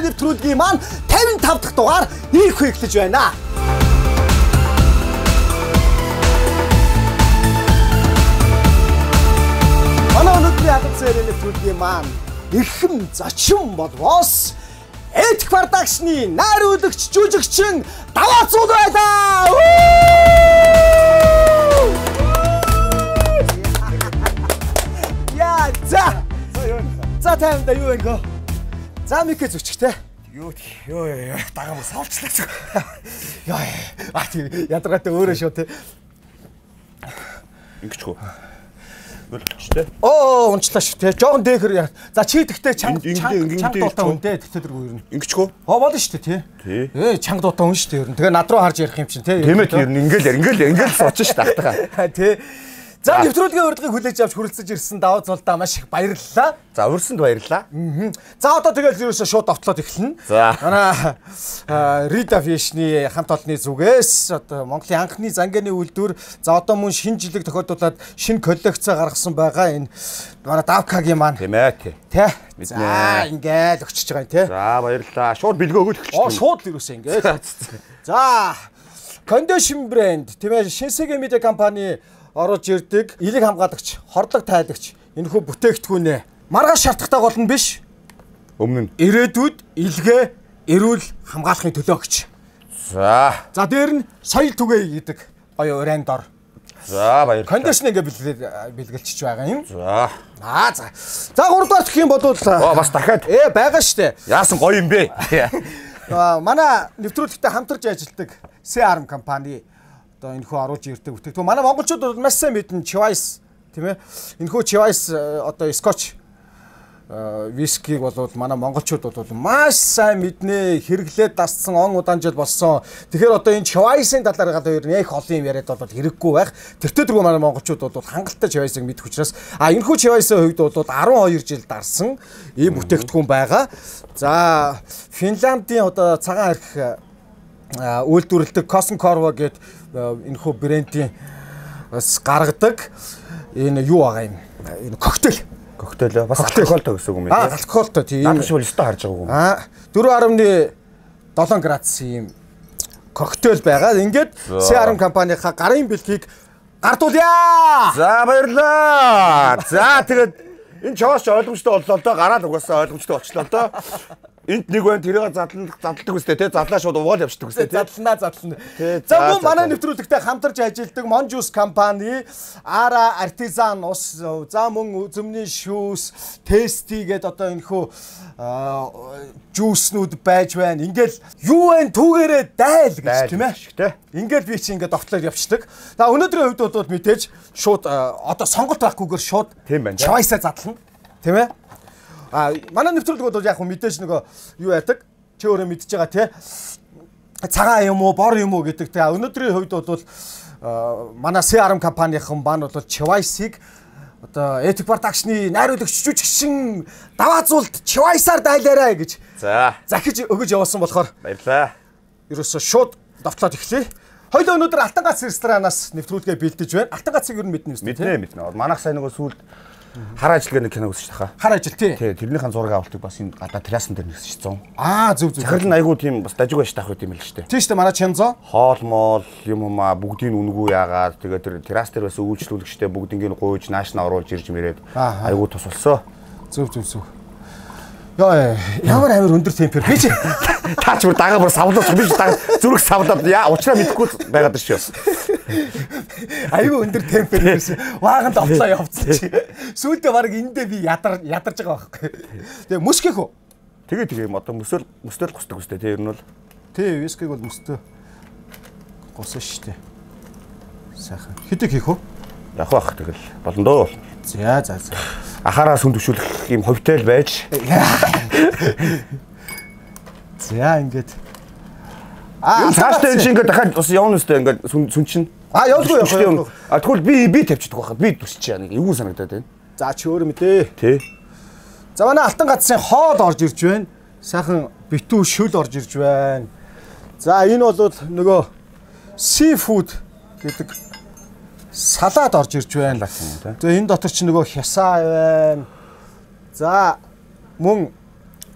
нэвтрүүлгийн маань 55 дахь дугаар ийхүү эхлэж байна. Манай өнөөдрийн албан цэврийн нэвтрүүлгийн маань эрхэм зочин болвоос Эдик продакшны найруулагч жүжигчин Даваацууд байлаа. Яа за таймда юу вэ? За микэ зүчгтэй. Юу дагам савчлаа. Яа тийм ядаргаатай өөрөө шүү те. Ингэчгүй. Гөлчтэй. Унчлаа шүү те. Жоон дээхэр. За чи тэгтээ чанга дутаа үнтэй тэгтээ дэргүй юу. Ингэчгүй. Болно шүү те тий. Чанга дутаа хүн шүү те ер нь. Тэгээ над руу харж ярих юм чинь те. Тийм ээ ер нь ингээл сууч ш тахтаа. Тий. За нэвтрүүлгийн урилгыг хүлээж авч хүрэлцэж ирсэн даваа зулдаа маш их баярлалаа. За урьсанд баярлалаа. За одоо тэгэл ерөөсөө шууд довтлоод эхэлнэ. За. Манай Рида Фишний хамт олонны зүгээс одоо Монголын анхны зангианы үйлдвэр за одоо мөн шинэ жилиг тохиолдуулаад шинэ коллекцаа гаргасан байгаа энэ манай Давкагийн маань. Тийм ээ тий. За ингээл өчөж байгаа юм тий. За баярлалаа. Шууд бэлгөө өгөл эхэлчихсэн. Шууд л ерөөсөө ингээл. За кондишн брэнд тийм ээ Шинсэгийн медиа компани оруулж ирдэг элэг хамгаалагч, хордлог тайлагч энэхүү бүтээгдэхүүнээ маргааш шаардлагатай гол нь биш. Өмнө нь ирээдүйд илгээ эрүүл хамгаалахын төлөө гэж. За дээр нь соёл түгээ гэдэг гоё урайнд ор. За баярлалаа. Кондишн ингээ бэлгэлчихэж байгаа юм. За. За. За 3 дахь гэх юм бол бас дахиад байгаа штэ. Яасан гоё юм бэ? Манай нэвтрүүлэгтээ хамтарч ажилладаг C-Arm компани одоо энэхүү оруулж ирдэг бүтээгдэхүүн. Манай монголчууд бол маш сайн мэднэ Chivas тийм ээ. Энэхүү Chivas одоо Scotch вискиг бол манай монголчууд бол маш сайн мэднэ. Хэрэглээд дассан он удаан жил болсон. Тэгэхээр одоо энэ Chivas-ын талаар гадаа ер нь их олон юм яриад бол хэрэггүй байх. Тэртээ дөрөв манай монголчууд бол хангалттай Chivas-ыг мэдэх учраас энэхүү Chivas-ын хувьд бол 12 жил дарсан ийм бүтээгдэхүүн байгаа. За Финландийн одоо цагаан арх үйлдвэрлэдэг Cosncorva гэдэг энэхүү брендийн бас гаргадаг энэ юу байгаа юм. Энэ коктейл бас алкогольтой гэсэн үг юм байна. Алкогольтой тийм. Наадах шиг өстө харж байгаа юм. 4.7 градус ийм коктейл байгаа. Ингээд C-Arm компанийхаа гарын бэлгийг гардуулъя. За баярлалаа. За тэгээд энэ чоос ойлгомжтой боллоо л доо. Гараад угаасаа ойлгомжтой болчлоо л доо. Энд нэг байна тэрийг задладаг үстэй те задлаа шууд угаал явчихдаг үстэй те задлана. За мөн манай нэвтрүүлэгтээ хамтарч ажилладаг Monjuice компани Ara Artisan ус за мөн үзмний шүүс Tasty гэдэг одоо энэхүү жүүснүүд байж байна. Ингээл юу вэ түүгээрээ дайл гэж тийм ээ. Ингээл би чи ингээд довтлоор явчихдаг. За өнөөдрийн хувьд бол мэдээж шууд одоо сонголт байхгүйгээр шууд Chivas-аа задлана. Тийм ээ. Манай нэвтрүүлэг бол яг мэдээж нөгөө юу яадаг чи өөрөө мэдж байгаа тий цагаан юм уу бор юм уу гэдэг тий өнөөдрийн хувьд бол манай C-Arm компанийн баан бол Chivas-ыг одоо Epic Production-ы найруулагч жүжигчин Даваацуулд Chivas-аар дайлаарай гэж захиж өгөж явуулсан болохоор баярлаа. Ерөөсөө шууд довтлоод эхлэе. Хоёул өнөөдөр Алтан гац ресторанаас нэвтрүүлгээ бэлдэж байна. Алтан гацыг ер нь мэднэ үстэй тий мэднэ. Манайх сайн нөгөө сүүлд хар ажил гэх нэг кино үзэж тахаа. Хар ажил тий. Тэрнийхэн зураг авалтыг бас энэ гадаа террасан дээр нэрсчихсэн. Зөв. Захирал нь айгуу тийм бас дажиг байж таах байт юм л шүү дээ. Тийм шүү дээ манай Чензо. Хоол моол юм бүгдийг үнгүү яагаад тэгээд тэр террас дээр бас үйлчлүүлэгчтэй бүгднийг гуйж наашна оруулж ирж мэрээд айгуу тус болсон. Зөв. Яа ямар амир өндөр темпер би чи таач бүр дагаа бүр савлуулж би зүрх савлаад уучраа мэдэхгүй байгаад шүү. Айгүй өндөр темпер гэсэн. Вааганд овлоо явцсан чи. Сүүлдээ баг эндээ би ядарж байгаа байхгүй. Тэгээ мөсгөх үү? Тэгээ одоо мөсөл гусдаг үстэй тий ер нь бол. Тий вискиг бол мөстөө гусан шүү дээ. Сайхан. Хэдийг хийх үү? Явах тэгэл болно доо. За. Ахаараа сүн төвшүүлэх юм ховтой л байж. За ингээд. Цаашдаа энэ шиг ингээд дахиад бас явна үстэй ингээд сүн чинь. Явуулгүй. Тэгвэл би тавьчихдаг байхад би дүсчих яа нэг эвгүй санагдаад байна. За чи өөр мэдээ. Тий. За манай Алтан гацсын хоол орж ирж байна. Сайхан битүү шүл орж ирж байна. За энэ бол нөгөө seafood гэдэг салаад орж ирж байна. Тэгээ энэ дотор чи нөгөө хясаа байна. За мөн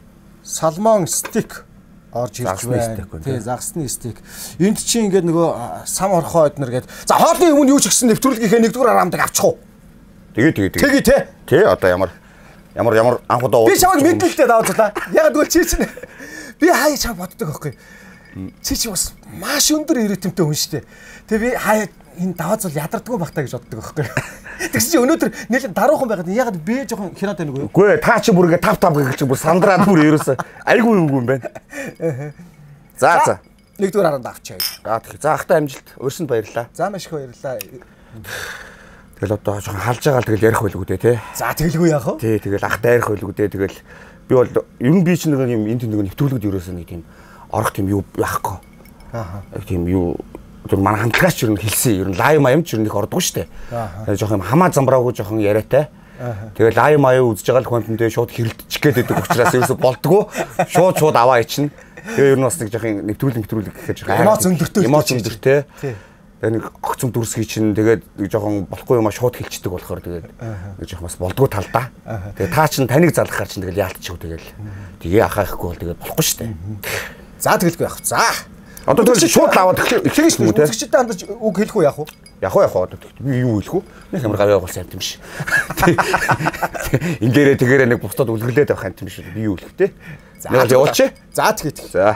салмон стик орж ирж байна. Тий, загсны стик. Энд чи ингээд нөгөө сам орхоо эднэр гээд. За хоолны өмнө юу ч гэсэн нэвтрүүлгийнхээ нэгдүгээр харамдаг авчих уу? Тэгээ тий. Тий, одоо ямар анхудаа би чамд мэдлэлтэй давууллаа. Яг тэгвэл чи чинь би хаяа чам боддог байхгүй. Чи бас маш өндөр ирэтэмтэй хүн шүү дээ. Тэгээ би хаяа энэ даваазал ядардгүй байх таа гэж боддог байхгүй. Тэгсэн чи өнөөдөр нэлээд даруухан байгаад ягаад би жоохон хянаад байна уу? Үгүй ээ, та чи бүр ингэ тав гэж бүр сандраад бүр ерөөсөө айгүй юм байна. За. Нэгдүгээр харанд авчаа. За ахтай амжилт. Өрсөнд баярлаа. За маш их баярлаа. Тэгэл одоо жоохон халж байгаа л тэгэл ярих байлгүй дээ тий. За тэгэлгүй яах вэ? Тий, тэгэл ахтай ярих байлгүй дээ. Тэгэл би бол ер нь би чинь нэг юм энэ тийм нэг нэвтрүүлгүүд ерөөсөө нэг тийм орох тийм юу яахгүй. Тийм юу тэр манай хамтлагч ер нь хэлсэн. Ер нь лайв маям ч ер нь их ордгоо штэ. Тэгээ жоохон юм хамаа замбраагүй жоохон яриатай. Тэгээ лайв маяа үзэж байгаа л контентэд шууд хэрэлдчих гээд байдаг учраас ерөөсө болдгоо. Шууд аваа ичнэ. Тэгээ ер нь бас нэг жоохон нэвтрүүлэг гэхэд жоохон эмоц өндөртэй. Тэгээ нэг огцом дүрсгий чинь тэгээд нэг жоохон болохгүй юм а шууд хэлцдэг болохоор тэгээд нэг жоохон бас болдгоо талдаа. Тэгээ та чинь таныг залгахаар чинь тэгэл яалтчих тэгэл. Тэгээ ахаахгүй бол тэгээд болохгүй штэ. За тэгэлгүй яах. За. Одоо тэр шууд аваад эхлэх юм уу те? Үзэгчтэй хандаж үг хэлэх үү яах вэ? Яах вэ одоо би юу хэлэх үү? Нэг амар гавь явуулсан юм биш. Ингээрээ тэгээрээ нэг бусдад үлгэлээд байх юм биш. Би юу хэлэх те? Нэг явуулчих. За тэгээд. За.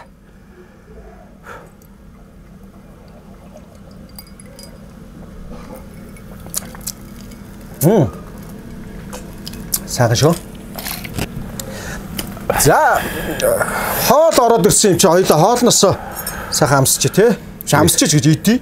Сайхан шүү. За хоол ороод ирсэн юм чи хоёулаа хоолноос сайхан амсч тий. Амсч гэж ийдий.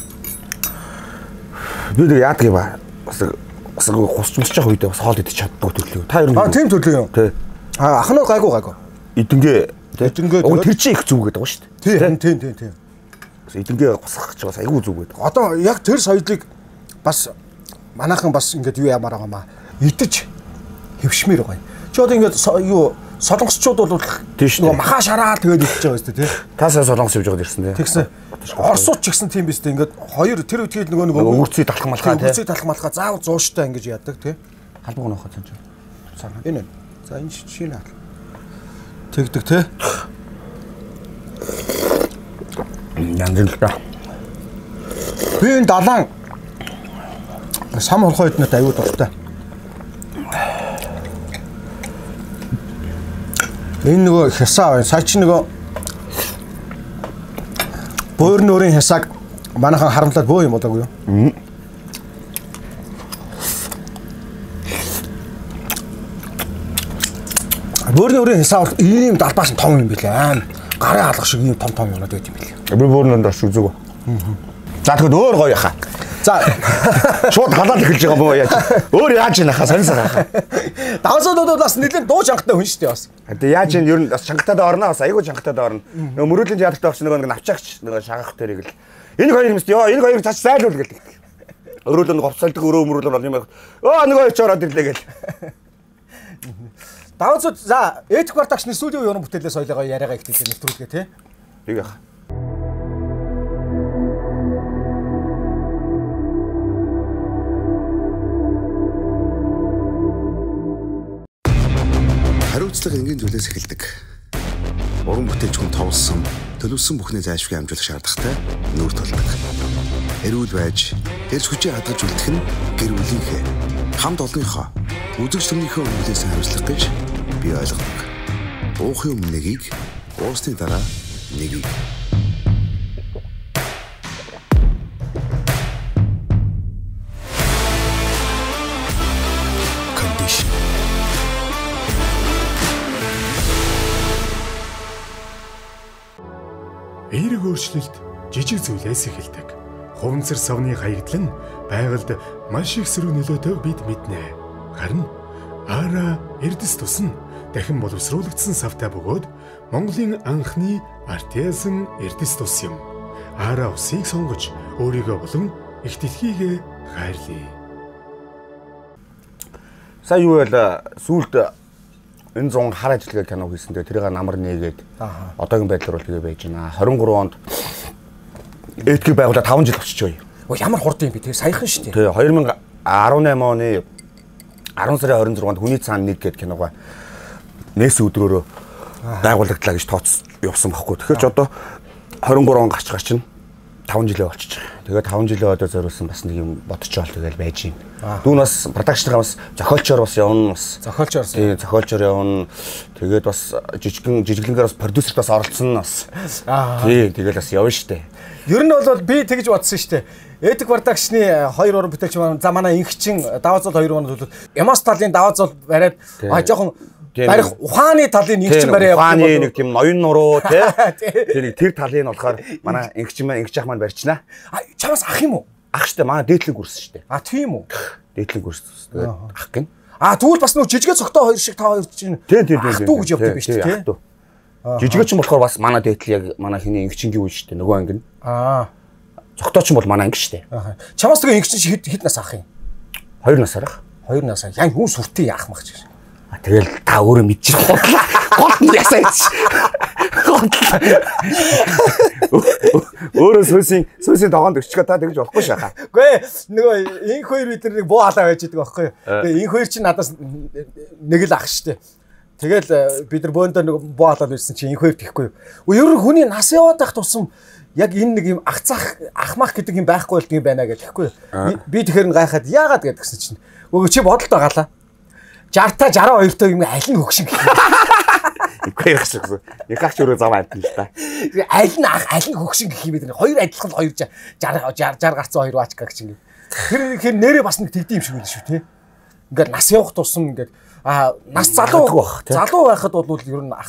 Би нэг яадаг юм ба. Бас хусч мусчих үедээ бас хоол идэж чаддаг төрлөө. Та ер нь тийм төрлөө юм. Тий. Ах нь гайгүй. Эдэнгээ тэр чинь их зүг гэдэг ба шүү дээ. Тийм. Эдэнгээ гусгах ч бас айгүй зүг байдаг. Одоо яг тэр соёлыг бас манайхан бас ингээд юу ямаар байгаамаа. Идэж хөвшмээр байгаа юм. Чи одоо ингээд юу солонгосчууд бол нөгөө махаа шараад тэгээд идэж байгаа шүү дээ тий. Тасаа солонгос явж байгаад ирсэн тий. Тэгсэн. Орсууд ч гэсэн тийм биз дээ. Ингээд хоёр тэр үтгэл нөгөө үрцээ талах малхаа тий. Үрцээ талах малхаа заавал 100 штаа ингэж яадаг тий. Халбаг нөхөд юм чи. Энэ. За энэ шинэ хал. Тэгдэг тий. Янзын л та. Би энэ далайн сам холхоо иднэт аюу дуртай. Энэ нөгөө хясаа байна. Сая чи нөгөө бөөр нөрийн хясааг манайхан харамлаад бөө юм болоогүй юу? Бөөр нөрийн хясаа бол ийм далбааш том юм билээ. Аим гарын алга шиг ийм том юмнууд байт юм билээ. Би бөөр нөрөнд бас үзээгөө. За тэгэхэд өөр гоё яхаа. За шууд халаад эхэлж байгаа боо яаж. Өөр яаж яах хаа сонирсоо хаа. Давсуудууд бас нэлээд дуу чангатай хүн шүү дээ бас. Тэгээ яаж юм ер нь бас чангатаад орно бас айгүй чангатаад орно. Нөгөө мөрөөдлийн театрт орч нөгөө навчаагч нөгөө шагах тэрийг л энэ хоёр юмс ёо энэ хоёрыг цааш зайлуул гэлээ. Өрөөлөө нэг говцолдог өрөөлөл бол юм яг. Нөгөө хоёр ч ороод ирлээ гэл. Давсууд за этик бардагчны сүүлийн үеийн бүтээлээ соёлоо яриагаа ихтэй нэвтрүүлгээ тий. Тэг яах. Хариуцлага энгийн зүйлээс эхэлдэг. Уран бүтээлч хүн товлсон, төлөвлөсөн бүхний зайлшгүй амжуулах шаардлагатай нүүр тулдаг. Эрүүл байж, эрс хүчээ хадгалж үлдэх нь гэр бүлийнхээ, хамт олонныхоо, үзэгч төрийнхөө өмнөөс хариуцлага гэж би ойлгодог. Уухын өмнө нэгийг, уусны дараа нэгийг. Эерэг өөрчлөлт жижиг зүйлээс эхэлдэг. Хуванцар савны хаягдал нь байгальд маш их сөрөг нөлөөтэйг бид мэднэ. Харин Ара эрдэс тусна дахин боловсруулагдсан савтай бөгөөд Монголын анхны артезан эрдэс тус юм. Ара усыг сонгож өөрийгөө болон их дэлхийг хайрлая. Сая юу байла сүулт энэ 100 хар ажиллагаа кино хийсэндээ тэрийг намар нээгээд одоогийн байдлаар бол тэгээ байж байна. 23 онд эдгээр байгууллага 5 жил болчихж байна. Ямар хурд юм бэ? Тэгээ саяхан шүү дээ. Тэгээ 2018 оны 10 сарын 26-нд Хүний цаана 1 гэдэг киногоо нээсэн өдрөөрөө байгуулагдлаа гэж тооц явсан байхгүй. Тэгэхээр ч одоо 23 он гарч чинь 5 жилээ болчихж байгаа. Тэгээд 5 жилээ одоо зориулсан бас нэг юм бодчихвол тэгэл байж юм. Дүүн бас продакшнгаа бас зохиолчоор бас явна бас. Зохиолчоор. Тийм зохиолчоор явна. Тэгээд бас жижиглэнгээр бас продюсерт бас оролцсон бас. Тийм тэгэл бас явна штэ. Ер нь бол би тэгж бодсон штэ. Эдик продакшны 2 уран бүтээлч за манай инхчин даваа зол 2 уран бол Ямас талын даваа зол бариад жоохон барих ухааны талын инхчин бариад ухааны нэг тийм ноён нуруу тий тэр талын болохоор манай инхчин ах маань барьчнаа. Чамаас ах юм уу? Ах штэ манай дээдлэг үрс штэ. Тийм үү? Дээдлэг үрс. Тэгээд ах гин. Тэгвэл бас нөгөө жижигэн цогтой хоёр шиг та хоёр чинь ах дүү гэж явдаг биш тий. Жижигэн ч болохоор бас манай дээдл яг манай хиний инхчингийн үе штэ нөгөө ангин. Цогтооч бол манай анги штэ. Чамаас тэгээ инхчин хэд нас ах юм? 2 насаар ах. 2 насаар. Яг хүн сүртэй яах мах гэж. Тэгэл та өөрөө мэдчих бодлоо. Гол нь ясаа ийч. Өөрөө сүүсийн догоонд өчгөө та тэгж болохгүй шахаа. Үгүй нөгөө инх хоёр бид нэг буу халаа байж байгаа байхгүй юу. Тэгээ инх хоёр чинь надаас нэг л ах штэ. Тэгэл бид нар бөөндөө нэг буу халаад ирсэн чинь инх хоёр тэхгүй юу. Ер нь хүний нас яваад байх тусам яг энэ нэг юм ахмах гэдэг юм байхгүй болдго юм байна гэхгүй юу. Би тэгэхээр гайхаад яагаад гэдгсэн чинь. Өгөө чи бодолтой галаа. 60-та 62-та юм аль нь хөгшин гэх юм. Ихгүй ярих шиг. Якаач өөрөө зам альтан л та. Аль нь ах аль нь хөгшин гэх юм бид хоёр адилхан 2 60 гарцсан 2 баачка гэж ингэ. Тэгэхээр нэрээ бас нэг тэгдэм юм шиг байна шүү тий. Ингээд нас явах тусам ингээд нас залуу байхад бол ер нь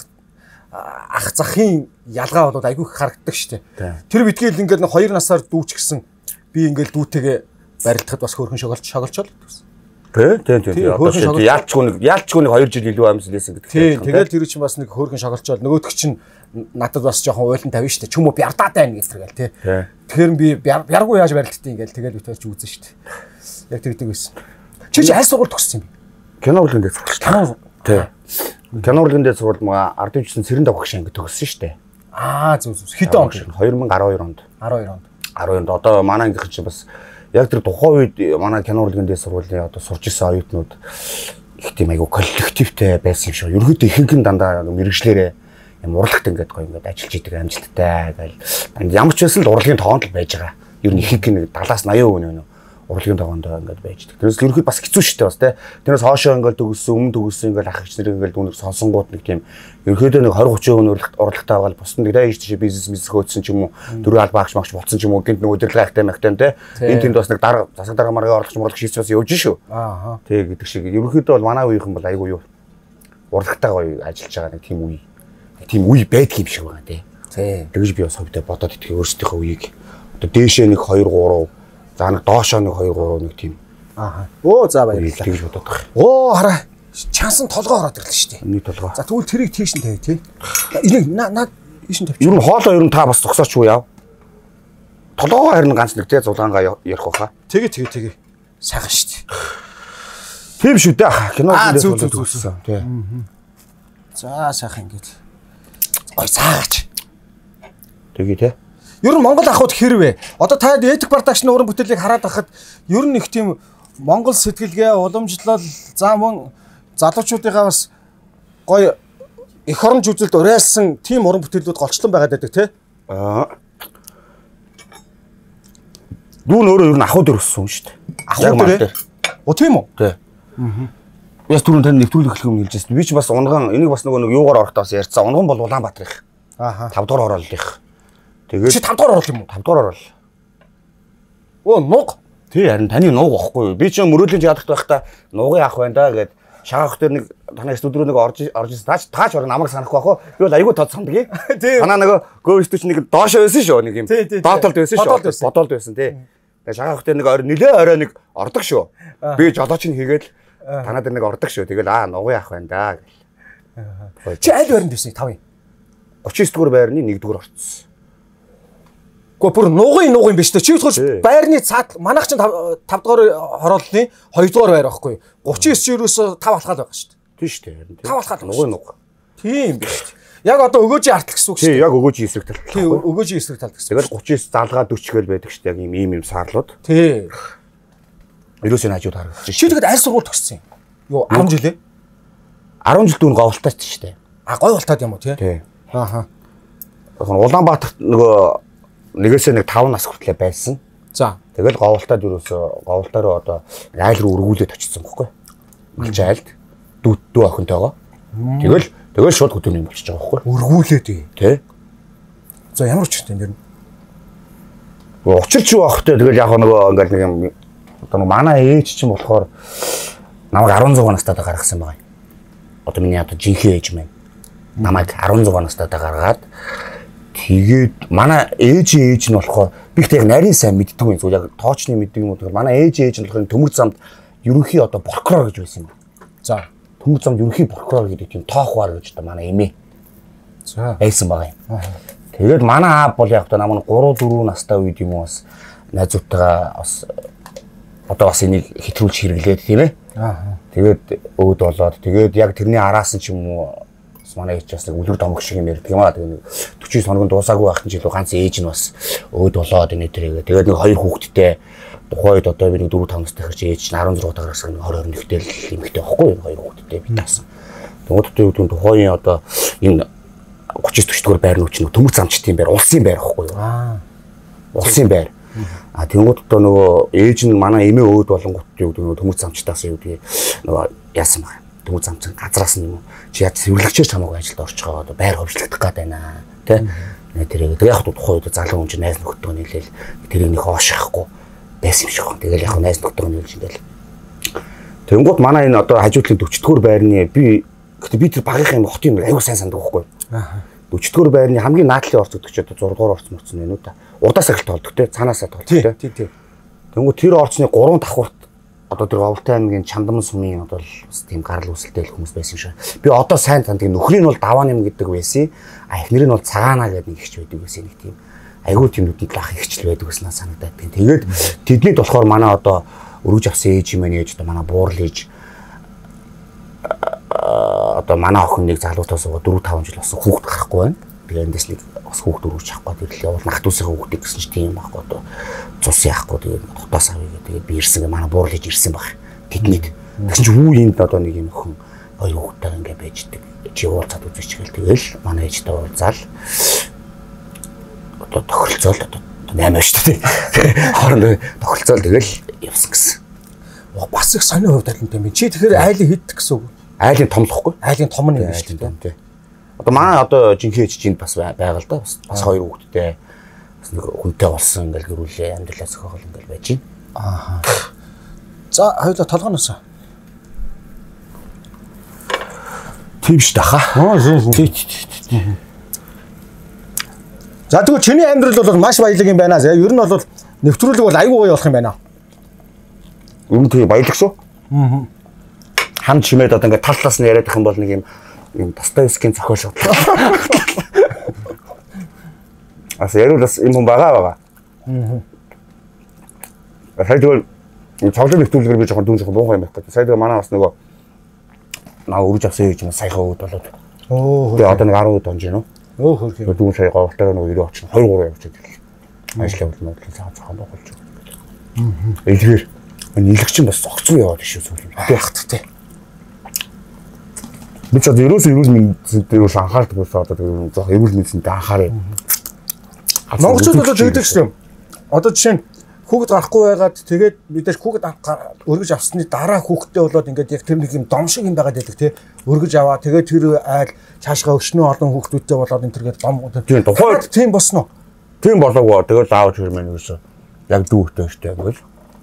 ах захын ялгаа бол айгүй их харагддаг шүү дээ. Тэр битгээл ингээд 2 насаар дүүчгсэн би ингээд дүүтэйгээ барилдахад бас хөөрхөн шоголчол гэсэн. Тийм. Яалчгүй нэг 2 жил илүү амьсэлсэн гэдэг. Тийм. Тэгэл тэр чинь бас нэг хөөрхөн шоголчол нөгөөдөг чинь надад бас жоохон уйлан тавина шүү дээ. Ч юм уу бярдаад байна гэдэг тий. Тэгэхээр би бяргуу яаж барилдтыг ингээд тэгэл битэрч үзэн шүү дээ. Яг тэгдэг байсан. Чи аль сургууль төгссөн юм бэ? Кино урлагийн дэд сургууль. Тийм. Кино урлагийн дэд сургууль маа ард дэвчсэн Цэрэн давхагш анги төгссөн шүү дээ. Зүг. Хэдэн он? 2012 онд. 12 онд. 12 онд. Одоо манай ангийнхан чинь бас яг тэр тухайн үед манай кино урлагийн дэд сургуулийн одоо сурч исэн оюутнууд их тийм айгу коллективтэй байсан юм шиг. Ерөнхийдөө ихэнх нь дандаа мэрэгчлэрээ юм урлагт ингээд гоё ингээд ажиллаж идэг амжилттай гэл ямар ч байсан л урлагийн тоонд л байж байгаа. Ер нь ихэнх нь 70-80% урлагийн тоонд ингээд байж идэг. Тэрээс ерөнхийдөө бас хэцүү шттэ бас тий. Тэрээс хоошоо ингээд төгссөн, өмнө төгссөн ингээд ах ихч нарыг ингээд үнэр сонсонгууд нэг тийм ерөнхийдөө нэг 20-30% урлагтай байгаа л бусд нэг дайж тийш бизнес хөөцсөн ч юм уу, дөрөв албаагч магч болцсон ч юм уу, гинт нэг удирдлага ахтай магтан тий. Энэ тэнд бас нэг засаг дарга маргаа орлогч хийч бас явж шүү. Тий гэдэг шиг. Ерөнхийдөө бол манай үеийнхэн бол айгүй юу урлагтай гоё ажиллаж байгаа нэг тийм үе. Тийм үе байдаг юм шиг байна тий. Тэгж би бас хөвдө бодоод итгэе өөрсдийнхөө үеийг. Одоо дээшээ нэг 2 3 за нэг доошоо нэг 2 3 нэг тийм. За баярлалаа. Тэгж бодоод байгаа. Хараа. Чансан толгой ороод ирлээ шүү дээ. Нэг толгой. За тэгвэл тэрийг тийш нь тавь тий. Энийг наад тийш нь тавь. Ер нь хоолоо ер нь та бас зогсооч уу яав. Толгой харин ганц нэг тий зулгаангаа ярих баха. Тэгээ. Сайхан шүү дээ. Тийм шүү дээ. Кино дээр төгссөн. Тий. За сайхан ингэж. Ой цаагач. Тэгээ тий. Ер нь Монгол ахуйд хэрвээ одоо та эдик продакшн уран бүтээлийг хараад байхад ер нь их тийм Монгол сэтгэлгээ уламжлал за мөн залуучуудынхаа бас гоё эх оронч үзэлд уриалсан тийм уран бүтээлүүд голчлон байгаад байдаг тий. Дүүн өөрөө ер нь ахуй дээр өссөн шүү дээ. Ахуй дээр. Тийм үү? Тий. Яс түрүүн тань нэвтрүүлэг хэлэх юм хэлжсэн. Би ч бас унган энийг бас нөгөө юугаар орохдоо бас ярьцсан. Унган бол Улаанбаатар их. 5 дугаар оролтынх. Тэгээд чи 5 дугаар орол юм уу? 5 дугаар орол. Нуг. Тий харин таны нууг واخгүй юу? Би ч мөрөөдлийн ядахт байхдаа нуугын ах байна да гэд шагаах дээр нэг танай студио нэг орж ирсэн. Таач ороо намайг санахгүй бах уу? Би бол айгүй тод санддаг. Танаа нөгөө гөөстөч нэг доошоо байсан шүү. Нэг юм. Доотолд байсан шүү. Бодолд байсан тий. Тэгээд шагаах дээр нэг нилээ орой нэг ордог шүү. Би жолооч нь хийгээл танаа дээр нэг ордог шүү. Тэгэл нуугын ах байна да гэл. Чи аль байранд байсан 5-ын? 39 дугаар байрны 1-р орцсон. Гэхдээ бүр нуугын биш үү? Чи бодхож байрны цаад манайх чинь 5 дугаар хорооллын 2 дугаар байр байхгүй юу? 39 чи ерөөсө 5 алхаад байгаа шүү дээ. Тийм шүү дээ. 5 алхаад нууг. Тийм биш үү? Яг одоо өгөөжийн арт гэсэн үг шүү дээ. Тийм яг өгөөжийн эсрэг тал. Тийм өгөөжийн эсрэг тал гэсэн. Тэгэл 39 залгаа 40 гээл байдаг шүү дээ. Яг ийм саарлууд. Тийм. Ерөөсөө хажууд харагдаж. Чи тэгэд аль сургууль төгссөн юм? Юу 10 жилээ? 10 жил дүүн говалтаач шүү дээ. гой болтоод юм уу тий? Тий. Ааха. Улаанбаатарт нөгөө нэгээс нэг 5 нас хүртлээр байсан. За. Тэгэл говьлтаад говьлтаараа одоо айл руу өргүүлээд очсон байхгүй. Малч айлд дүү охинтойгоо. Тэгэл шууд хөдөөний болчихж байгаа байхгүй. Өргүүлээд тий. За ямар учиртай энэ дэр. Учирч юу ах вэ? Тэгэл яг нөгөө ингээл нэг юм одоо манай ээж чинь болохоор намайг 16 настай гаргасан байгаа юм. Одоо миний одоо жинхэнэ ээж маань намайг 16 настай гаргаад тэгээд манай ээж нь болохоор би их нарийн сайн мэддэг юм зүйл яг тоочны мэддэг юм уу тэгэхээр манай ээж нь болохоор төмөр замд ерөнхий одоо прокурор гэж байсан юм. За төмөр замд ерөнхий прокурор гэдэг юм тоох баар гэж одоо манай эмээ. За байсан байгаа юм. Тэгээд манай аав бол яг одоо намайг 3 4 настай үед юм уу бас найзуудтайгаа бас одоо бас энийг хэтрүүлж хэрэглээд тийм ээ. Тэгээд өөд болоод тэгээд яг тэрний араас нь ч юм уу манай ээж бас нэг үлгэр домог шиг юм ярьдаг юм аа. Тэгээд 40 хоног дуусаагүй байхын жилүү ганц ээж нь бас өөд болоод энэ тэрийг тэгээд нэг 2 хүүхэдтэй тухайд одоо би нэг 4 5 настай хэрэг ээж нь 16 тагаас 20 21-тэй л эмэгтэй байхгүй юу 2 хүүхэдтэй би таасан. Тэгвэл үүдэн тухайн одоо энэ 30 40 байр нүүч нэг төмөр замчтын байр улсын байр байхгүй юу. Улсын байр. Тэнгууд одоо нөгөө ээж нь манай эмээ өөд болонгот юу гэдэг нөгөө төмөр замчтаас юу гэдэг нөгөө яасан байна. Төмөр замч газраас нь юм уу чи яаж цэвэрлэгчээр хамаагүй ажилд орж байгаа одоо байр хөвчлөгдөх гээд байна тий. Тэр яг тухайн үед залуу хүн чинь найз нөхдөд нийлээл тэрийг нэг хоошихгүй байсан юм шиг байна. Тэгэл яг найз нөхдөд нийлж ингээл. Тэнгууд манай энэ одоо хажуудлын 40-р байрны би тэр багийнхын хотын аюу сайн санддаг байхгүй. 40-р байрны хамгийн наадлын орц гэдэг чи одоо 6-р орц мөрцөн байна уу та. Урдаас эхэлт толдог те цаанаасаа толдог те. Тий. Тэнгүү тэр орцны 3 давхурт одоо тэр Говьтай аймгийн Чандаман сумын одоо бас тийм гарал үүсэлтэй хүмүүс байсан юм шиг. Би одоо сайн танд нөхрийн бол Давааням гэдэг байсан. Эхнэр нь бол Цагаана гэдэг нэг ихч байдаг байсан нэг тийм. Айгуу тийм нүдэнд лах ихчл байдаг гэснээр санагдаад тийм. Тэгээд тэднийд болохоор манай одоо өргөж авсан ээж юм ээж одоо манай буурал ээж одоо манай охин нэг залуутаас 4 5 жил болсон хүүхэд гарахгүй байна. Тэгээ эндээс нэг бас хүүхэд өргөж авахгүй тэгэл явал нахтуусаа хүүхдийг гэсэн чинь тийм байхгүй одоо цус яахгүй тэгээд хотоос авъя тэгээд би ирсэн манай буурал ээж ирсэн баг. Тэднийд тэгсэн чинь үү энд одоо нэг юм охин хоёр хүүхдтэй ингээ байждаг. Чи уулзаад үзэж хэл тэгэл манай ээжтэй уулзаал одоо тохиролцоол одоо 8 ба шүү дээ. Хоорондоо тохиролцоол тэгэл явсан гэсэн. Бас их сонио хувьд талантай юм. Чи тэгэхээр айлын хэд гэсэн үг? Айлын томлохгүй. Айлын том нь юм шүү дээ. Одоо манай одоо жинхэнэ ээжинд бас байгаа л да. Бас хоёр хүүхэдтэй бас нэг хүнтэй болсон ингээл гэрүүлээ амьдралаа зохиогол ингээл байж байна. Ааха. За хоёулаа толгоноос. Тийм шүү дээ хаа. За тэгвэл чиний амьдрал бол маш баялаг юм байна. Ер нь бол нэвтрүүлэг бол аюу гоё болох юм байна. Юм тийм баялаг шүү. Хам чимээд одоо ингээд тал талаас нь яриад их юм бол нэг юм Достоевскийн зохиол шууд. Ас ярил бас юм байгаа. Сая тэгвэл цоглог нэвтрүүлгээр би жоохон дүүн жоохон буухай юм байна. Сая тэгээ манай бас нөгөө наа өрж авсан юм саяхан үүд болоод. Тэгээ одоо нэг 10 үүд онж гинөө. Хөрхий. Дүүн сая говьтойгоо нөгөө 90 очих 2 3 явчихдаг. Ажил явуулнаа цааш жоохон боолж. Элгээр нийлэгч нь бас зогцсон яваад шүү зүйл юм. Яахт тий. Би ч одоо ерөөсөө эрүүл мэндийн дээр анхаардаг байсан одоо тэгээд зох эрүүл мэндийн анхаараа. Монголчууд бол тэгдэг шүү. Одоо жишээ нь хүүхэд гарахгүй байгаад тэгээд мэдээж хүүхэд өргөж авсны дараа хүүхэдтэй болоод ингээд яг тэр нэг юм дом шиг юм байгаад байдаг тий. Өргөж аваа тэгээд тэр айл цаашгаа өшнөө олон хүүхдүүдтэй болоод энэ төргээд дом. Тийм тухайд тийм босноо. Тийм болоогүй тэгээд аавч хөрмөн ерөөсөө яг дүүхтэй штэ ингээл.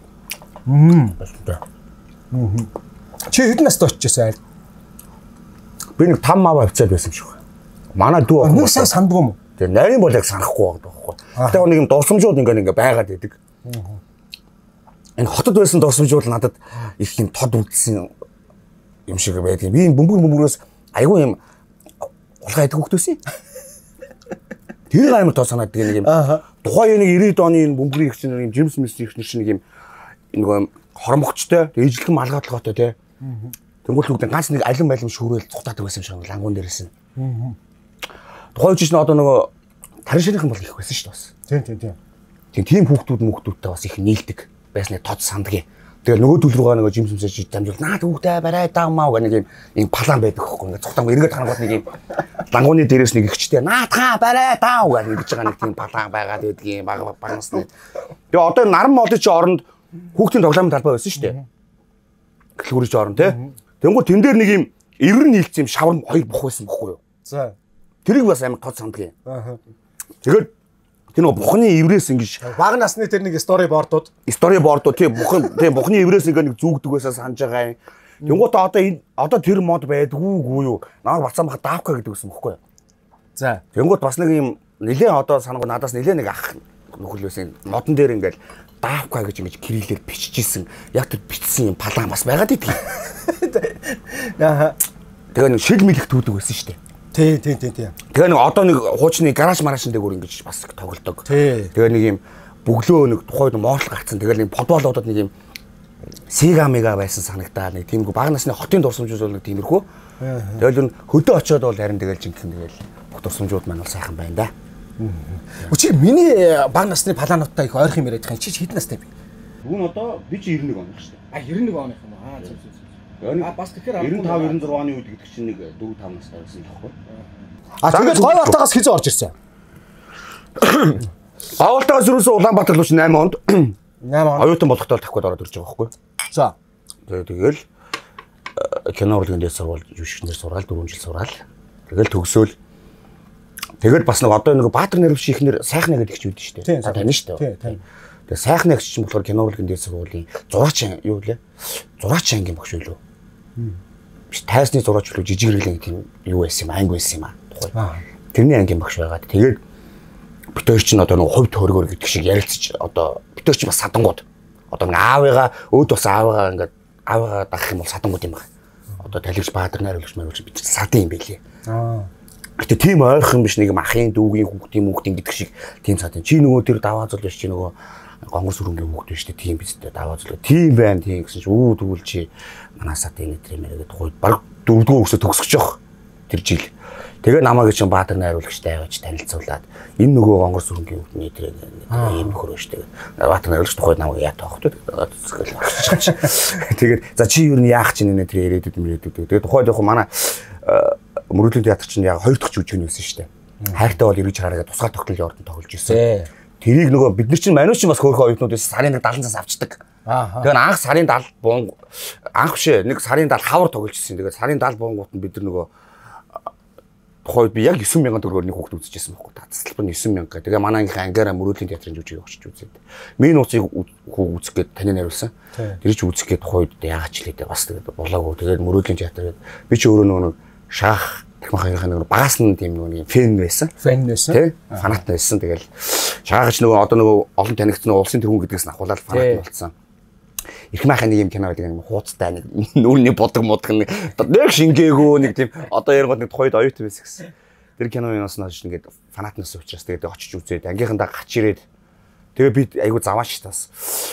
Чи хэдэн настай очижсэн айл? Би нэг 5 мав авчаад байсан юм шиг. Манай дүү нэг сайн сандгүй юм уу? Тэгээ нарийн бол яг санахгүй байгаа байхгүй. Тэгээ нэг юм дурсамжууд ингээ байгаад байдаг. Энэ хотод байсан дурсамжууд надад их юм тод үлдсэн юм шиг байдаг. Би энэ бөмбөрөөс айгүй юм улгаа идэг хөхтөөсөн. Тэр амар тоо санаад нэг юм. Тухайн нэг 90-ад оны энэ бөмбөрийн их чинь юм Джеймс Мис их чинь нэг юм нэг хормогчтой ээжлэгэн малгайлагаатай тий. Тэнгуүл бүгд ганц нэг алим шүүрэл цухтаадаг байсан юм шиг лангуун дээрээс нь. Тухайн үеч нь одоо нөгөө тарин ширийнхэн бол их байсан шүү дээ бас. Тийм. Тийм хүүхдүүдтэй бас их нийлдэг байсны тод сандгийн. тэгэл нөгөө төл рүүгээ нөгөө жимсэмсэж дамжуул наад хүүхдээ барай даамаа гэх нэг юм палан байдаг хөхгүй ингээд цогтон эргээд хангууд нэг юм лангууны дээрээс нэг ихчтэй наад хаа барай даа гэж ингэж байгаа нэг тийм палан байгаад байдаг юм багнасны. Тэгээ одоо наран модын чи оронд хүүхдийн тоглоомын талбай байсан шүү дээ. Гэлгүүрийн чи орон тий. Тэнгүү тэн дээр нэг юм эвэр нийлцсэн юм шавар хоёр бух байсан бохгүй юу? За. Тэрийг бас амар тод санддаг юм. Тэгээд тэр нөгөө бухны эврээс ингэж бага насны тэр нэг стори бордууд тийм бухны эврээс ингээ нэг зүгдэг байсан санаж байгаа юм. Тэнгуутаа одоо тэр мод байдгүй юу? Намайг бацсан баха даавка гэдэг байсан бохгүй юу? За. Тэнгуут бас нэг юм нэлээ одоо санаагүй надаас нэлээ нэг ах нөхөл байсан модон дээр ингээл даавка гэж ингэж кириллээр биччихсэн. Яг тэр бичсэн юм палан бас байгаад идэв. Аа. Тэгээ нэг шил мэлэх төвдөг байсан шүү дээ. Тий. Тэгээ нэг одоо нэг хуучны гараж марашин дээгүүр ингэж бас тоглодог. Тэгээ нэг юм бөглөө нэг тухайд моорл гарцсан. Тэгээ нэг футболуудад нэг юм Сега мега байсан санагдаа. Нэг тиймгүй бага насны хотын дурсамжууд бол нэг тиймэрхүү. Тэгэл хөдөө очиод бол харин тэгэл жинхэнэ тэгэл бүх дурсамжууд маань бол сайхан байна да. Өчиг миний бага насны палануудтай их ойрхон юм яриад байгаа. Чи хэдэн настай бэ? Түүн одоо би чи 91 оных шүү дээ. А 91 оных юм аа. А бас тэгэхээр 95 96 оны үед гэдэг чинь нэг 4 5 настай байсан л баггүй. А тэгээд гой балтаагаас хизээ орж ирсэн. Авалтаас юусэн Улаанбаатар руу 8 онд 8 он оюутан болохдоо тавхад ороод ирж байгаа байхгүй. За. Тэгэл кино урлагийн дэс сурвал юушгнэр сургаал 4 жил сургаал. Тэгэл төгсөөл. Тэгэл бас нэг одоо нэг Баатар нэрвш ихнэр сайхна гэдэг ч үүд шүү дээ. Та тань шүү дээ. Тэгээ сайхна гэж чинь болохоор кино урлагийн дэс сургуулийн зураач юу лээ? Зураач ангийн багш юу лөө? Биш тайсны зураач лөө жижиг хэрэглэн тийм юу байсан юм анги байсан юм аа. Тэрний ангийн багш байгаад тэгээд битэр чинь одоо нэг хувь төргөр гэдэг шиг ярилцаж одоо битэр чинь бас садангууд. Одоо нэг аавыгаа өөд бас аавыгаа ингээд аавыгаа дагах юм бол садангууд юм байна. Одоо талигч Баатар найруулагч мөрөж бид садын юм байлээ. Гэтэ тийм ойрхон биш нэг махын дүүгийн хүүхдийн гэдэг шиг тийм садын. Чи нөгөө тэр даваа зул биш чи нөгөө гонгор сүрэнгийн хүүхд биш тийм биз дээ даваа зул. Тийм байна тийм гэсэн чи өө тэгвэл чи манай садын нэтрэ мэрэг тухайд баг 4-р өсө төгсөж явах тэр жил. Тэгээ намайг чинь Баатар найруулагчтай аваач танилцуулаад энэ нөгөө гонгор сүрэнгийн хүүхд нэтрэ ийм нөхөр шүү дээ. Баатар найруулагч тухайд намайг яа таах вэ? Тэгээд за чи юу н яах чинь нэтрэ ирээдүйд мөрөөдөө. Тэгээд тухайд яг манай мөрөдлийн театр чинь яг 2 дахь жүжиг байсан шүү дээ. Хайртай бол эргэж хараагаад тусгай тогтнолын ордонд тоглож ирсэн. Тэрийг нөгөө бид нар чинь манайч бас хөөрхөн оюутнууд байсан сарын 70 цаас авчдаг. Тэгээд анх сарын 70 бун анх бишээ нэг сарын 70 хавар тоглож ирсэн. Тэгээд сарын 70 бунгууд нь бид нар нөгөө тухайд би яг 9000 төгрөгөөр нэг хүүхд үзчихсэн байхгүй. Тасалбар нь 9000. Тэгээ манайхын ангаараа мөрөдлийн театрын жүжиг өгч үзээд. Миний нууцыг үзэх гээд таны найруулсан. Тэр чинь үзэх гээд тухайд яагаад ч лээ бас тэгээд болоогүй. Тэгээд мөрөдлийн театр гээд би чи өөрөө нөгөө шах технологийн нэг багаас нь тийм нэг фэн байсан. Тий. Фанат байсан. Тэгэл шаагч нөгөө одоо нөгөө олон танигдсан улсын тэргүүн гэдгээс нь ахуулаад фанат болсон. Их майхан нэг юм кино гэдэг нэг хууцтай нэг нүүрний бодог нэг шингээгөө нэг тийм одоо яргууд нэг тухайд оюутан байсан гэсэн. Тэр киноноос нь ингээд фанатнаас учраас тэгээд очиж үзээд ангийнхандаа гач ирээд тэгээ би айгу заваач тас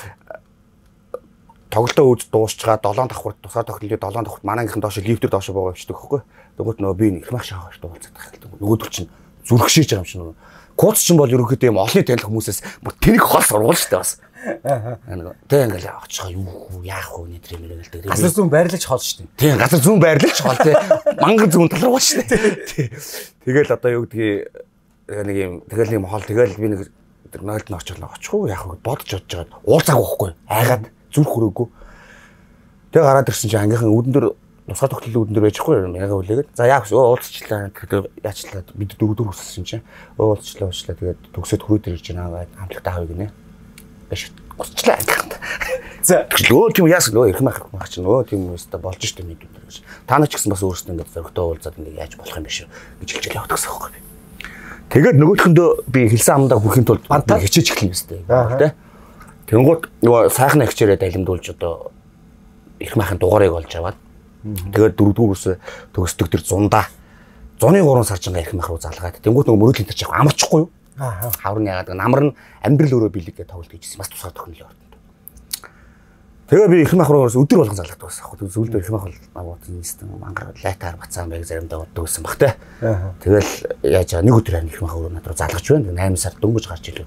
тоглолтоо үз дуусчгаа 7 давхар тусаар тогтнолын 7 давхар манайхын доош лифтер доош байгаа явчихдаг хөхгүй. Тэгвэл нөгөө би их майх шахаж дуулцаад тахдаг. Нөгөөдөл чинь зүрхшээж байгаа юм шиг нөгөө. Кууц чинь бол ерөнхийдөө юм олонний танил хүмүүсээс тэнэг хол сурвал шүү дээ бас. Тэг ингээл очихоо юу яах вэ нэтрэ мэрэгэл. Газар зүүн байрлаж хол шүү дээ. Тийм газар зүүн байрлаж хол тий. Мангар зүүн тал руу шүү дээ. Тэгэл одоо юу гэдгийг нэг юм тэгэл юм хол тэгэл би нэг нойлд нь очиолоо очих уу яах вэ бодож бодож байгаа. Уулзааг واخгүй. Айгаад зүрх хөрөөгүй. Тэг гараад ирсэн чинь ангийнхан үүдэн дээр тусгай тогтнолын үүдэн дээр байжхгүй ягаа үлээгээд. За яах вэ уулзчлаа гэдэг яачлаа бид 4 өссөн чинь уулзчлаа тэгээд төгсөд хөрөөд ирж байна гэдэг хамтлагтай хавь гинэ. Биш гусчлаа гэх. За өө тийм яас нөө их мах чинь өө тийм үстэй болж штэ мэдүүд гэж. Та нар ч гэсэн бас өөрсдөө ингээд зөрөгтэй уулзаад ингээд яаж болох юм биш гэж хэлж явах гэсэн байхгүй. Тэгээд нөгөөхөндөө би хэлсэн амдаа хүрэхин тулд хичээж эхлэн өстэй. Тэ. Тэнгууд нөгөө сайхан агчээрээ далимдуулж одоо их махын дугаарыг олж аваад тэгээд 4-р өсө төгсдөг тэр зундаа 103 саржингаа их мах руу залгаад. Тэнгууд нөгөө мөрөдлийн тэр чих амарчихгүй юу? Хаврын яагаад намар нь амьдрал өөрөө билэг гэж тоглолт хийжсэн. Бас тусгаар тохиолын ордонд. Тэгээ би их мах руу өдөр болгон залгадаг байсан. Зөвлөдөө их мах бол намуудын нэстэн мангар лайтаар бацаан байг заримдаа уддаг байсан баг те. Тэгэл яаж нэг өдөр харин их мах руу над руу залгаж байна. 8 сар дөнгөж гарч ирлээ да.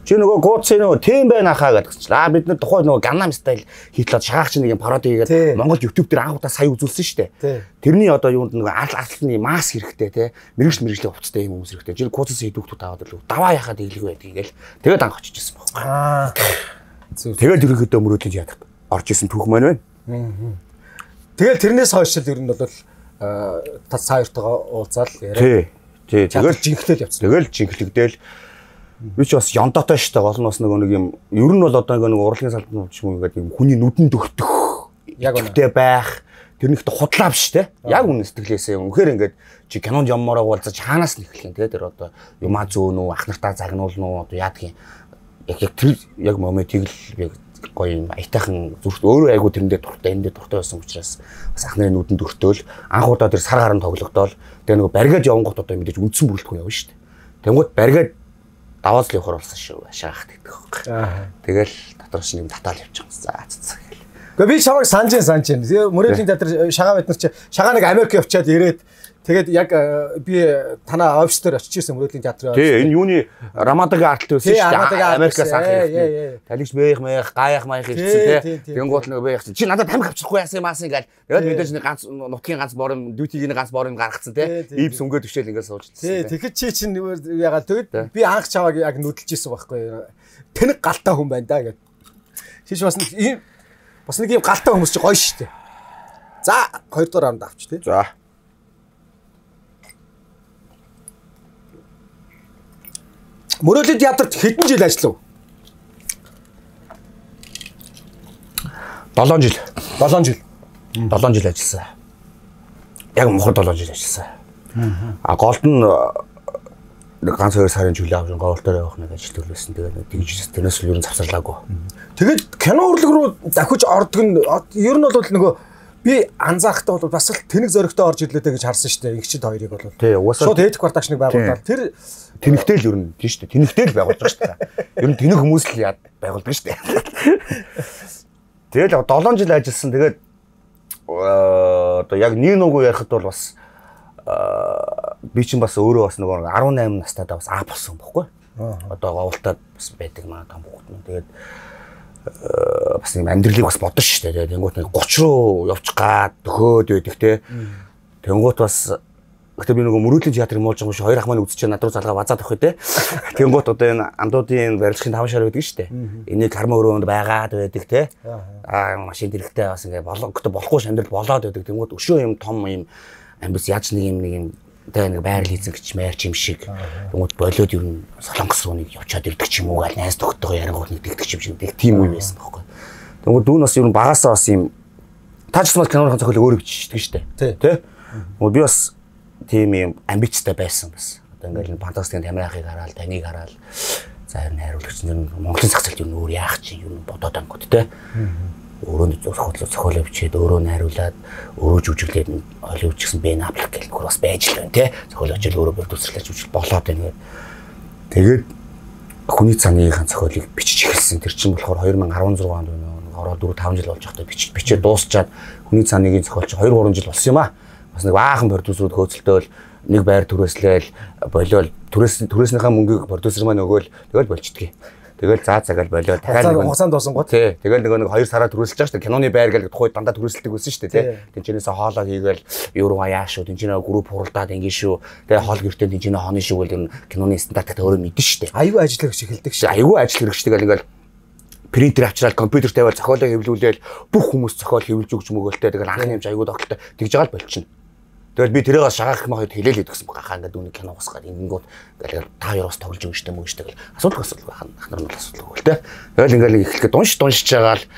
Чи нөгөө гууцын нөгөө тийм байна хаа гэдэгчлээ. Бид нар тухайн нөгөө Gangnam Style хийтлээ шагаач нэг юм пароди хийгээд Монгол YouTube дээр анх удаа сая үзүүлсэн шүү дээ. Тэрний одоо юунд нөгөө алсны маск хэрэгтэй те. Мэрэгжлийн хувцастай юм хүмүүс хэрэгтэй. Чи гууцын хийдүүхтүүд аваад л даваа яхаад иглэх байдаг гээл. Тэгээд анх очиж ирсэн байхгүй. Тэгээд ерөнхийдөө мөрөөдөлж яадаг. Орж исэн түүх маань байна. Тэгээд тэрнээс хойш л ер нь бол тас хоёртойгоо уулзаал яриа. Тий. Тэгэл жинхлэл явцсан. Тэгэл жинхлэгдээл би ч бас ёндоотой шүү дээ. Гол нь бас нэг юм ер нь бол одоо нэг урлагийн салбар ч юм ингээд юм хүний нүдэнд өгтөх яг үнэтэй байх тэр нэгт худлаа биш те. Яг үнэ сэтгэлээсээ үнэхээр ингээд чи кинонд юмороо уулзаж хаанаас нь эхлэх юм те. Тэр одоо юмаа зөөнөө ах нартаа загнуулнуу одоо яадгийн яг тэр яг моментийг л гоё юм аятайхан зүрх өөрөө айгу тэрэндээ дуртай эндээ дуртай байсан учраас бас ах нарын нүдэнд өртөөл анх удаа тэр сар гарan тоглогдоол тэгээ нөгөө баригад явангууд одоо мэдээж үндсэн бүрэлдэхүүн явна шүү дээ. Тэнгууд баригад даваас л явахаар болсон шүү. Шаагахт гэдэг байхгүй. Тэгэл дотроос нэг татаал явж байгаа. За гэл. Гэхдээ би чамайг санаж. Мөрөөдлийн театр шагаа бид нар чи шагаа нэг Америк явчаад ирээд тэгээд яг би танаа офис дээр очиж ирсэн мөрөөдлийн театрын офис. Тий, энэ юуны Рамадагийн арт байсан шүү дээ. Америкаас анх ирсэн. Талигч бээх гаях маях ирсэн тий. Тэнгуут нэг бээх чи надад тамхи авчихгүй яасан маасан гал. Тэгээд мэдээж нэг ганц нутгийн ганц борын дьютигийн ганц борын гаргацсан тий. Ивс өнгөд өчөөл ингээд сууж ирсэн. Тий, тэгэхэд чи чинь ягаад тэгээд би анх чаваг яг нүдэлж ирсэн байхгүй. Тэнэг галтай хүн байна да гэд. Чиш бас нэг юм галтай хүмүүс чи гоё шүү дээ. За 2 дугаар раунд авч тий. За. Мөрөөдлийн театрт хэдэн жил ажиллав? 7 жил. 7 жил. 7 жил ажилласан. Яг мохор 7 жил ажилласан. Голд нь ганц 2 сарын жилийн авсан голд дээр явах нэг ажил төрлөөсөн. Тэгээд тэгж тэрнээс л ер нь завсарлаагүй. Тэгээд кино урлаг руу дахиж ордог нь ер нь бол нөгөө би анзаарахтаа бол бас л тэнэг зөрөгтэй орж ирлээ гэж харсан шүү дээ. Ингчид хоёрыг бол. Тий, угаасаа шууд эдик продакшныг байгуулдаг. Тэр тэнэгтэй л ер нь тийм шүү дээ. Тэнэгтэй л байгуулж байгаа шүү дээ. Ер нь тэнэг хүмүүс л байгуулдаг шүү дээ. Тэгэл 7 жил ажилласан. Тэгээд одоо яг Ниногоо ярихад бол бас би чинь бас өөрөө бас нөгөө 18 настайдаа бас А болсон байхгүй. Одоо говалтаад бас байдаг маа том хүүхэд мөн. Тэгээд бас нэг амьдралыг бас бодсон шүү дээ. Тэнгуут нэг 30 руу явж гад төхөөд байдаг те. Тэнгуут бас гэхдээ би нөгөө мөрөөдлийн театрын муулж байгаа шүү. Хоёр ах маань үзчихээ над руу залгаа базаад авах те. Тэнгуут одоо энэ андуудын барилгын 5 шар байдаг шүү дээ. Энийг карма өрөөнд байгаад байдаг те. Машин дэрэгтэй бас ингээ болохгүй шамдрал болоод байдаг. Тэнгуут өшөө юм том юм амбис яаж нэг юм тэгээ нэг байрал хийсэн гэж мэрч юм шиг. Тэнгуут болоод ер нь солонгос руу нэг явчаад ирдэг ч юм уу гал найз тогтойгоо ярингууд нэг тэгдэг юм шиг тийм үе байсан байхгүй. Тэнгуут дүүн бас ер нь багасаа бас юм таажлмал киноны зохиол өөрөө бичдэг шүү дээ. Тэ? Би бас тийм юм амбицтай байсан бас. Одоо ингээл фантастикийн тамирахыг хараад, таныг хараад за ер нь хариулагч нь Монголын зохицолт ер нь өөр яах чинь ер нь бодоод ангууд тэ. Өөрөө зохиолоо бичээд өөрөө найруулад өөрөө жүжиглээд Холливуд ч гэсэн Бен Аффлек гэх бас байж л байна тий. Зохиол очил өөрөө продюсерлаж жүжиг болоод байна. Тэгээд хүний цааныхаа зохиолыг бичиж эхэлсэн. Тэр чинь болохоор 2016 онд байна. Ороод 4-5 жил болж байхдаа бичээд дуусчаад хүний цааныгийн зохиол чи 2-3 жил болсон юм аа. Бас нэг баахан продюсерүүд хөөцөлтөөл нэг байр түрээслээл болоод түрээснийхаа мөнгийг продюсер маань өгөөл тэгэл болчдгийг. Тэгэл заа цагаал болоо дахиад нэг хугацаанд дуусан гот. Тий. Тэгэл нэг 2 сараа түрээсэлж байгаа шүү дээ. Киноны байр гэдэг тухайд дандаа түрээсэлдэг байсан шүү дээ. Тэнчнээс хоолоо хийгээл евро яа шүү. Тэнчнээ групп хуралдаад ингэ шүү. Тэгээ хоол гэртээ тэнчнээ хооны шүү гэл киноны стандартад өөрөө мэдэн шүү дээ. Аюу ажил хэрэгч эхэлдэг шүү. Аюу ажил хэрэгчтэй ингээл принтер авчраад компьютер тавиад зохиолоо хэвлүүлээл бүх хүмүүс зохиол хэвлж өгч мөгөөлтэй тэгэл анхны юмч аюу тогтолтой тэгж байгаа л болчихно. Тэгэл би тэрээс шагаах махад хэлээлээд гэсэн баха ингээд үүний кино усгаад ингэнгүүт ингээл та хоёроос тоглож өгнө штэ мөгөжтэй гэл асуудал бахан ахнар нь асуудал өгөл тэ. Тэгэл ингээл эхлэхэд уншиж байгаа л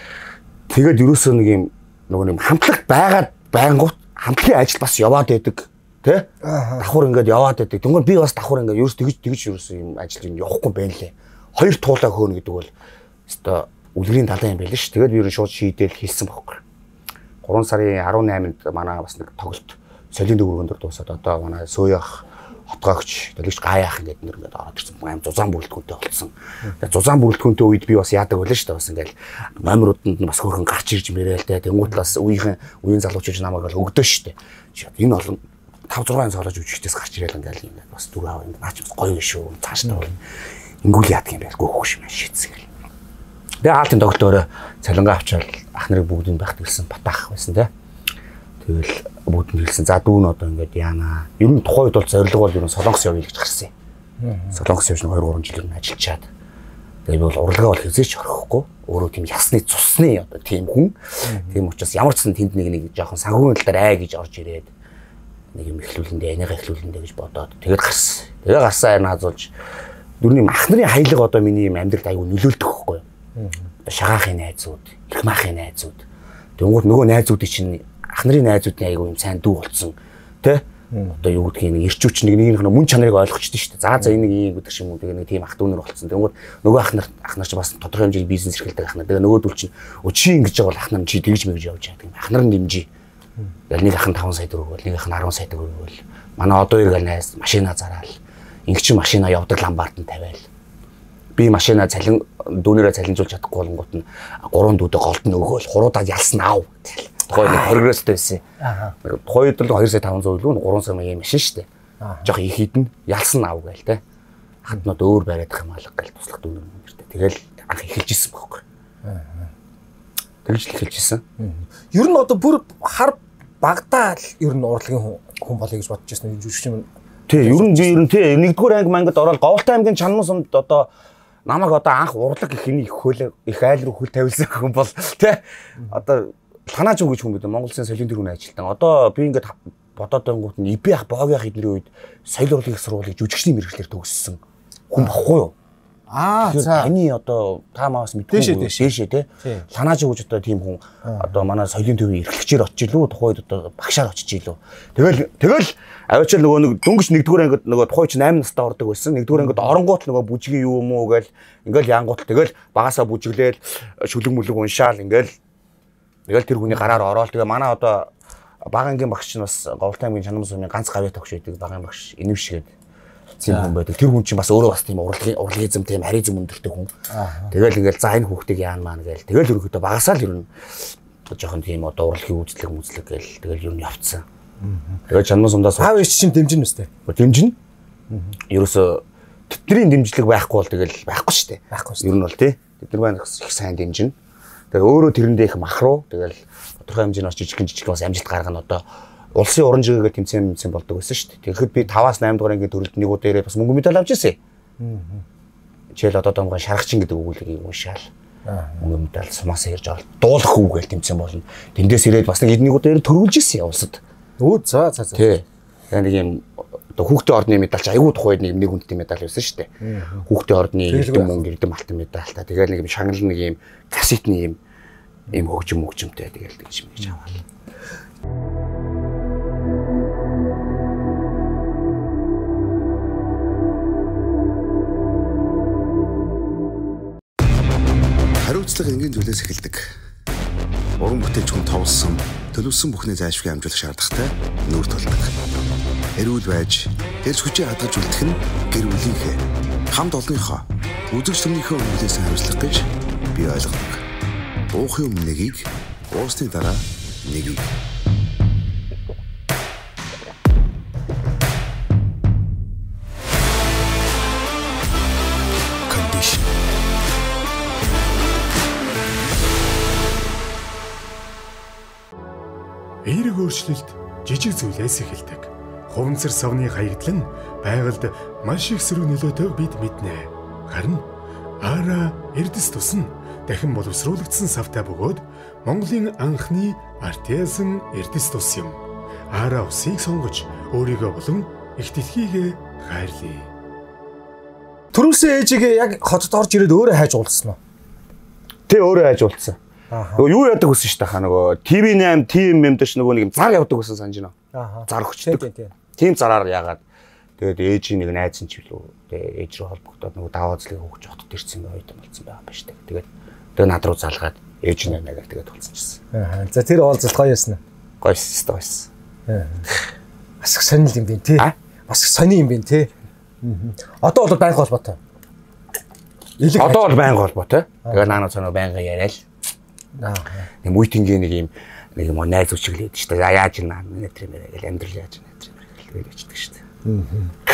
тэгээд ерөөсөө нэг юм нөгөө юм хамтлагт байгаад байнгут хамтлагийн ажил бас яваад байдаг тэ. Давхар ингээд яваад байдаг. Тэнгүүр би бас давхар ингээд ерөөс тэгж ерөөсөө юм ажил юм явахгүй байна лээ. 2 туулаа хөөнө гэдэг бол өстой үлгэрийн талаа юм байл ш. Тэгээд би ерөн шууд шийдэл хэлсэн байхгүй. 3 сарын 18-нд манай бас нэг тоглолт солиын дөрөвгөн дээр дуусаад одоо манай Сөөях хотгоогч төлөгч гаяах ингээд нэр ингээд ороод ирсэн аим зузаан бүрэлдэхүүнтэй болсон. Тэгээд зузаан бүрэлдэхүүнтэй үед би бас яадаг байлаа шүү дээ бас ингээд номерууданд нь бас хөөрхөн гарч ирж мэрэл тэ тэнгуутлаас үеийн залуучууд намайг л өгдөө шүү дээ. Энэ олон 5-6 цаалаж үжигчдээс гарч ирэл ингээд бас дүр аав ингээд наач гоё шүү цааш нь бол Ингүүл яадаг юм байлгүй хөөш мэн шийдсгэл. Тэгээ хаалтын доктороо цалингаа авчаал ах нарыг бүгдийг багт гэлсэн батаах байсан те. Тэгэл бүгд нь хэлсэн за дүүн одоо ингээд яана. Ер нь тухайн үед бол зорилго бол ер нь Солонгос явъя гэж гарсан юм. Солонгос явж 2-3 жил ер нь ажиллачаад. Тэгээ би бол урлагаа бол хязгаарч орохгүй. Өөрөө тийм ясны цусны одоо тийм хүн. Тийм учраас ямар ч сан тэнд нэг жоохон санхүүгийн талаар ай гэж орж ирээд нэг юм эхлүүлэндээ энийгээ эхлүүлэндээ гэж бодоод тэгээд гарсан. Тэгээ гарсан айр наазуулж дөрний ах нарын хаялга одоо миний юм амьдралд аягүй нөлөөлдөг хөхгүй. Шагаахын найзууд, их маахын найзууд. Тэнгууд нөгөө найзуудын чинь ах нарын найзуудын аягүй юм сайн дүү болсон. Тэ? Одоо юу гэдгийг нэг ирчүүч нэгнийх нь мөн чанарыг ойлгочтой шүү дээ. За энэ ийм гэдэг шиг юм уу тэгээ нэг тийм ах дүүнэр болсон. Тэнгууд нөгөө ах нар ч бас тодорхой хэмжээний бизнес эрхэлдэг ах нар. Тэгээ нөгөө дүүл чинь чи ингэж байгаа бол ах нар чи тэгж мэгж явж байгаа. Ах нар нь дэмжиж. Нэг ах нь 5 сая төгрөг бол нэг ах нь 10 сая төгрөг бол манай одоо иргэл найз машина зараал. Ингч машина явдаг ламбард нь тавиал. Би машина цалин дүүнэрээ цалинжуулж чадахгүй болонгууд нь 3 дүүдээ голд нь өгөөл хуруудаад ялсан аав гэл. Тухайн прогресстэй байсан. Тухайн үед л 2 сая 500 илүү 3 сая юм машин шүү дээ. Жохо их хідэн ялсан аав гээл те. Хаднууд өөр бариадах юм алга гэл туслах дүүнэр юм шүү дээ. Тэгэл анх эхэлж исэн байхгүй. Тэгж л эхэлж исэн. Ер нь одоо бүр хар багтаа л ер нь урлагийн хүн болъё гэж бодож байсан юм жүжигч юм. Тий, ер нь тий нэгдүгээр анги мангад ороод Говьтай аймгийн Чанман сумд одоо намайг одоо анх урлаг ихний их айл руу хөл тавилсан хүн бол тий одоо Танааж үг гэж хүн бид Монгол Улсын соёлын төрөний ажилтан. Одоо би ингээд бодоод байнгут нь ИБ ах боог ах эдний үед соёл урлагийн сургуулийг жүжигчний мэргэжлэр төгссөн хүн баггүй юу? За таны одоо та маас мэдгүй дээшээ тий. Танааж үг гэж одоо тийм хүн одоо манай соёлын төвийн эрхлэгчээр очиж илүү тухайд одоо багшаар очиж илүү. Тэгэл авчаал нөгөө нэг дөнгөж нэгдүгээр ангид нөгөө тухай чи 8 настай ордог байсан. Нэгдүгээр ангид оронгууд нөгөө бүжгийн юу юм уу гээл ингээл янгуут тэгэл багасаа бүжиглээл шүлэг мүлэг уншаал ингээл тэр хүний гараар ороод тэгээ манай одоо багангийн багш нь бас Говьтай аймгийн Чанман сумын ганц гавьяа тогш байдаг багийн багш Инэвшгээд тийм хүн байдаг. Тэр хүн чинь бас өөрөө бас тийм урлагизм тийм харизм өндөртэй хүн. Тэгэл ингээл за энэ хүүхдийг яан маань гээл тэгэл ерөөхдөө багасаа л ер нь жоохон тийм одоо урлагийн үзлэг гээл тэгэл ер нь явцсан. Тэгээ Чанман сумдаас аав ээж чинь дэмжин үстэй. Дэмжин. Ерөөсө тэдний дэмжлэг байхгүй бол тэгэл байхгүй шүү дээ. Байхгүй шүү. Ер нь бол тий. Тэд нар маань их сайн дэмжин. Тэгээ өөрөө тэрэндээ их махруу тэгэл тодорхой хэмжээний жижиг бас амжилт гаргана одоо улсын уран жигээгээр тэмцээн болдог байсан шүү дээ. Тэгэхэд би 5-аас 8 дугаар ангийн төрөлд нэг удаа ирээд бас мөнгө медаль авч ирсэн. Жишээл одоо домгоо шаргачин гэдэг өгүүлбэрийг уншаал. Мөнгө медаль сумаас ирж орол дуулах үг гэж тэмцээн болно. Тэндээс ирээд бас нэг удаа ирээд төрүүлж ирсэн улсад. Өө за. Тий. Тэгээ нэг юм одоо хүүхдийн ордны медаль ч аюул тухайд нэг хүнтэй медаль байсан шүү дээ. Хүүхдийн ордны эрдэм алтан медаль та. Тэгээ нэг юм шагнал нэг юм кассетны юм хөгжимтэй тэгэл тэгж мэж аваад. Хариуцлага энгийн зүйлээс эхэлдэг. Уран бүтээлч хүн товлсон, төлөвлөсөн бүхнээ зайлшгүй амжуулах шаардлагатай нүүр тулдаг. Эрүүл байж, эрс хүчээ хадгалж үлдэх нь гэр бүлийнхээ, хамт олонныхоо, үзэгч түмнийхээ өмнөөс хариуцлага гэж би ойлгодог. Уухын өмнө нэгийг, уусны дараа нэгийг. Эерэг өөрчлөлт жижиг зүйлээс эхэлдэг. Хуванцар савны хаягдал нь байгальд маш их сөрөг нөлөөтэйг бид мэднэ. Харин Ара эрдэс тусна дахин боловсруулагдсан савтай бөгөөд Монголын анхны артезан эрдэс тус юм. Ара усыг сонгож өөрийгөө болон их дэлхийг хайрлаа. Төрүүлсэн ээжийг яг хотод орж ирээд өөрөө хайж уулзсан уу? Тэ өөрөө хайж уулзсан. Нөгөө юу яадаг гэсэн шүү дээ нөгөө TV8 team memberш нөгөө нэг юм зар явдаг гэсэн санаж байна. Зар өгчдөг. Тийм зараар яагаад тэгээд ээжийн нэг найз нь ч билүү. Тэгээд ээж рүү холбогдоод нөгөө даваа злыг хөгж хотод ирсэн үед болсон байгаа юм шүү дээ. Тэгээд над руу залгаад ээж нь нагаар тэгээд тулцчихсан. За тэр уулзалт гоё ясна. Гоё байсан. Бас их сонир юм бэ тий. Бас их сони юм бэ тий. Одоо бол байнга холбоотой. Одоо бол байнга холбоотой. Тэгээд наанаа цанаа байнга яриад нэг митингийн нэг юм найз үчиглээд шүү дээ. Яаж ийна нэтрэмээр гэл амьдрал яаж ийна нэтрэмээр гэл ячдаг шүү дээ.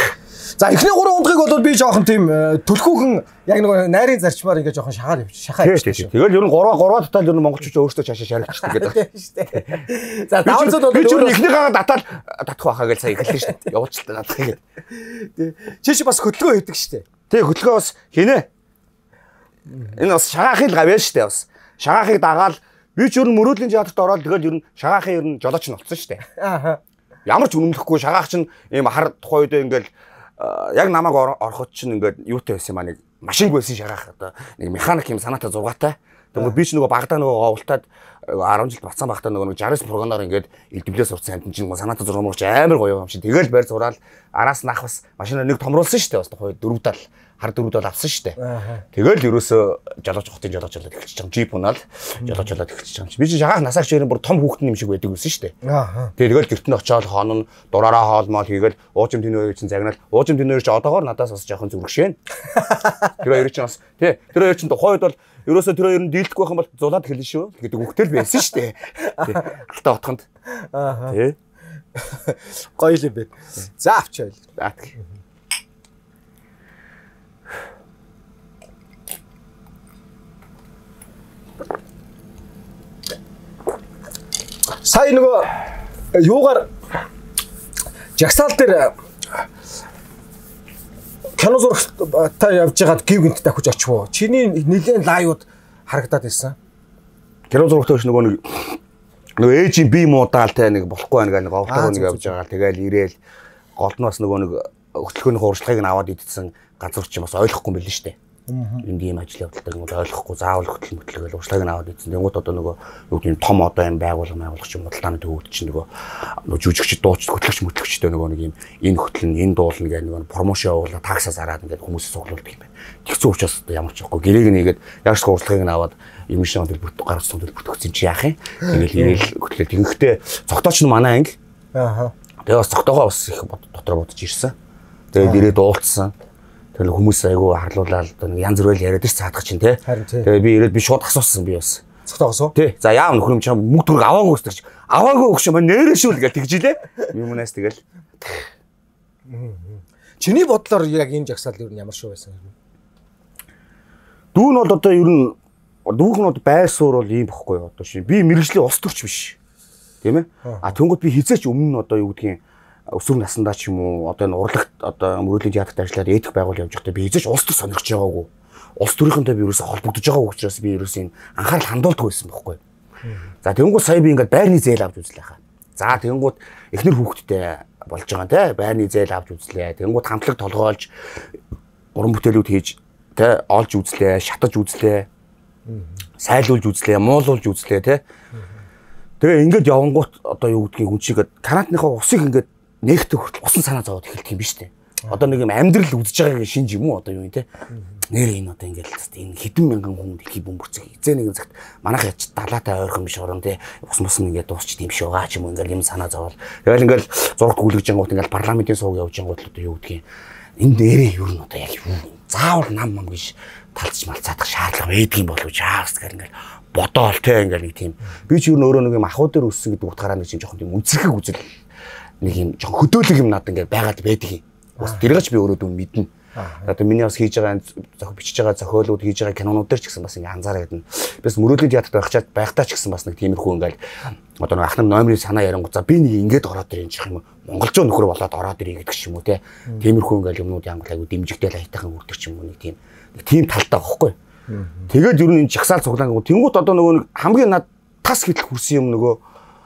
За эхний 3 унтыг бол би жоохон тийм төлхүүхэн яг нэг найрын зарчмаар ингээ жоохон шахаад явчихсан. Тэгэл ер нь 3 татал ер нь монголчууд өөрсдөө цаашаа шарилчдаг гэдэг. За давцад бол би ч эхнийгаа татал татах байхаа гэж сая эхэллээ шүү дээ. Явуулчихлаа надад гэдэг. Чи бас хөдөлгөөн хийдэг шүү дээ. Тэг хөдөлгөөн бас хийнэ. Энэ бас шагаахын гавьяа шүү дээ бас. Шагаахыг дагаал би ч ер нь мөрөөдлийн театрт ороод тэгэл ер нь шагаахын ер нь жолооч нь болсон шүү дээ. Ааха. Ямар ч үнэмлэхгүй шагаах чинь ийм хар тухай үед ингээл яг намайг ороход чинь ингээд юутай байсан юм аа нэг машинг байсан шагаах одоо нэг механик юм санаатай 6-тай. Тэгвэл би ч нөгөө багтаа нөгөө оволтаад 10 жил бацсан багтаа нөгөө 69 прогоноор ингээд элдвлээс урсан амтэн чинь санаатай 6 мөрч амар гоё юм шиг. Тэгэл байр зураал араас нах бас машинаа нэг томруулсан шүү дээ бас тухай 4 тал хар 4 тал авсан шүү дээ. Тэгэл ерөөсөө жолооч хотын жолооч болоод эхэлчихэж байгаа. Джип унаал жолооч болоод эхэлчихэж байгаа. Би чинь шагаах насаагч ерэн бүр том хүүхдэн юм шиг байдаг байсан шүү дээ. Тэгэл гэрт нь очиод хонон дураараа хоолмол хийгээл уужим тэнүүр чинь загнаал уужим тэнүүр чи одоогоор надаас бас жоохон зүрхшээн. Тэр хоёр чинь бас тий тэр хоёр чинь тухай үед бол ерөөсөө тэр хоёр нь дийлдэх байх юм бол зулаад эхэлнэ шүү гэдэг үгтэл байсан шүү дээ. Тий алтаа отхонд. Тий гоё л юм бэ. За авчаал. Сая нөгөө юугаар жагсаал дээр кино зурагтаа явж байгаад гів гинт давхиж очив. Чиний нэлээд лайвууд харагдаад байсан. Кино зурагтаа ч нөгөө ээжийн бие муудаалтай нэг болохгүй байна гэх нэг овтоо нэг явж байгаа. Тэгэл ирээл голд нь бас нөгөө нэг хөтөлбөрийн хууршлагыг нь аваад идсэн газар ч юм бас ойлгохгүй юм билээ шүү дээ. Энд ийм ажил явдалтай юм бол ойлгохгүй заавал хөтөл мөтлөгээл урьдчилгааг нь аваад ийдсэн. Тэнгууд одоо нөгөө юу гэдэг том одоо юм байгуулах юм бодлооны төвөд чинь нөгөө жүжигчд дууч хөтлөгч мөтлөгчтэй нөгөө нэг юм энэ хөтлөн энэ дуулна гэх нөгөө промошн явуулаа таксаас зараад ингээд хүмүүсээ цуглуулдаг юм байна. Тэгсэн учраас одоо ямар ч байхгүй гэрээг нэгээд яг ч урьдчилгааг нь аваад эмишн төлбөрт гаргасан төлбөртөгсөн чи яах юм. Ингээл ирээл хөтлөө тэгэхдээ цогтооч нь манай анги. Тэгээ бас цогтоогоо бас их дотор бодож ирсэн. Тэгээд ирээд уулцсан. Тэгэл хүмүүс айгу харлуулаад янз бүр яриад ш цаадах чинь тий. Тэгээ би ирээд би шууд асуусан би бас. Цогтоогоосоо. Тий. За яав нөхөр юм чам мөнгө төрөг аваагүй өстөрч. Аваагүй өгш юм нэрээ шүүл гэж тэгжилээ. Юмнаас тэгэл. Чиний бодлоор яг энэ жагсаал юу ямар шүү байсан юм? Дүү нь бол одоо ер нь дүүхнүүд байр суурь бол ийм бохгүй одоо шин. Би мэрэгжлийн улс төрч биш. Тийм ээ. А тэнгууд би хизээч өмнө нь одоо юу гэдгийг өсвөр насндаа ч юм уу одоо энэ урлагт одоо мөрөөдлийн театрт ажиллаад эдих байгуул явж байхдаа би хизээч улс төр сонирхож байгаагүй. Улс төрийнхөнтэй би ерөөсө холбогдож байгаа учраас би ерөөсө энэ анхаарал хандуулдаг байсан байхгүй. За тэнгууд сая би ингээд байрны зээл авч үзлээ хаа. За тэнгууд эхнэр хүүхэдтэй болж байгаа те байрны зээл авч үзлээ. Тэнгууд хамтлаг толгоолж уран бүтээлүүд хийж те олж үзлээ, шатаж үзлээ. Сайлуулж үзлээ, муулуулж үзлээ те. Тэгээ ингээд явангуут одоо юу гэдгийг хүн чигээд канатныхаа усыг ингээд нэгт хүртэл усан санаа зовоод эхэлдэг юм биш үү? Одоо нэг юм амьдрал үзэж байгаагийн шинж юм уу одоо юу юм те? Нэр энэ одоо ингээд энэ хэдэн мянган хүн дэлхий бөмбөрцөг. Эзэн нэгэн цагт манайх яч далаатай ойрхон биш орон те. Ус мус ингээд дуусч тийм биш байгаа ч юм уу ингээд юм санаа зовоод. Тэгэл ингээд зураг гүйлгэж ангууд ингээд парламентын сууг явж ангууд л одоо юу гэдгийг энэ нэрээ юу н одоо яг юу? Заавал нам гэж талж малцаадах шаардлага байдаг юм болов уу? Жаас гэр ингээд бодоол те ингээд нэг тийм. Би ч юу нөөрөө нэг юм ахуй дээр өссөн гэдэг утгаараа нэг чинь жоохон тийм үнцэрхэг үзэл нэг юм жоохон хөдөөлөг юм надад ингээд байгаад байдаг юм. Бас тэрэгч би өөрөө дүн мэднэ. Одоо миний бас хийж байгаа бичиж байгаа зохиолууд хийж байгаа кинонууд дээр ч гэсэн бас ингээд анзаараад байна. Бас мөрөөдлийн театрт байхдаа ч гэсэн бас нэг тиймэрхүү ингээд одоо нэг ахнам номерын санаа ярингууд за би нэг ингээд ороод ирэх юм чих юм монголчууд нөхөр болоод ороод ирэх гэдэг ч юм уу те. Тиймэрхүү ингээд юмнууд ямар айгу дэмжигдэл хайтайхан үрдэг ч юм уу нэг тийм талтай байхгүй. Тэгээд ер нь энэ жагсаал цуглаан тэнгуут одоо нөгөө хамгийн над тас хитл хүрсэн юм нөгөө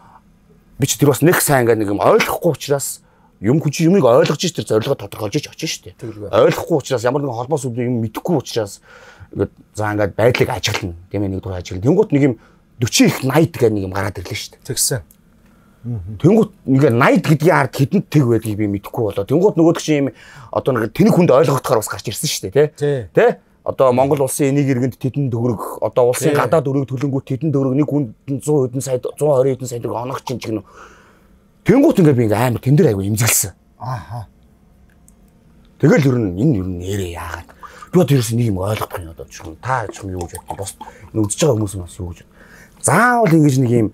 би ч тэр бас нэг сайн ингээд нэг юм ойлгохгүй учраас юм хүч юмыг ойлгож ич тэр зорилгоо тодорхойлж ич очиж штэ. Ойлгохгүй учраас ямар нэгэн холбоос үүдээ юм мэдэхгүй учраас ингээд за ингээд байдлыг ажиглана. Тийм ээ нэг дуу ажиглана. Тэнгуут нэг юм 40 их 80 гэх нэг юм гараад ирлээ штэ. Тэгсэн. Тэнгуут ингээд 80 гэдгийн ард хэдэнд тэг байдгийг би мэдэхгүй болоо. Тэнгуут нөгөөд чинь юм одоо нэг тэнэг хүнд ойлгохдохоор бас гарч ирсэн штэ тий. Одоо Монгол улсын энийг иргэнд тэдэн төгрөг одоо улсын гадаад өрөөг төлөнгүүт тэдэн төгрөг нэг хүнд 100 хэдэн сая 120 хэдэн сая төгрөг оног чинь ч гэнэ. Тэнгуут ингээд би ингээд амар тэн дээр айгу имзэглсэн. Ааха. Тэгэл ер нь нэрээ яагаад. Би одоо ерөөс нэг юм ойлгохгүй юм одоо ч юм та ч юм юу гэж бодсон. Бос үзэж байгаа хүмүүс бас юу гэж. Заавал ингэж нэг юм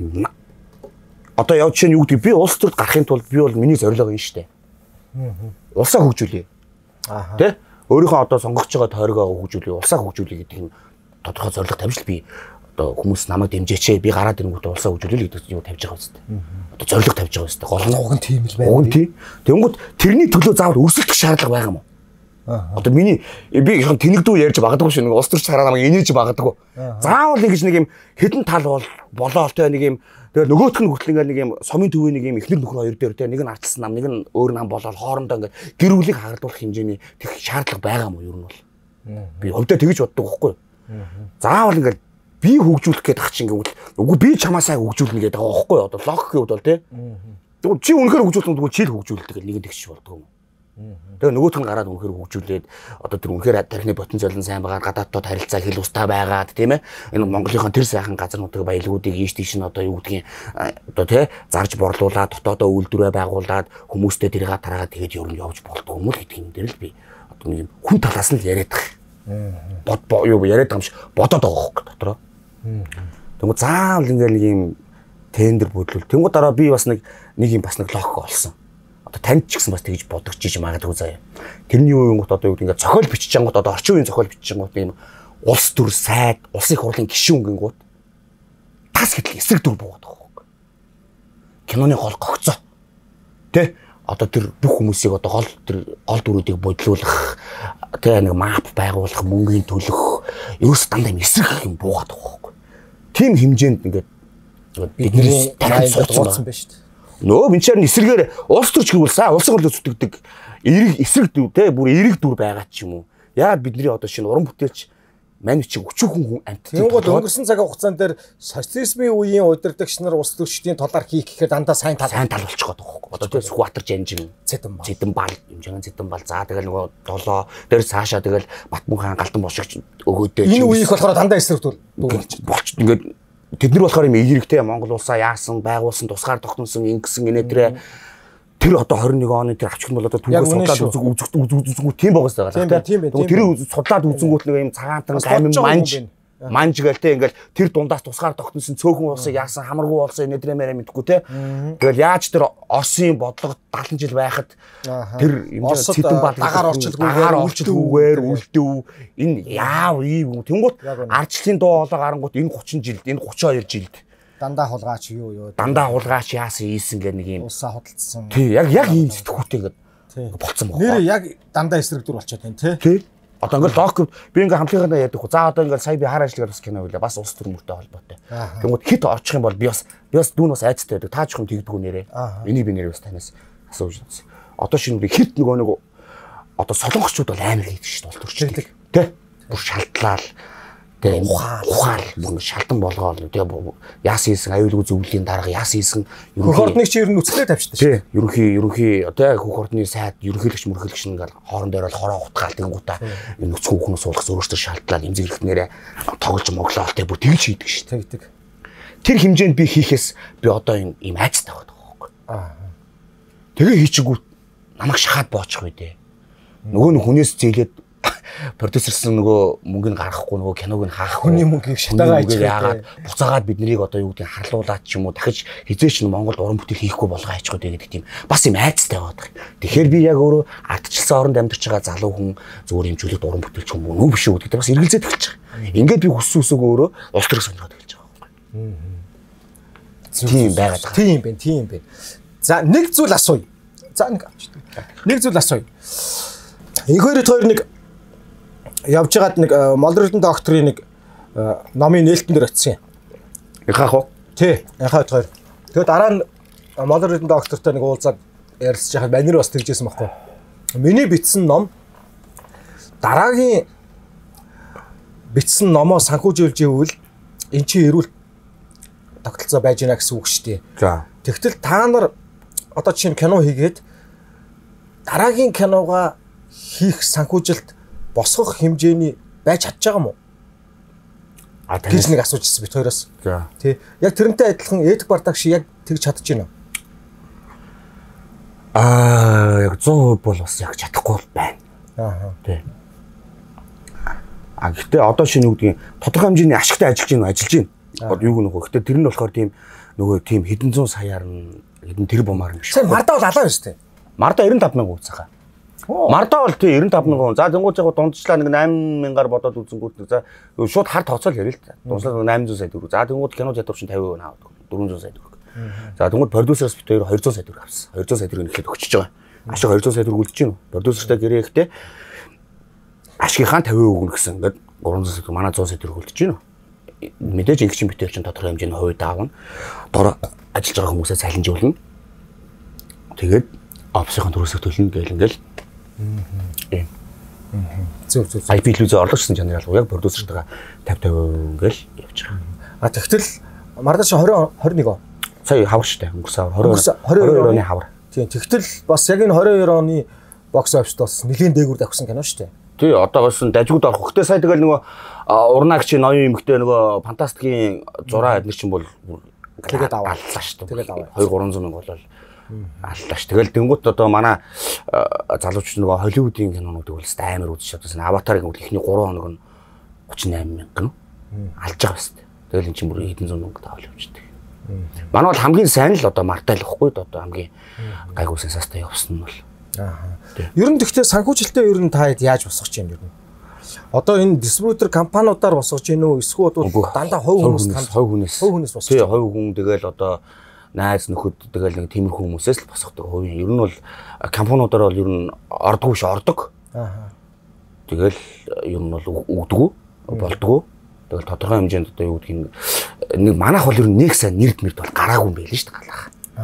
одоо яв чинь юу гэдэг би улс төрд гарахын тулд би бол миний зорилго юм шүү дээ. улсаа хөгжүүлье. Тэ? Өөрийнхөө одоо сонгогч байгаа тойргоо хөгжүүлье, улсаа хөгжүүлье гэдэг юм тодорхой зорилго тавьж л би одоо хүмүүс намайг дэмжээч, би гараад ирэнгүүтээ улсаа хөгжүүлье гэдэг юм тавьж байгаа үстэй. Одоо зорилго тавьж байгаа үстэй. Гол нь уг нь тийм л байна. Уг нь тийм. Тэнгүүд тэрний төлөө заавал өрсөлдөх шаардлага байгаа юм уу? Одоо миний би тэнэгдүү ярьж магадгүй шүү. Нэг улс төрч хараа намайг инээж магадгүй. Заавал ингэж нэг юм хідэн тал болоо тэ нэг юм тэгээ нөгөөх нь хүртэл нэг юм сумын төвөө нэг юм эхнэр нөхөр хоёр дээр тэ нэг нь арчсан нам нэг нь өөр нам болоод хоорондоо ингээд гэр бүлийг хагардуулах хэмжээний тех шаардлага байгаа юм уу ер нь бол. Би өвдөө тэгэж боддог байхгүй. Заавал ингээд би хөгжүүлэх гээд ах чинь ингээд үгүй би чамаасаа хөгжүүлнэ гэдэг байгаа байхгүй. Одоо логикийн хувьд бол тэ. Тэгвэл чи үнэхээр хөгжүүлэх нь чи л хөгжүүлдэг нэг нь тэгч болдог юм. Тэгээ нөгөөх нь гараад үнэхээр хөгжүүлээд одоо тэр үнэхээр тархины потенциал нь сайн байгаа гадаадтай харилцаа хэл устаа байгаад тийм ээ энэ Монголынхон тэр сайхан газарнуудыг баялагуудыг ийш тийш нь одоо юу гэдгийг одоо тий зарж борлуулаад дотоодоо үйлдвэрээ байгуулад хүмүүстэй тэрийг тараагаад тэгээд ер нь явж болдог юм л гэдэг юм дээр л би одоо нэг юм хүн талаас нь яриад байгаа. Юу яриад байгаа юм шиг бодоод байгаа хөөхгүй дотроо. Тэгвэл заавал ингээл нэг юм тендер бодлол. Тэнгууд дараа би бас нэг юм бас нэг логик олсон. Одоо танд ч гэсэн бас тэгж бодогчиж магадгүй заяа. Тэрний үеийн гот одоо юу гэдэг ингээд зохиол бичиж ангууд одоо орчин үеийн зохиол бичиж ангууд юм улс төр сайд, улсын их хурлын гишүүн гингууд тас гэдэл эсрэг дүр буугаад байгаа хөөх. Киноны гол гогцоо. Тэ? Одоо тэр бүх хүмүүсийг одоо гол дүрүүдийг бодлуулах, тэ нэг мап байгуулах, мөнгөний төлөх, ерөөс дандаа эсрэг юм буугаад байгаа хөөх. Тим хэмжээнд ингээд бидний тархинд суудсан байна шүү дээ. Нөө минчээр эсрэгээр улс төрч гэвэл сайн улсын хурлыг зүтгэдэг эсрэг дүр те бүр эерэг дүр байгаа ч юм уу. Яагаад бидний одоо шинэ уран бүтээлч мань чи өчүүхэн хүн амт. Тэнгууд өнгөрсөн цаг хугацаан дээр социализмын үеийн удирдагч нар улс төрчдийн толаар хийх гэхээр дандаа сайн тал болчих гээд байгаа хөөе. Одоо тэр Сүхбаатар Жанжин, Цэдэн бал, Имжигэн Цэдэн бал. За тэгэл нөгөө долоо дээр цаашаа тэгэл Батмун хаан Галдан бошигч өгөөдөө. Энэ үеийнх болохоор дандаа эсрэг дүр болч ингээд тэд нар болохоор юм эерэгтэй Монгол улсаа яасан, байгуулсан, тусгаар тогтносон, ингэсэн инээдрээ тэр одоо 21 оны тэр авчиг нь бол одоо түүхээс судлаад үзэггүй тийм байгаас байгаа тийм. Тэр судлаад үзэнгүүт нэг юм цагаантан амин манж гэлтэй ингээл тэр дундаас тусгаар тогтносон цөөхөн улсыг яасан хамаргүй улсын инээдрээ мэрэ мэдгүй те. Тэгэл яаж тэр Оросын бодлого 70 жил байхад тэр юм Цэдэн бал агаар орчилгүйгээр үлдэв энэ яав ийм тэнгуут ардчлалын дуу хоолой гарангуут энэ 30 жилд энэ 32 жилд дандаа хулгаач юу дандаа хулгаач яасан ийсэн гэх нэг юм улсаа худалдсан. Тий яг ийм сэтгүүтэй ингээд болцсон байна. Нэр яг дандаа эсрэг дүр болчиход байна тий. Одоо ингээд логик би ингээд хамтлагаараа ярьдаг. За одоо ингээд сая би хар ажлаар бас кино үлээ бас улс төрмөртэй холбоотой. Тэгмэд хит очих юм бол би бас дүүн бас айцтай байдаг. Та ч юм тэгдэг үү нэрээ. Энийг би нэрээ бас танаас асууж үзье. Одоо шинэ хит нөгөө одоо солонгоччууд бол амар хийдэг шүү дээ улс төрчтэй. Тэ? Бүр шалтлал тэ ухаал шалтан болгоол тэ яасан хийсэн аюулгүй зөвлөлийн дарга яасан хийсэн хөх ордныг чи ер нь үцгэлээ тавьчихсан шүү. Ерөнхий одоо хөх ордны сайд ерөнхийлөгч ингээл хоорондоо л хороо утгаал тэнгуудаа энэ нүцгэн хүүхнээс суулгах өөрөөсөө шалтлал эмзэг хэрэгтнэрээ тоглож моглоол тэ бүр тэгж хийдэг шүү. Тэгдэг. Тэр хэмжээнд би хийхээс би одоо ийм айцтай байгаа байхгүй. Тэгээ хийчихгүй намайг шахаад боочих үү дээ. Нөгөө хүнээс зээлээд продюсерсэн нөгөө мөнгөний гаргахгүй нөгөө киног нь хаах хүний мөнгийг шатагаа яагаад буцаагаад бид нарыг одоо юу гэдэг харлуулаад ч юм уу дахиж хизээч нь Монголд уран бүтээл хийхгүй болгоо хайчихгүй гэдэг тийм бас юм айцтай байдаг. Тэгэхээр би яг өөрөө ардчилсан оронд амьдарч байгаа залуу хүн зүгээр юм чөлөөт уран бүтээлч юм уу биш үү гэдэг бас эргэлзээд эхэлж байгаа. Ингээд би хүссэн үсээгөө өөрөө улс төрөг сонгоод эхэлж байгаа байхгүй. Тийм байгаад байгаа. Тийм байна. За нэг зүйл асууя. Нэг зүйл асууя. Энэ хоёр нэг явж байгаад нэг Молдерн докторийн нэг номын нээлтэн дээр очив. Яхах уу? Тий, яхаад хоёр. Тэгээд дараа нь Молдерн доктортой нэг уулзаад ярилцж байхад манер бас тэгжсэн байхгүй. Миний бичсэн ном дараагийн бичсэн номоо санхүүжүүлж ивэл эн чинь эрүүл тогтолцоо байж гинэ гэсэн үг шүү дээ. За. Тэгтэл та нар одоо чинь кино хийгээд дараагийн киногаа хийх санхүүжилт босгох хэмжээний байж чадж байгаа юм уу? Гэж нэг асуужсэн бит хоёроос. За. Тий. Яг тэрнтэй адилхан Эдик Бардагш яг тэгж чадж байна уу? Яг 100% бол бас яг чадахгүй байна. Тий. Гэхдээ одоо шинэ юу гэдгийг тодорхой хэмжээний ашигтай ажиллаж байна. Одоо юу гэнэ хөө. Гэхдээ тэр нь болохоор тийм нөгөө тийм хэдэн зуун саяар нь хэдэн тэр бумаар нь биш. Сайн Марда бол алаа биш үү? Марда 95,000 үүсэхэ. Мардаа бол тий 95,000. За тэнгуут яг дундчлаа нэг 8,000-аар бодоод үзэнгүүт за шууд хар тооцоол ярил л та. Дундчлаа 800 сая төгрөг. За тэнгуут кино театрч 50% аваад 400 сая төгрөг. За тэнгуут продюсероос бит 200 сая төгрөг авсан. 200 сая төгрөг нэхэд өгчөж байгаа. Ашиг 200 сая төгрөг үлдэж байна. Продюсертай гэрээ ихтэй ашигийнхаа 50% өгнө гэсэн. Ингээд 300 сая төгрөг манай 100 сая төгрөг үлдэж байна. Мэдээж ингээч битэр чинь тодорхой хэмжээний хувьд аавна. Дор ажиллаж байгаа хүмүүсээ цалинжуулна. Тэгээд офисынхаа төрөөсөө төлнө гэл ингээл. Зөв. IP лүзээ орлогчсон чанар ялгуу яг продюсертайгаа 50% ингээл явж байгаа. Тэгтэл Мардаш 21. Сая хавар штэ өнгөрсөн 22 оны хавар. Тийм. Тэгтэл бас яг энэ 22 оны бокс оффист бас нэлийн дээгүүр давхсан кино штэ. Тий, одоо бас дажгууд орох. Гэтэ сая тэгэл нөгөө урнаагч ноён эмэгтэй нөгөө фантастикийн зураа эднэр чинь бол тэгээд аваа шүү дээ. Тэгээд аваа. 2-300 мянга болол аллаа ш. Тэгэл тэнгуут одоо манай залуучууд нөгөө Холливуудын кинонуудыг бол амар үзэж чадсан. Аватарыг бол ихний 3 хоног нь 38 мянга гэнэ. Алж байгаа шүү дээ. Тэгэл эн чинь бүр хэдэн зуун мянга таавал явчихдаг. Манай бол хамгийн сайн л одоо Мартайл ихгүй одоо хамгийн гайгүй сенсацтай явсан нь бол. Ер нь тэгтээ санхүүжилтээ ер нь та яаж босгож юм ер нь? Одоо энэ дистрибьютор компаниудаар босгож гин үү эсвэл дандаа хувь хүнээс босгож. Тий, хувь хүн тэгэл одоо найз нөхөд тэгэл нэг тиймэрхүү хүмүүсээс л босгодог. Хувийн ер нь бол компаниудаар бол ер нь ордгоо ш ордог. Тэгэл ер нь бол өгдөг болдгоо. Тэгэл тодорхой хэмжээнд одоо юу гэдгийг нэг манайх бол ер нь нэг сайн нэрд мэрд бол гараагүй юм байл шүү дээ галах.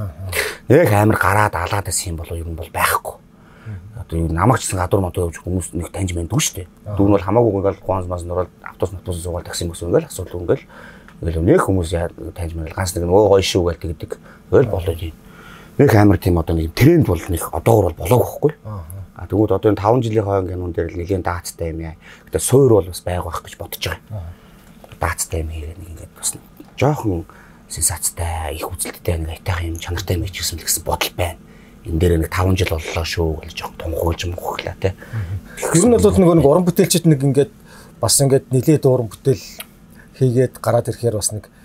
Нэг амар гараад алаад байсан юм бол ер нь бол байхгүй. Одоо юу намагчсан гадуур модоо явж хүмүүс нэг таньж мэддэг шүү дээ. Дүүн бол хамаагүй ингээл гуанс мас нөрөөл автобус суугаад такси мөс ингээл асуудал ингээл нэг хүмүүс таньж мэдэл ганц нэг өө гоё шүү гээл тэгдэг. Тэгэл болоо тийм. Нэг амар тийм одоо нэг тренд бол нэг одоогор бол болоогүй байхгүй. Тэгвэл одоо энэ 5 жилийн хойно кинон дээр л нэлийн даацтай юм яа. Гэтэ суур бол бас байга байх гэж бодож байгаа. Даацтай юм хийгээ нэг ингээд бас жоохон сенсацтай их үзэлттэй нэг айтайхан юм чанартай юм хийчихсэн л гэсэн бодол байна. Энэ дээр нэг 5 жил боллоо шүү гэж жоохон тунхаглаж мөхлээ те. Тэр нь бол нэг уран бүтээлчд нэг ингээд бас ингээд нилээд уран бүтээл хийгээд гараад ирэхээр бас нэг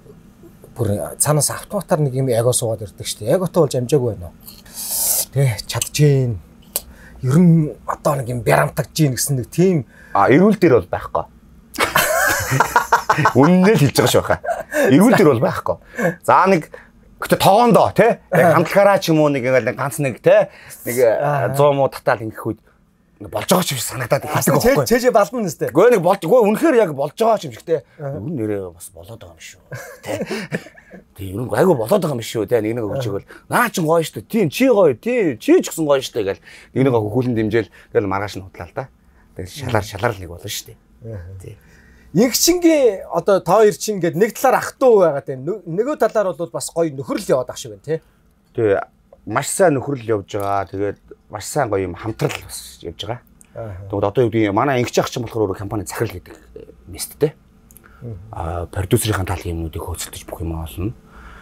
бүр цаанаас автоматар нэг юм эго суугаад ирдэг шүү дээ. Эготой болж амжаагүй байна уу? Тэ чадчихээн. Ер нь одоо нэг юм бярамтагж гин гэсэн нэг тийм эрүүл дээр бол байхгүй. Үнэнээ л хэлж байгаа шүү хаа. Эрүүл дээр бол байхгүй. За нэг гэтээ тоогондоо тий яг хамтлагаараа ч юм уу нэг ингээл ганц нэг тий нэг 100 муу татаал ингэх үед болж байгаа ч биш санагдаад ихтэй байхгүй. Чэжээ бална нэстэ. Гэхдээ нэг болдгоо үнэхээр яг болж байгаа ч юм шигтэй. Үн нэрээ бас болоод байгаа юм шүү. Тий. Тий ер нь айгу болоод байгаа юм шүү тий нэг өгч игэл наа чин гоё шүү. Тийм чи гоё тий чи ч гэсэн гоё шүү гэл нэг хөхүүлэн дэмжээл тэгэл маргааш нь худлаа л да. Тэгэл шалаар нэг болно шүү. Тий. Игчингийн одоо та хоёр чинь ингээд нэг талаар ах トゥ байгаад байна. Нөгөө талаар бол бас гоё нөхрөл яваад ах шиг байна тий. Тий маш сайн нөхрөл явж байгаа. Тэгээд маш сайн гоё юм хамтрал бас явж байгаа. Тэгвэл одоо юу гэдэг манай ангич ах чинь болохоор компани захирал гэдэг месттэй. Продюсерийн талын юмнуудыг хөөцөлдөж бүх юм олно.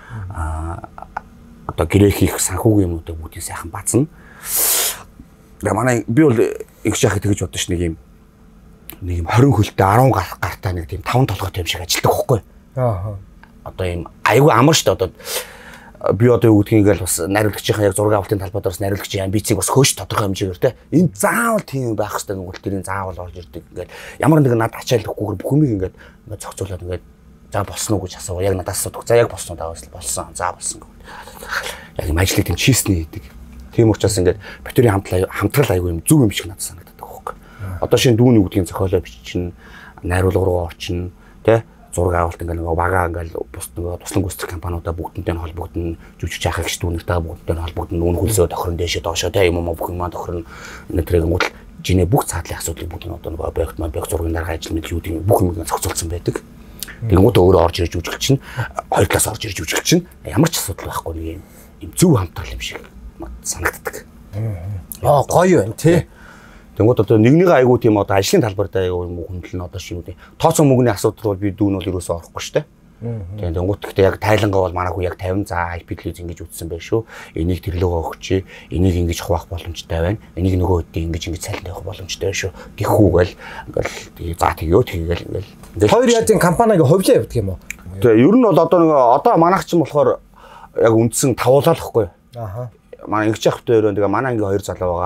Одоо гэрээ хийх санхүүгийн юмнуудыг бүгдийг сайхан баазна. Тэгээ манай би бол ангич ахыг тэгж бодож нэг юм 20 хөлтэй 10 гартай нэг тийм 5 толгойтой юм шиг ажилладаг байхгүй. Одоо юм айгүй амар шүү дээ одоо би одоо юу гэдгийг ингээл бас нариулагчийн яг зураг авалтын талбайд бас нариулагчийн амбицийг бас хөөж тодорхой хэмжээгээр те энэ заавал тийм байх хэрэгтэй нэг тэрийн заавал орж ирдэг ингээд ямар нэг над ачаалдахгүйгээр бүх юмыг ингээд зохицуулаад ингээд за болсон уу гэж асуугаа яг надаас асуудаг за яг болсон даваас л болсон за болсон гэвэл яг юм ажлыг тийм чистний хийдэг тийм учраас ингээд битүүрийн хамтрал айгүй юм зүг юм шиг надад санагддаг байхгүй. Одоо шинэ дүүний үгдгийн зохиолоо биччихнэ, найруулга руу орчихно, тэ зураг авалт ингээ нөгөө бага ингээл бус нөгөө туслан гүйцэтгэх компаниудаа бүгднтэй нь холбогдно, жүжигч ахагч дүүнэртэй бүгднтэй нь холбогдно, үн хөлсөө тохирно дээшээ доошоо тэ юм уу бүх юм тохирно. Энэ тэрэг гутал жинэ бүх цаадлын асуудлыг бүгд нь одоо нөгөө объект зургийн дарга ажил мэт юу гэдэг бүх юм зохицуулсан байдаг. Тэгэнгүүт өөрөө орж ирж жүжиглэж чинь, хоёр талаас орж ирж жүжиглэж чинь ямар ч асуудал байхгүй нэг юм зөв хамтрал юм шиг санагддаг. Гоё байна тий. Тэнгүүд одоо нэгнийг айгуу тийм одоо ажлын талбарт айгуу юм хөндлөн одоо шүү дээ. Тооцоо мөнгөний асуудал бол би дүүн бол ерөөсөө орохгүй шүү дээ. Тийм тэнгүүд гэхдээ яг тайлангаа бол манайх яг 50 за IP лиз ингэж үтсэн байх шүү. Энийг тэрлөөгөө өгчээ. Энийг ингэж хуваах боломжтой байна. Энийг нөгөө хэдий ингэж цайлт явах боломжтой шүү. Гэхүүгээл ингээл за тэгё тэгээл ингээл хоёр язын компаниг ховлоо явдаг юм уу? Тэгээ ер нь бол одоо нөгөө одоо манайх ч юм болохоор яг үндсэн тавуулаа л хэвгүй. Манай ингэж явахтай өөрөө тэгээ манай ангийн хоёр залуу байгаа.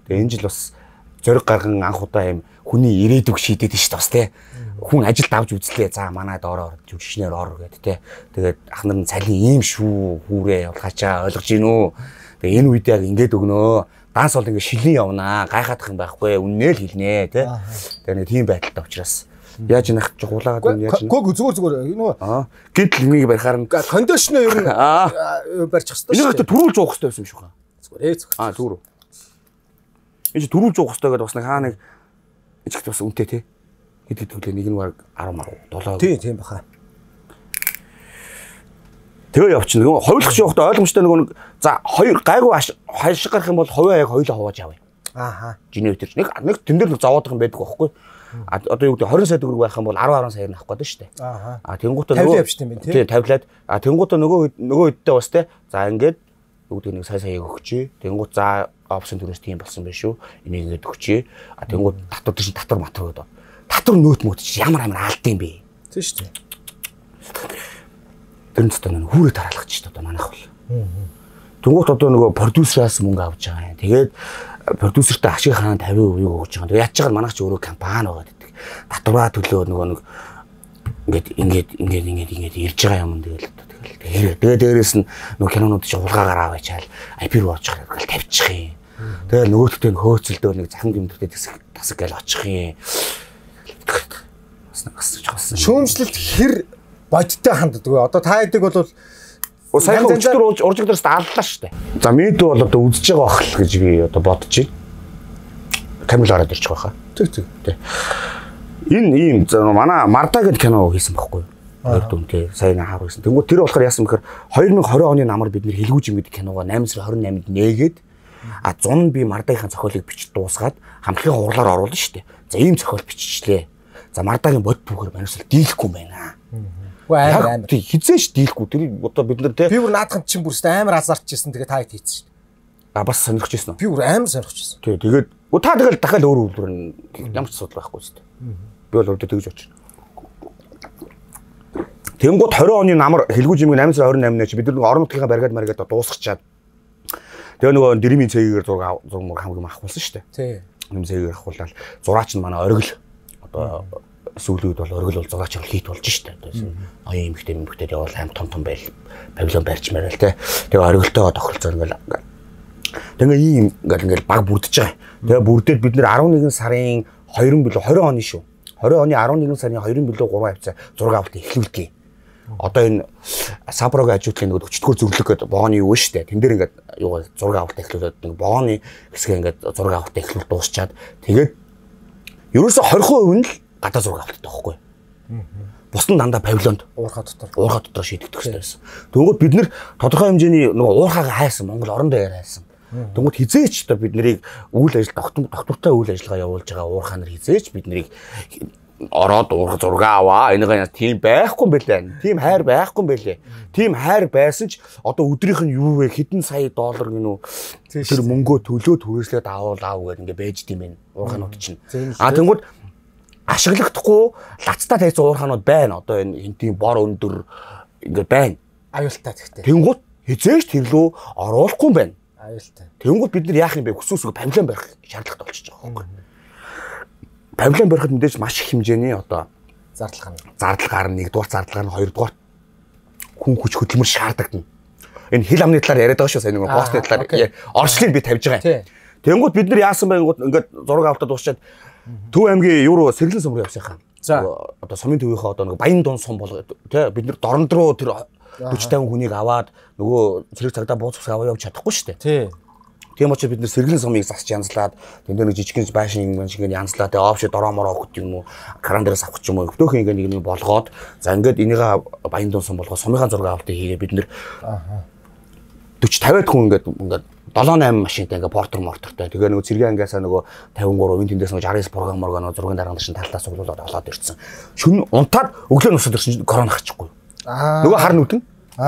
Тэгээ энэ жил бас зориг гарган анх удаа юм хүний ирээдүг шийдээд шүү дээ бас те. Хүн ажил давж үзлээ. За манайд ороо жүжигчнэр ор гэдэг те. Тэгээд ах нар нь цалин ийм шүү хүүрээ явуулгаачаа ойлгож гин үү. Тэгээ энэ үед яг ингээд өгнөө. Данс бол ингээд шилэн явнаа. Гайхаадах юм байхгүй. Үннээ л хэлнэ те. Тэгээ нэг тийм байдалтай учраас яаж нах жуулаагаад юм яаж нэ. Гүг зүгээр нөгөө гидл нэг барихаар нь кондишнер ер нь барьчих хэвээр шүү. Энийг төрүүлж уух хэвээр байсан юм шүү хаа. Зүгээр зөв. Зүгээр. Энэ төрүүлж уух хэвээр гэдэг бас нэг хаа нэг ичгт бас үнэтэй те. Хэд төлөө нэг нь баг 10 7. Тийм баха. Тэгээ явчихна. Нөгөө хойлох явахдаа ойлгомжтой нөгөө за хоёр гайгүй хайшиг гарах юм бол хувиа яг хоёлоо хувааж авъя. Ааха. Жинэвтер нэг тэн дээр зовоодох юм байдаг байхгүй. Одоо юу гэдэг 20 сая төгрөг байх юм бол 10 саяар авах гэдэг шүү дээ. Ааха. Тэнгуутаа нөгөө тавьчих юм байна тийм. Тавилаад тэнгуутаа нөгөө үедээ бас те. За ингээд юу гэдэг нэг саяг өгчээ. Тэнгуут за опшн төрөөс тийм болсон байх шүү. Энийг ингээд өгчээ. Тэнгуут татвар чинь татвар матвар гэдэг. Татвар нөөт мөт чи ямар алт юм бэ? Тийм шүү дээ. Тэрнээс одоо хүүрээ тараалгач шүү дээ одоо манайх бол. Тэнгуут одоо нөгөө продюсераас мөнгө авч байгаа юм. Тэгээд продюсертэй ашиг хаана 50% өгж байгаа. Тэгээд яаж чагаар манайх ч өөрөө компани байгаа гэдэг. Татвараа төлөө нөгөө нэг ингээд ирж байгаа юм тэгэл. Тэгээд дээрээс нь нөгөө кинонууд чи улгаагаар аваачаал IP руу орж байгаа гэж тавьчих юм. Тэгээд нөгөөдөлтөө хөөцөлдөө нэг захин гэмтэртэй тасаг гээл очих юм. Шүүмжлэлт хэр бодиттой ханддаг вэ? Одоо та хэдэг бол саяхан өчтөр уржигдраас аллаа шүү дээ. За мэдээ бол одоо үзэж байгаа бах л гэж би одоо бодож байна. Камил ороод ирчих байхаа. Тэг. Энэ ийм манай Марда гэдэг кино хийсэн байхгүй юу? Хоёр дүнтэй сая хаар байсан. Тэнгүү тэр болохоор яасан бэхээр 2020 оны намар бид нэр Хэлгүүжим гэдэг киногоо 8 сарын 28-нд нээгээд 100 би Мардагийнхаа зохиолыг бичиж дуусгаад хамтлагийн хурлаар оруулсан шүү дээ. За ийм зохиол биччихлээ. За Мардагийн бод бүхэр манайсал дийлэхгүй юм байна. Амар. Хизээш дийлэхгүй. Тэр одоо бид нар те. Би бүр наадхан чинь бүрстэ амар азартчихсан. Тэгээ та хэд хийсэн шүү дээ. Бас сонирхож ирсэн үү? Би бүр амар сонирхож ирсэн. Тий, тэгээд та тэгэл дахиад өөр үйлдвэр нь ямар ч асуудал байхгүй шүү дээ. Би бол өөртөө тэгж бодчих. Тэнгууд 20 оны намар Хэлгүүжимийн 8 сарын 28-наас бид нар орон нутгийн баригад дуусгачаад тэгээ нөгөө дэрмийн цэгээр зураг хамгийн авахулсан шүү дээ. Тий. Нэм цэгээр авахулаад зураач нь манай оргил одоо сүүлүүд бол оргил бол зураач бол хийт болж шүү дээ. Оюун эмхтэй явал аим том байл павильон барьчмаар л те. Тэгээ оргилтойгоо тохиролцоо тэгээ ийм ингээл баг бүрдэж байгаа. Тэгээ бүрдээд бид нэр 11 сарын 2 билүү 20 оны шүү. 20 оны 11 сарын 2 билүү 3 хавцаа зураг авалт эхлүүлдэг. Одоо энэ Саброг ажуудлын нэг 40-р зөвлөг гэдэг бооны юу шүү дээ. Тэн дээр ингээд юу зураг авалт эхлүүлээд нэг бооны хэсгээ ингээд зураг авалт эхлүүл дуусчаад тэгээд ерөөсө 20% нь л гадаа зураг авалттай байхгүй. Бус нь дандаа павильонд уурхаа дотор шийдэгдэх хэрэгтэй байсан. Тэгвэл бид нэр тодорхой хэмжээний нөгөө уурхаага хайсан Монгол орон дээр хайсан. Тэгвэл хизээч одоо бид нарыг үйл ажил доктортой үйл ажиллагаа явуулж байгаа уурхаа нар хизээч бид нарыг ороод уурах зураг аваа. Энийг тийм байхгүй юм бэлээ. Тийм хайр байхгүй юм бэлээ. Тийм хайр байсан ч одоо өдрийнх нь юу вэ? Хэдэн сая доллар гинүү тэр мөнгөө төлөө түрээслээд аав гэдэг ингээ байж дим ээ. Уурхаанууд чинь. Тэгвэл ашиглахдахгүй лацтай тайцсан уурхаанууд байна. Одоо энэ тийм бор өндөр ингээ байна. Аюултай гэхдээ. Тэнгууд хизээч тэрлөө оруулахгүй юм байна. Аюултай. Тэнгууд бид нар яах юм бэ? Хүсүүсгүй павильон барих шаардлагатай болчихж байгаа байхгүй. Павильон барихад мэдээж маш их хэмжээний одоо зардал гарна, нэгдүгээр зардал гарна, хоёрдугаар хүн хүч хөдөлмөр шаардагдана. Энэ хил амны талаар яриад байгаа шүү сайн нэг постны талаар орчлыг би тавьж байгаа юм. Тэнгууд бид нар яасан бэ ингээд зураг авалтад дуусчаад Төв аймгийн юуруу сэргэлэн сум руу явсан хаа. За одоо сумын төвийнхөө одоо нэг баян дуун сум бол тий бид нар дорнд руу тэр 40-50 хүнийг аваад нөгөө зэрэг цагдаа бууцгас аваа явж чадахгүй шүү дээ. Тий. Тийм учраас бид нэр сэргэлэн сумыг засч янзлаад тэнд нэг жижигхэн байшин шиг янзлаад опш дороо мороо өгч юм уу кран дээрээс авах ч юм уу өдөөхийн нэг болгоод за ингээд энийг баян дуун сум болгоо сумынхаа зураг авалтыг хийгээ бид нэр 40-50 хүн ингээд 7-8 машинтай ингээ портер мортортой. Тэгээ нөгөө цэргийн ангиасаа нөгөө 53-ын тэндээс нөгөө 69 програм нөгөө зургийн дараагийн шин талаас цуглуулад олоод ирсэн. Шүн унтаад өглөө нусад ирсэн корона хачихгүй. Нөгөө хар нүтэн.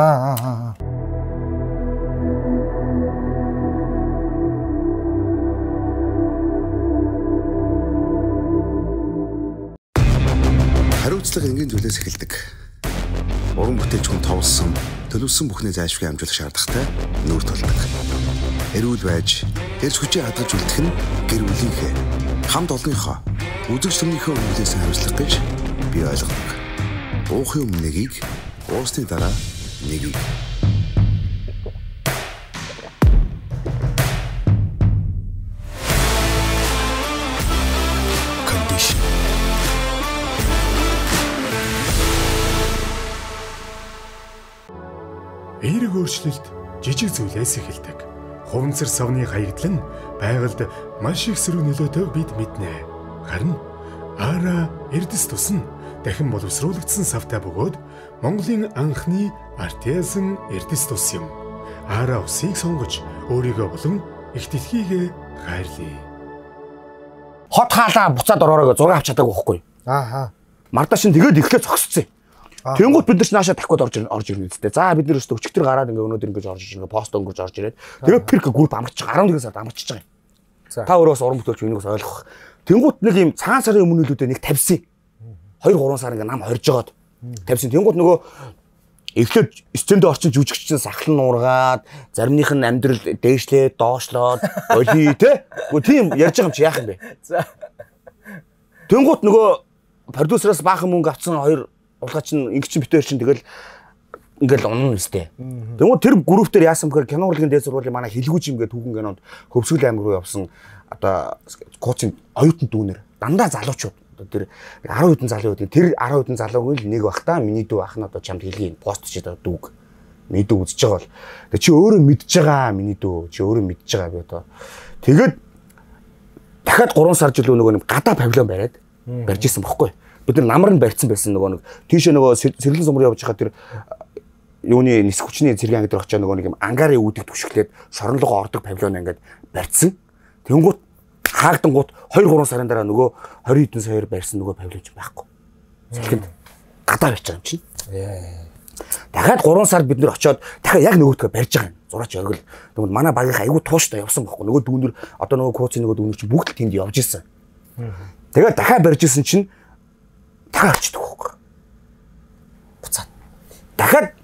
Хариуцлага энгийн зүйлээс эхэлдэг. Уран бүтээлч хүн товлсон, төлөвлөсөн бүхнээ зайлшгүй амжуулах шаардлагатай нүүр тулдаг. Эрүүл байж, Эрс хүчээ хадгалж үлдэх нь гэр бүлийнхээ хамт олонныхоо үзэгч түмнийхээ өмнөөс хариуцлах гэж би ойлгодог. Уухын өмнө нэгийг, уусны дараа нэгийг. Эерэг өөрчлөлт жижиг зүйлээс эхэлдэг. Хуванцар савны хаягдал нь байгальд маш их сөрөг нөлөөтэйг бид мэднэ. Харин Ара эрдэс тус нь дахин боловсруулагдсан савтай бөгөөд Монголын анхны артезан эрдэс тус юм. Ара усыг сонгож өөрийгөө болон их дэлхийг хайрлаа. Хот хаалаа буцаад ороороо зураг авч чадаагүй байхгүй. Ааха. Мардаш нь тэгээд ихлэ зогсцсон. Тэнгуут бид нар ч наашаа дахиад орж ирнэ үстэй. За бид нар өстө өчтөр гараад ингээ өнөөдөр ингэж орж ирнэ, пост өнгөрж орж ирээд. Тэгээд перк групп амарч 11 сард амарчж байгаа юм. Та өөрөөс уран бүтээлч энийг бас ойлгох. Тэнгуут нэг юм цагаан сарын өмнөлүүдэд нэг тавьсан. 2-3 сар ингээ нам хорж жагаад тавьсан. Тэнгуут нөгөө эхлээд сценд орчин жүжигччин сахлан нуургаад, заримных нь амьдрал дээшлээд, доошлоод, оли те. Гэхдээ тийм ярьж байгаа юм чи яах юм бэ? За. Тэнгуут нөгөө продюсераас баахан мөнгө авсан 2 улгаач нь ингэч битээр чинь тэгэл ингээл унна нэстэй. Тэгмээ тэр групп дээр яасан бэхээр кино урлагийн дээд сургуулийн манай хэлгүүч юм гээд түүхэн кинонд Хөвсгөл аймаг руу явсан одоо кууцын оюутан дүүнэр дандаа залуучууд тэр 10 хэдэн залуу байдаг. Тэр 10 хэдэн залууг л нэг бах та миний дүү ах нь одоо чамд хэлгийн пост чид дүүг. Миний дүү үзэж байгаа бол чи өөрөө мэдж байгаа миний дүү чи өөрөө мэдж байгаа би одоо тэгээд дахиад 3 сар жилөө нөгөө нэг гадаа павильон бариад барьж исэн бохгүй. Бид нар намар нь барьсан байсан нөгөө нэг тийшээ нөгөө сэрлэн сумруу явж байгаа тэр юуны нисэх хүчний цэргийн анги дээр очиж нөгөө нэг юм ангарын үүдийг түшиглээд шоронлогоо ордог павильон ингээд барьсан. Тэнгуут хаагдангууд 2-3 сарын дараа нөгөө 20 хэдэн саяар барьсан нөгөө павильон ч байхгүй. Салхинд гадаа барьж байгаа юм чинь. Дахиад 3 сард бид нар очиод дахиад яг нөгөөдгөө барьж байгаа юм. Зураач оргил. Тэгвэл манай багийн айгуу тууштай явсан байхгүй. Нөгөө дүүнэр одоо нөгөө кууцын нөгөө дүүнэр чинь бүгд тэнд явж исэн. Тэгээд дахиад барьж исэн чинь дахиад орчдөг байхгүй. Буцаад. Дахиад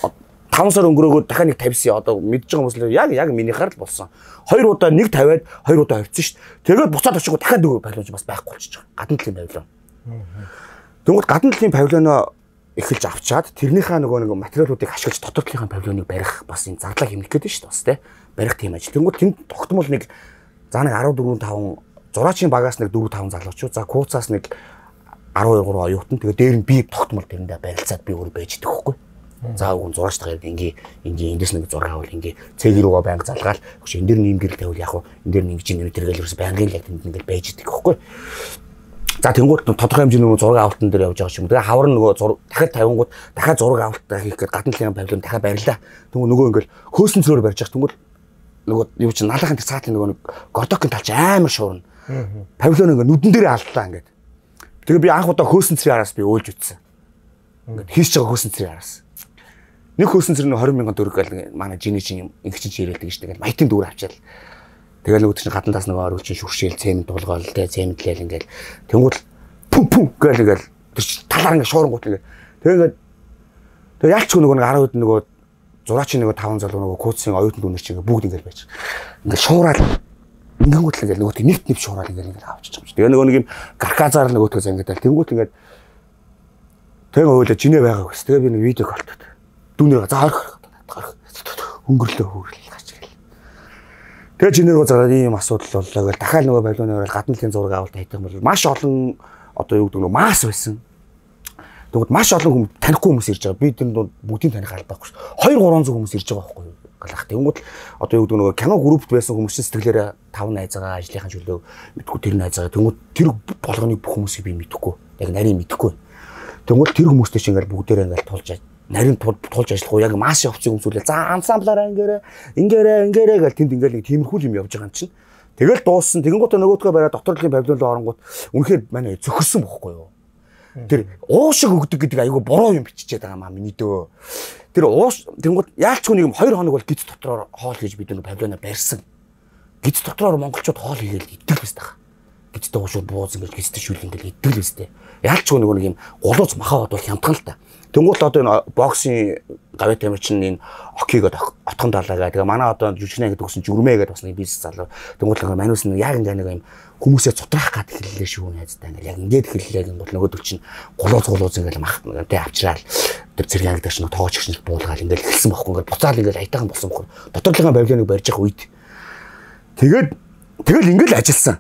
5 сар өнгөрөөгөө дахиад нэг тавьсан. Одоо мэдж байгаа хүмүүс л яг минийхаар л болсон. 2 удаа нэг тавиад 2 удаа орцсон шүү дээ. Тэгээд буцаад очингоо дахиад нөгөө павильон бас байхгүй болчихж байгаа. Гадна талын павильон. Тэгвэл гадна талын павильоноо эхэлж авчаад тэрнийхээ нөгөө нэг материалуудыг ашиглаж дотор талынхаа павильоныг барих бас энэ зардлаа хэмнэх гэдэг шүү дээ бас тий. Барих тийм ажил. Тэнгүүд тэнд тогтмол нэг за нэг 14-5 зураачийн багаас нэг 4-5 залуучууд за кууцаас нэг 12-3 оюутан тэгээ дээр нь би тогтмол тэрэндээ барилцаад би өөрөө байж идэх хөхгүй. За үгүй зураачтайгаар ингээ эндээс нэг зураг авал ингээ цэг рүүгээ байнга залгаал хөш энэ дэр нэм гэрэл тавил яг уу энэ дэр нэг чинь тэргээл ерөөс байнгын яг тэнд ингээ байж идэх хөхгүй. За тэнгуут тодорхой хэмжээний нөгөө зураг авалтан дээр явж байгаа юм. Тэгээ хавар нөгөө дахиад 50-гууд дахиад зураг авалтаа хийх гээд гадна талын павильон дахиад барилаа. Тэнгуут нөгөө ингээл хөөсөн цөрөөр барьж байгаа. Тэнгуут нөгөө юу чинь налахын тэр цаатлын нөгөө нэг гордокын талч амар шуурна. Павильон ингээ нүдэн дээрээ алдлаа ингээд. Тэгээ би анх удаа хөөсөн цэрийн араас би өөлж үтсэн. Ингээд хийсч байгаа хөөсөн цэрийн араас. Нэг хөөсөн цэр нь 20,000 төгрөг гал манай жиний чинь ингэчин чирээлдэг шүү дээ. Маятын дүүр авчаал. Тэгэл нөгөө чинь гадантаас нөгөө орой чинь шүршээл цемент тулгаал тэ цементлэл ингээл тэнгуут пүм гээл тэр талаар ингээ шуурангуут ингээ тэгээд яалч нөгөө 10 хэд нөгөө зураачийн нөгөө 5 залуу нөгөө кууцын оюутан дүүнер чинь бүгд ингээл байж. Ингээ шуураад ингүүт л ингээл нөгөө нэгт шуураад ингээл авчиж байгаа юм. Тэгээ нөгөө нэг юм гарказаар нөгөөтгөөс ингээд тэнгуут ингээд тэгээ ойлоо жинэ байгаа гэс. Тэгээ би нэг видео колтод дүүнэр за орох өнгөрлөө хөөрөл гаач гээл. Тэгээ жинэрөө зараад ийм асуудал боллоо гэл дахиад нөгөө павильоноор гадна талын зураг авалт хийх юм бол маш олон одоо юу гэдэг нөгөө масс байсан. Тэгвэл маш олон хүмүүс танихгүй хүмүүс ирж байгаа. Би тэр бүгдийг таних албаахгүй ш. 2-300 хүмүүс ирж байгаа байхгүй юу? Галах. Тэнгүүд одоо юу гэдэг нөгөө кино группт байсан хүмүүс чинь сэтгэлээрээ 5 найзаагаа ажлынхаа чөлөө мэдгүй тэр найзаагаа тэнгүүд тэр болгоныг бүх хүмүүсийг би мэдэхгүй. Яг нарийн мэдэхгүй. Тэнгүүд тэр хүмүүстэй чинь ингээл бүгдээрээ ингээл тулж нарийн тулж ажиллах уу яг масс явцын хүмүүсүүлээ. За ансамблаараа ингээрээ гэл тэнд ингээл нэг тиймэрхүү юм явж байгаа юм чинь. Тэгэл дууссан. Тэгэнгүүтээ нөгөөдгөө бараа дотор талын павильон руу оронгууд үнэхээр манай зөхөрсөн бохгүй юу? Тэр уушиг өгдөг гэдэг айгүй буруу юм биччихээд байгаа маа миний дөө. Тэр ууш тэнгууд яалчгүй нэг 2 хоног бол гиз дотроор хоол хийж бид нэг павильоноо барьсан. Гиз дотроор монголчууд хоол хийгээл иддэг л байсан. Гизтэй уушууд бууз ингээл гизтэй шүүл ингээл иддэг л байсан. Яалчгүй нэг юм гулууц махаад бол хямдхан л та. Тэнгуут одоо энэ боксing гавь тамир чинь энэ окигод отхон далаагаа. Тэгээ манай одоо жүжигчнээ гэдэг үсэн жүрмээ гэдэг бас нэг бизнес залуу. Тэнгуут л манус нь яг ингээ нэг юм хүмүүсээ цутраах гад хэллээ шүү найздаа. Ингээл яг ингээд хэллээ гэн бол нөгөөдөг чинь гулууз ингээл мах тэ авчраал тэр зэрэг ангидагч нэг тоогч гэж буулгаал ингээл хэлсэн бохгүй ингээд буцаал ингээл айтайхан болсон бохгүй. Доторлогын павильоныг барьж явах үед тэгэл ингээл ажилласан.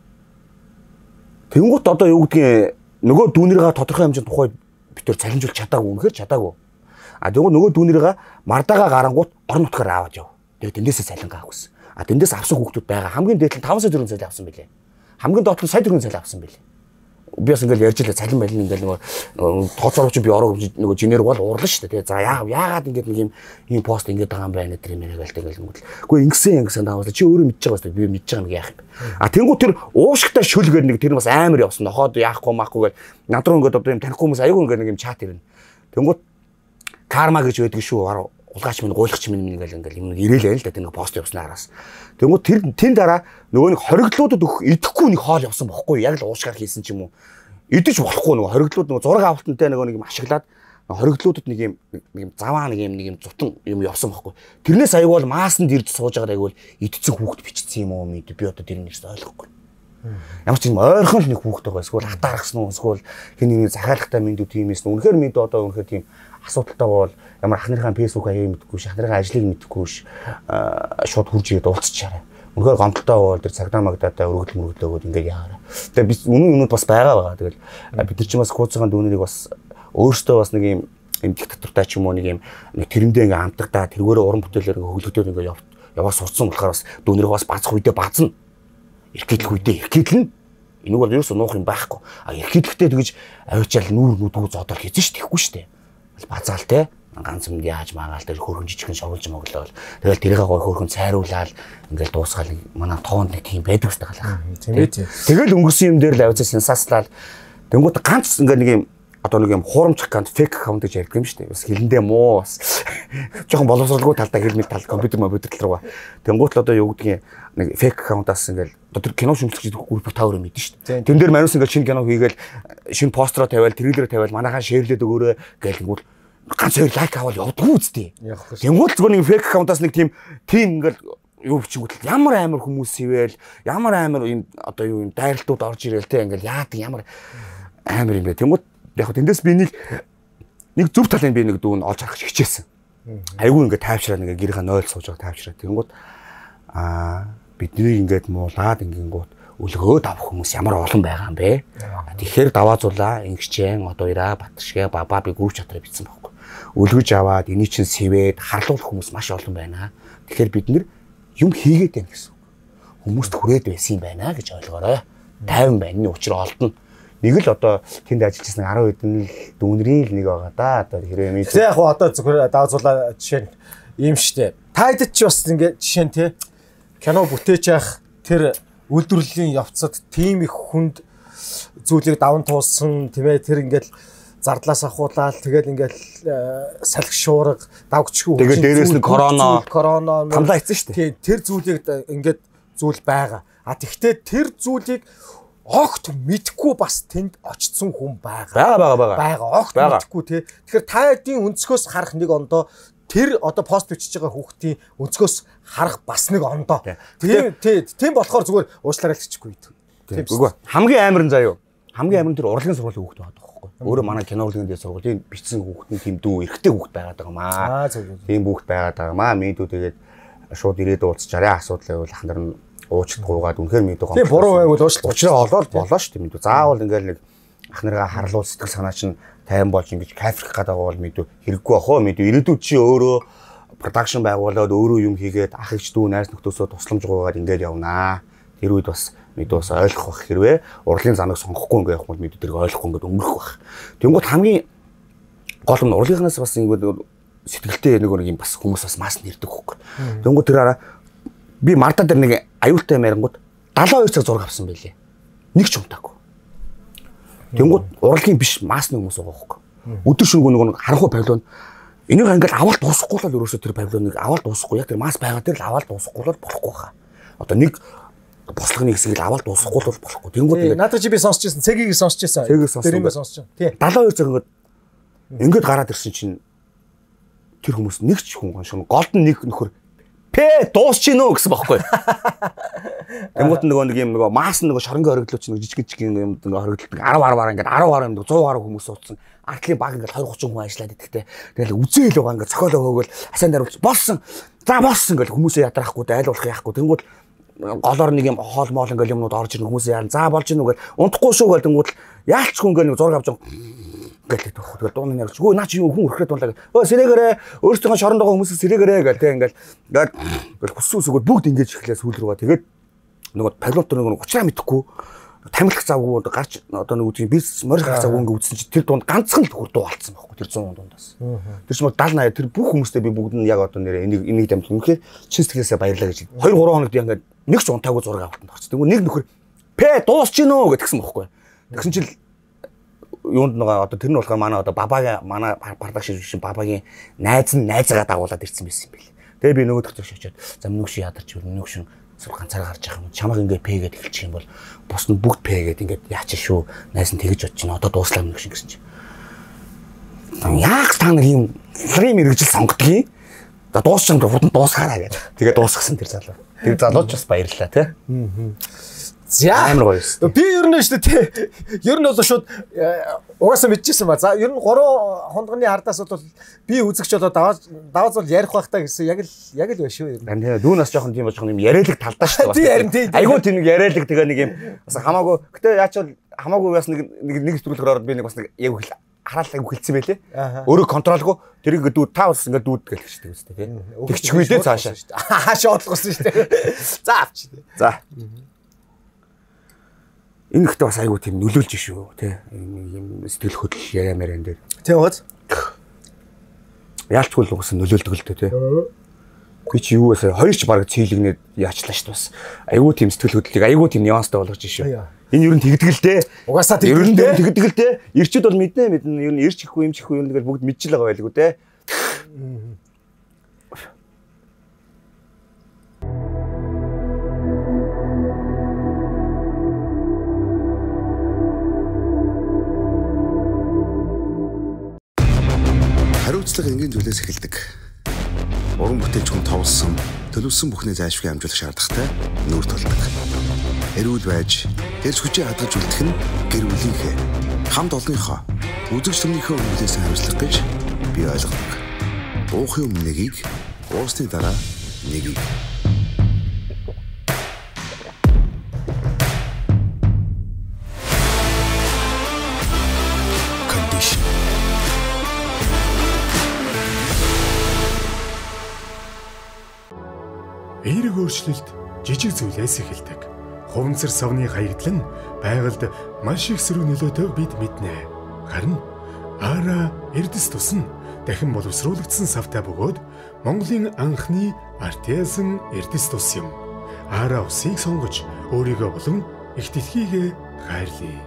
Тэнгуут одоо юу гэдгийг нөгөө дүүнэрээ тодорхой хэмжээнд тухай битэр цалинжуулж чадаагүй үнэхээр чадаагүй. А тэгвэл нөгөө дүүнэрээ мардаага гарангуут орон нутгаар аваад яв. Тэгээд тэндээсээ цалин авах гэсэн. А тэндээс авсан хүүхдүүд байгаа. Хамгийн дээд нь 5 сая төгрөг цалин авсан билээ. Хамгийн доод нь сая төгрөг цалин авсан билээ. Би бас ингээл ярьж илээ цалин байлын ингээл нөгөө тооцоологч би ороо нөгөө жинээр бол уурлаа шүү дээ. За яагаад ингээд нэг юм пост ингээд байгаа юм байна гэдэг юм яриад тэгэл юм. Гэхдээ ингэсэн таавал чи өөрөө мэдж байгаа шүү дээ. Би мэдж байгаа юм яах юм. А тэнгуү тэр уушгтай шүлгээр нэг тэр бас амар явсан. Нохоод яахгүй маахгүй гэл над руу ингээд одоо юм танихгүй хүмүүс аягүй ингээд нэг юм чат ирнэ. Тэнгуү карма гэж байдаг шүү. Улгаач минь гуйлахч минь ингээл юм ирээл байл да тэр нэг пост явснаараас. Тэнгуү тэр дараа нөгөө нэг хоригдлуудад идэхгүй нэг хоол явсан бохгүй яг л уушгаар хийсэн ч юм уу. Идэж болохгүй нөгөө хоригдлууд нөгөө зураг авалтантай нөгөө нэг юм ашиглаад хоригдлуудад нэг юм заваа нэг юм зутан юм явсан бохгүй. Тэрнээс аяг бол маасанд ирж сууж байгаа аяг бол идцэн хүүхд бичсэн юм уу мэд би одоо тэр нэгс ойлгохгүй. Ямар ч юм ойрхон л нэг хүүхд байгаа эсвэл хатааргсан уу эсвэл хэний нэг захиалгатай мэндүү тиймээс үнэхээр мэд одоо үнэхээр тийм асуудалтай бол ямар ах нарын фэйсбુક аяыг мэдгүй ш ах нарын ажлыг мэдгүй ш шууд хурж ирээд уулзчаарай. Үнэхээр гомдолтой бол тэр цагдаа магдаатай өргөдөл өгөөд ингээд яараа. Тэгээ би үнэн юмуд бас байгаа. Тэгэл бид нар ч бас кууцгийн дүүнэрийг бас өөртөө бас нэг юм диктатуртай ч юм уу нэг юм нэг тэрэндээ ингээд амтагдаа тэргээрээ уран бүтээлээр ингээд хөглөгдөд ингээд яваа сурцсан болохоор бас дүүнэрийг бас базах үедээ базна. Иркэдлэх үедээ иркэдлэн. Энийг бол ерөөсөө нуух юм байхгүй. А иркэдлэхдээ тэгж авчаал нүүр нүдгүү зодол хийсэн ш тэхгүй штэ. Базаал те ганц юм яаж маагаал тэр хөргөн жижигхэн шоглож моглол. Тэгэл тэрийг гой хөргөн цайруулаад ингээл дуусгаал манай тоонд нэг тийм байдаг ш тагалаа. Тийм ээ. Тэгэл өнгөрсөн юм дээр л авцаа сенсацлал. Тэнгууд ганц ингээ нэг юм одоо нэг юм хуурамч аккаунт фейк аккаунт гэж ярьдаг юм шүү дээ. Бас хэлэндээ муу бас жоохон боловсралгүй талдаа хэлмэл тал компьютер руугаа. Тэнгууд л одоо юу гэдгийг нэг фейк аккаунтаас ингээл одоо тэр кино шүмжлэгч групп тавар мэдэн шүү дээ. Тэн дээр манус ингээл шинэ кино хийгээл шинэ постероо тавиал трейлер тавиал манайхаа шеэрлээд өгөөрэй гээл ганц хоёр лайк аваад явдггүй үстэй. Тэнгууд зүгээр нэг фейк аккаунтаас нэг тийм ингээл юу бичингүүтэл ямар амар хүмүүс ивэл ямар амар юм одоо юу юм дайралтууд орж ирээл те ингээл яадаг ямар амар юм бэ. Тэнгууд яг тэндээс би нэг зөв талын би нэг дүүн олж харах хичээсэн. Айгүй ингээд тайвшраа нэг гэрийнхаа 0 сууж байгаа тайвшраа. Тэнгууд бидний ингээд муулаад ингэнгүүт өлгөөд авах хүмүүс ямар олон байгаа юм бэ? Тэгэхээр даваазуулаа ингэчэн одоо ираа Батшгэ баба би гүйч чатраа битсэн байхгүй. Өлгөж аваад эний чинь сэвээд харлуулах хүмүүс маш олон байна. Тэгэхээр бид нэр юм хийгээд байна гэсэн. Хүмүүст хүрээд байсан юм байна гэж ойлгоорой. 50 байна. Учир олдно. Нэг л одоо тэнд ажиллаж байсан 10 хэдэн дүүнрийн л нэг байгаа да. Одоо хэрэг юм. Тэг яг одоо зөвхөн даваазуулаа жишээ нь юм штэ. Та хэд ч бас ингээд жишээ нь те кино бүтээж явах тэр үйлдвэрлэлийн явцад тийм их хүнд зүйлийг даван туулсан тийм ээ тэр ингээд зардлаас ахуулаад тэгэл ингээл салхи шуурга давгчгүй тэгээд дээрээс нь корона тамлаа хийсэн шүү дээ. Тэр зүйлийг ингээд зүйл байгаа. А тэгвэл тэр зүйлийг огт мэдхгүй бас тэнд очсон хүн байгаа. Огт мэдхгүй тий. Тэгэхээр та хэдийн өнцгөөс харах нэг ондоо тэр одоо пост бичиж байгаа хүүхдийн өнцгөөс харах бас нэг ондоо. Тийм болохоор зүгээр уучлаарай хэлчихгүй. Тийм үгүй. Хамгийн амар нь заяа. Хамгийн амар нь тэр урлагийн сургуулийн хүүхд байдаг. Өөрөө манай кино урлагийн дээр сургуулийн бичсэн хүүхэд нь тийм дүү эрэгтэй хүүхэд байгаад байгаа маа. Тийм хүүхэд байгаад байгаа маа. Мэдүү тэгээд шууд ирээд уулзчаарай асуудал байвал ахнаар нь уучлалгүйгээд үнэхээр мэдүү гомдсон. Тийм буруу байвал уучлалт учраа олоод болоо шүү дээ мэдүү. Заавал ингээл нэг ахнараа харлуул сэтгэл санаа чинь тайван болж ингэж кайфрах гэдэг бол мэдүү хэрэггүй ах оо мэдүү. Ирээдүйд чи өөрөө продакшн байгуулад өөрөө юм хийгээд ах эгч дүү найз нөхдөсөө тусламж гуйгаад ингээд явнаа. Тэр үед бас мэдүү бас ойлгох бах хэрвээ урлагийн замыг сонгохгүй ингээд явах бол мэдүү тэрийг ойлгохгүй ингээд өнгөрөх бах. Тэнгууд хамгийн гол нь урлагийнхнаас бас ингээд сэтгэлтэй нэг юм бас хүмүүс бас мас нэрдэг хөөх. Тэнгууд тэр араа би марта дээр нэг аюултай байрангууд 72 цаг зураг авсан байлээ. Нэг ч унтаагүй. Тэнгууд урлагийн биш мас нэг хүмүүс байгаа хөөх. Өдөр шөнөгүй нэг харанхуй павильон энийг ингээд аваад дуусахгүй л ерөөсөө тэр павильоныг аваад дуусахгүй яг тэр мас байгаа тэр л аваад дуусахгүй л болохгүй хаа. Одоо нэг бослогны хэсгийг аваад дуусахгүй л болохгүй. Тэнгууд надад чи би сонсчихсан, цэгийг сонсчихсан. Тэр юм сонсч. Тий. 72 цаг ингээд Ингээд гараад ирсэн чинь тэр хүмүүс нэг ч хүн гоншоо голд нэг нөхөр дуусч гинөө гэсэн бохоггүй. Тэнгуут нэг юм маас шоронгийн оргидлууч жижиг юм оргиддаг 10 10 ингээд 10 10 100 гаруй хүмүүс ууцсан. Артлын баг ингээд 20 30 хүн ажиллаад идэгтэй. Тэгэл үзээл байгаа ингээд цохиолоо хөөгөл хасаан даруулж болсон. За болсон гэл хүмүүсээ ядрахгүй айлуулах яахгүй. Тэнгуут голоор нэг юм хоол моол ингээл юмнууд орж ирнэ хүмүүсээ яарна. За болж гинүү гэл унтахгүй шүү гэл тэнгуут яалчгүй ингээд нэг зураг авч гэлээ тохход гэл дуунаа ярьж. Өө наа чи юу хүн өрхрээд дуулаа. Өө сэрэгээрээ өөрсдөө шоронд байгаа хүмүүсээ сэрэгээрээ гэл тэг ингээл хүссүүсгүүд бүгд ингэж эхлээ сүүл рүүгээ. Тэгээд нөгөө пилот нэг учраа мэдэхгүй тамилах завгүй гарч одоо нэг үгүй бизнес морих завгүй ингээ үзсэн чи тэр дунд ганцхан л дуу алдсан байхгүй тэр 100 дундаас. Тэр чинь 70 80 тэр бүх хүмүүстэй би бүгд нь яг одоо нэрээ энийг дамжих үнэхээр чин сэтгэлээсээ баярлаа гэж. 2 3 хоногд ингээд нэг ч унтаагүй зураг авахтанд орч. Тэгвэл нэг нөхөр дуусч гинөө гэдгсэн байхгүй. Тэгсэн чил юунд нэг одоо тэр нь болохоор манай одоо бабагийн манай продакшн шин бабагийн найзгаа дагуулад ирсэн байсан юм бэл. Тэгээ би нөгөө төгтөж очиод за минь нүгш ядарч минь нүгш ганцаараа гарч явах юм. Чамаг ингээ пэгээд эхэлчих юм бол бус нь бүгд пэгээд ингээд яач шүү. Найс нь тэгэж бодож байна. Одоо дууслаа нэг шиг гэсэн чинь. Яг та нэг юм фрейм хэрэгжил сонгодгийг. За дуусчихсан хурдан дуусгаараа гэдэг. Тэгээ дуусгасан тэр залуу. Тэр залууч бас баярлалаа тий. За амар гоё шүү. Би ер нь шүү дээ. Ер нь бол шууд угаасаа мэдчихсэн ба. За ер нь 3 хондгоны ардаас бол би үзэгч болоо даваа зул ярих байх та гэсэн яг л байна шүү. Тийм дүүнээс жоохон тийм жоохон юм яриалэг талдаа шүү дээ. Айгуу тийм нэг яриалэг тэгээ нэг юм бас хамаагүй. Гэтэ яачвал хамаагүй бас нэг зүтгүүлгээр ороод би нэг бас нэг яг хараалал айгуу хилцсэн байлээ. Өөрөө контролгүй тэрийг дүүд та бас ингээд дүүд гэх хэлчихдэг үстэй тийм. Тэгчихгүй дээ цаашаа. Хаашаа одлогосон шүү дээ. За авч. За. Энэ ихтэй бас айгуу тийм нөлөөлж шүү тий. Ийм сэтгэл хөдлөл яриамаар энэ дээр. Тийм үү? Яалчгүй л угсаа нөлөөлдөг л дээ тий. Би чи юу вэ? Хоёр ч баг цэйлэгнээд яачлаа шүү бас. Айгуу тийм сэтгэл хөдлөлийг айгуу тийм нюанстай болгож шүү. Энэ ер нь тэгдэг л дээ. Угаасаа тэгдэг л дээ. Ирчүүд бол мэднэ. Ер нь ирч ихгүй юм чихгүй юм тэгэл бүгд мэдчихэл байгаа байлгүй дээ. Хариуцлага энгийн зүйлээс эхэлдэг. Уран бүтээлч хүн товлсон, төлөвлөсөн бүхнээ зайлшгүй амжуулах шаардлагатай нүүр тулдаг. Эрүүл байж, эрс хүчээ хадгалж үлдэх нь гэр бүлийнхээ, хамт олонныхоо, үзэгч түмнийхээ өмнөөс хариуцлага гэж би ойлгодог. Уухын өмнө нэгийг, уусны дараа нэгийг. Эерэг өөрчлөлт жижиг зүйлээс эхэлдэг. Хуванцар савны хаягдал нь байгальд маш их сөрөг нөлөөтэйг бид мэднэ. Харин Ара эрдэс тусна дахин боловсруулагдсан савтай бөгөөд Монголын анхны артезан эрдэс тус юм. Ара усыг сонгож өөрийгөө болон их дэлхийг хайрлаа.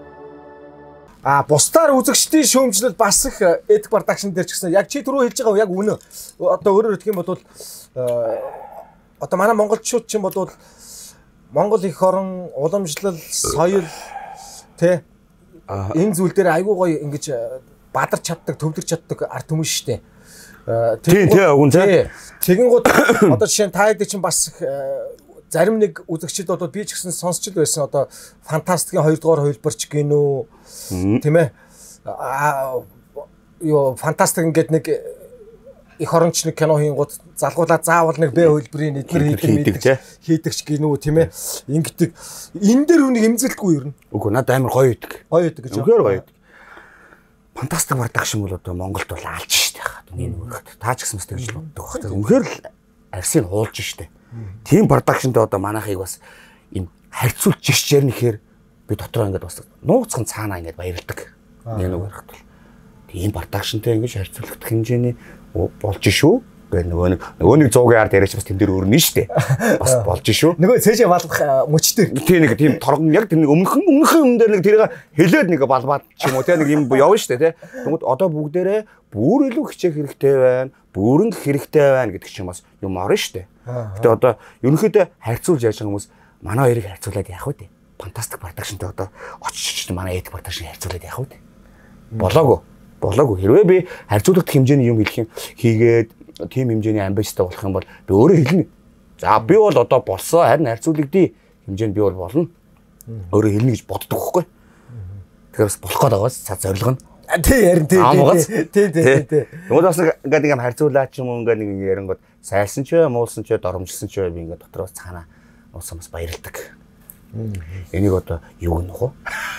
Бусдаар үзэгчдийн шүүмжлэл бас их эдик продакшн дээр ч гэсэн яг чи түрүү хэлж байгаа яг үнэ. Одоо өөрөөр хэлэх юм бол одоо манай монголчууд ч юм бол Монгол их орон уламжлал соёл тэ энэ зүйл дээр айгүй гоё ингэж бадарч чаддаг, төвлөрч чаддаг ард хүмүүс шүү дээ. Тэгэн гол одоо жишээ нь та хэд чинь бас зарим нэг үзэгчд бол би ч гэсэн сонсч л байсан одоо фантастикийн 2 дугаар хувилбарч гинөө тийм ээ ёо фантастик ингээд нэг их оронч нэг кино хийнгууд залгуулаад заавал нэг Б хувилбарыг эдгээр хийдэгч гинүү тийм ээ ингэдэг энэ дээр үнийг эмзэлдэггүй юу юм. Үгүй надад амар гоё идэг. Гоё идэг гэж. Үнэхээр гоё идэг. Фантастик продакшн бол одоо Монголд бол алж штэ хаа. Энэ нэг таа ч гэсэн мэт гэж боддог баг. Үнэхээр л арсыг хуулж штэ. Тим продакшнд одоо манайхыг бас энэ харьцуулж жишээр нэхэр би дотроо ингээд бас нууцхан цаанаа ингээд баярлдаг. Нэг ярахт бол тийм продакшнтэй ингэж харьцуулах хэмжээний болж шүү. Нөгөө нэг 100-ийн ард яриач бас тэн дээр өрнө штэ. Бас болж шүү. Нөгөө цээжээ балбах мөчтөр. Тийм нэг тийм торгон яг тэр нэг өмнөхөн юм дээр нэг тэрийг хэлээд нэг балбаад ч юм уу те нэг юм явна штэ те. Тэгмэд одоо бүгдээрээ бүр илүү хичээх хэрэгтэй байна. Бүрэн хэрэгтэй байна гэдэг чинь бас юм орно штэ. Гэтэ одоо ерөнхийдөө харьцуулж яаж байгаа хүмүүс манай хоёрыг харьцуулаад яах вэ? Фантастик продакшнтэй одоо очиж манай эдик продакшн харьцуулаад яах вэ? Болоогүй. болоогүй. Хэрвээ би харьцуулах хэмжээний юм хэлэх юм хийгээд тийм хэмжээний амбицтай болох юм бол би өөрөө хэлнэ. За би бол одоо болсон харин харьцуулагдъя хэмжээнд би бол болно. Өөрөө хэлнэ гэж боддог байхгүй. Тэгэхээр бас болох гээд байгаас цаа зорилго нь. Тий ярин тий. Тэгвэл бас ингээд юм харьцуулаад ч юм уу ингээд нэг ярингууд сайлсан ч бай, муулсан ч бай, доромжилсан ч бай би ингээд дотор бас цаанаа уусан бас баярлдаг. Энийг одоо юу гэнэ вэ?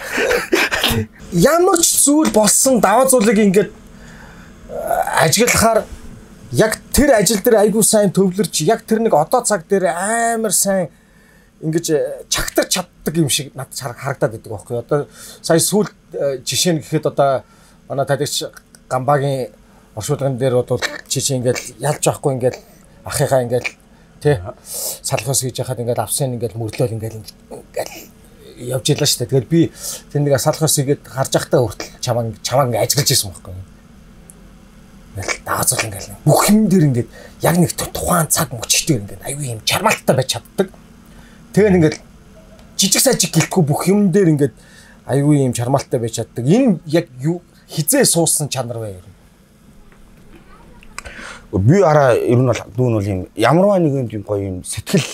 Ямар ч зүйл болсон даваа зүйлийг ингээд ажиглахаар яг тэр ажил дээр айгүй сайн төвлөрч яг тэр нэг одоо цаг дээр амар сайн ингэж чагтар чаддаг юм шиг надад харагдаад байдаг байхгүй. Одоо сая сүүл жишээ нь гэхэд одоо манай тадагч Гамбагийн оршуулган дээр бол жишээ ингээд ялж байхгүй ингээд ахыгаа ингээд тий салхус хийж яхад ингээд авсан ингээд мөрлөөл ингээд явж илаа шүү дээ. Тэгээд би тэр нэг салхус хийгээд харж байхдаа хүртэл чамаа ингээд ажиглаж ирсэн байхгүй. Даацал ингээд бүх юм дээр ингээд яг нэг тухайн цаг мөчтэй ингээд аюу юм чармаалттай байж чаддаг. Тэгээд ингээд жижиг сажиг гэлтгүй бүх юм дээр ингээд аюу юм чармаалттай байж чаддаг. Энэ яг юу хизээ суусан чанар бай юм. Би араа ер нь бол дүүн бол юм ямарваа нэг юм гоё юм сэтгэл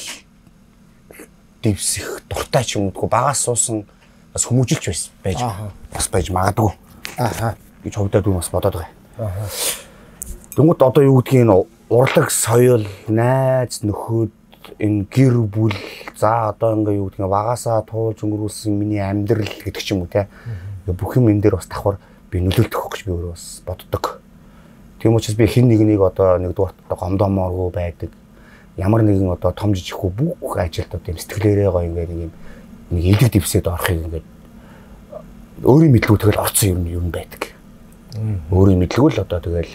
дэвсэх дуртай ч юм уу багаас суусан бас хүмүүжилч байж магадгүй. Аха. гэж хөвдөө дүү бас бодоод байгаа. Тэнгүүд одоо юу гэдгийг энэ урлаг соёл, найз нөхөд энэ гэр бүл за одоо ингээ юу гэдгийг багасаа туулж өнгөрүүлсэн миний амьдрал гэдэг ч юм уу те. Бүх юм энэ дээр бас давхар би нөлөөлдөх гэж би өөрөө бас боддог. Тийм учраас би хин нэгнийг одоо нэгдүгээр гомдомооргүй байдаг. Ямар нэгэн одоо том жижигхүү бүх ажилд одоо юм сэтгэлээрээ гоё ингээ нэг идэг дэвсэд орохыг ингээ өөрийн мэдлгүй тэгэл орцсон юм байдаг. Өөрийн мэдлгүй л одоо тэгэл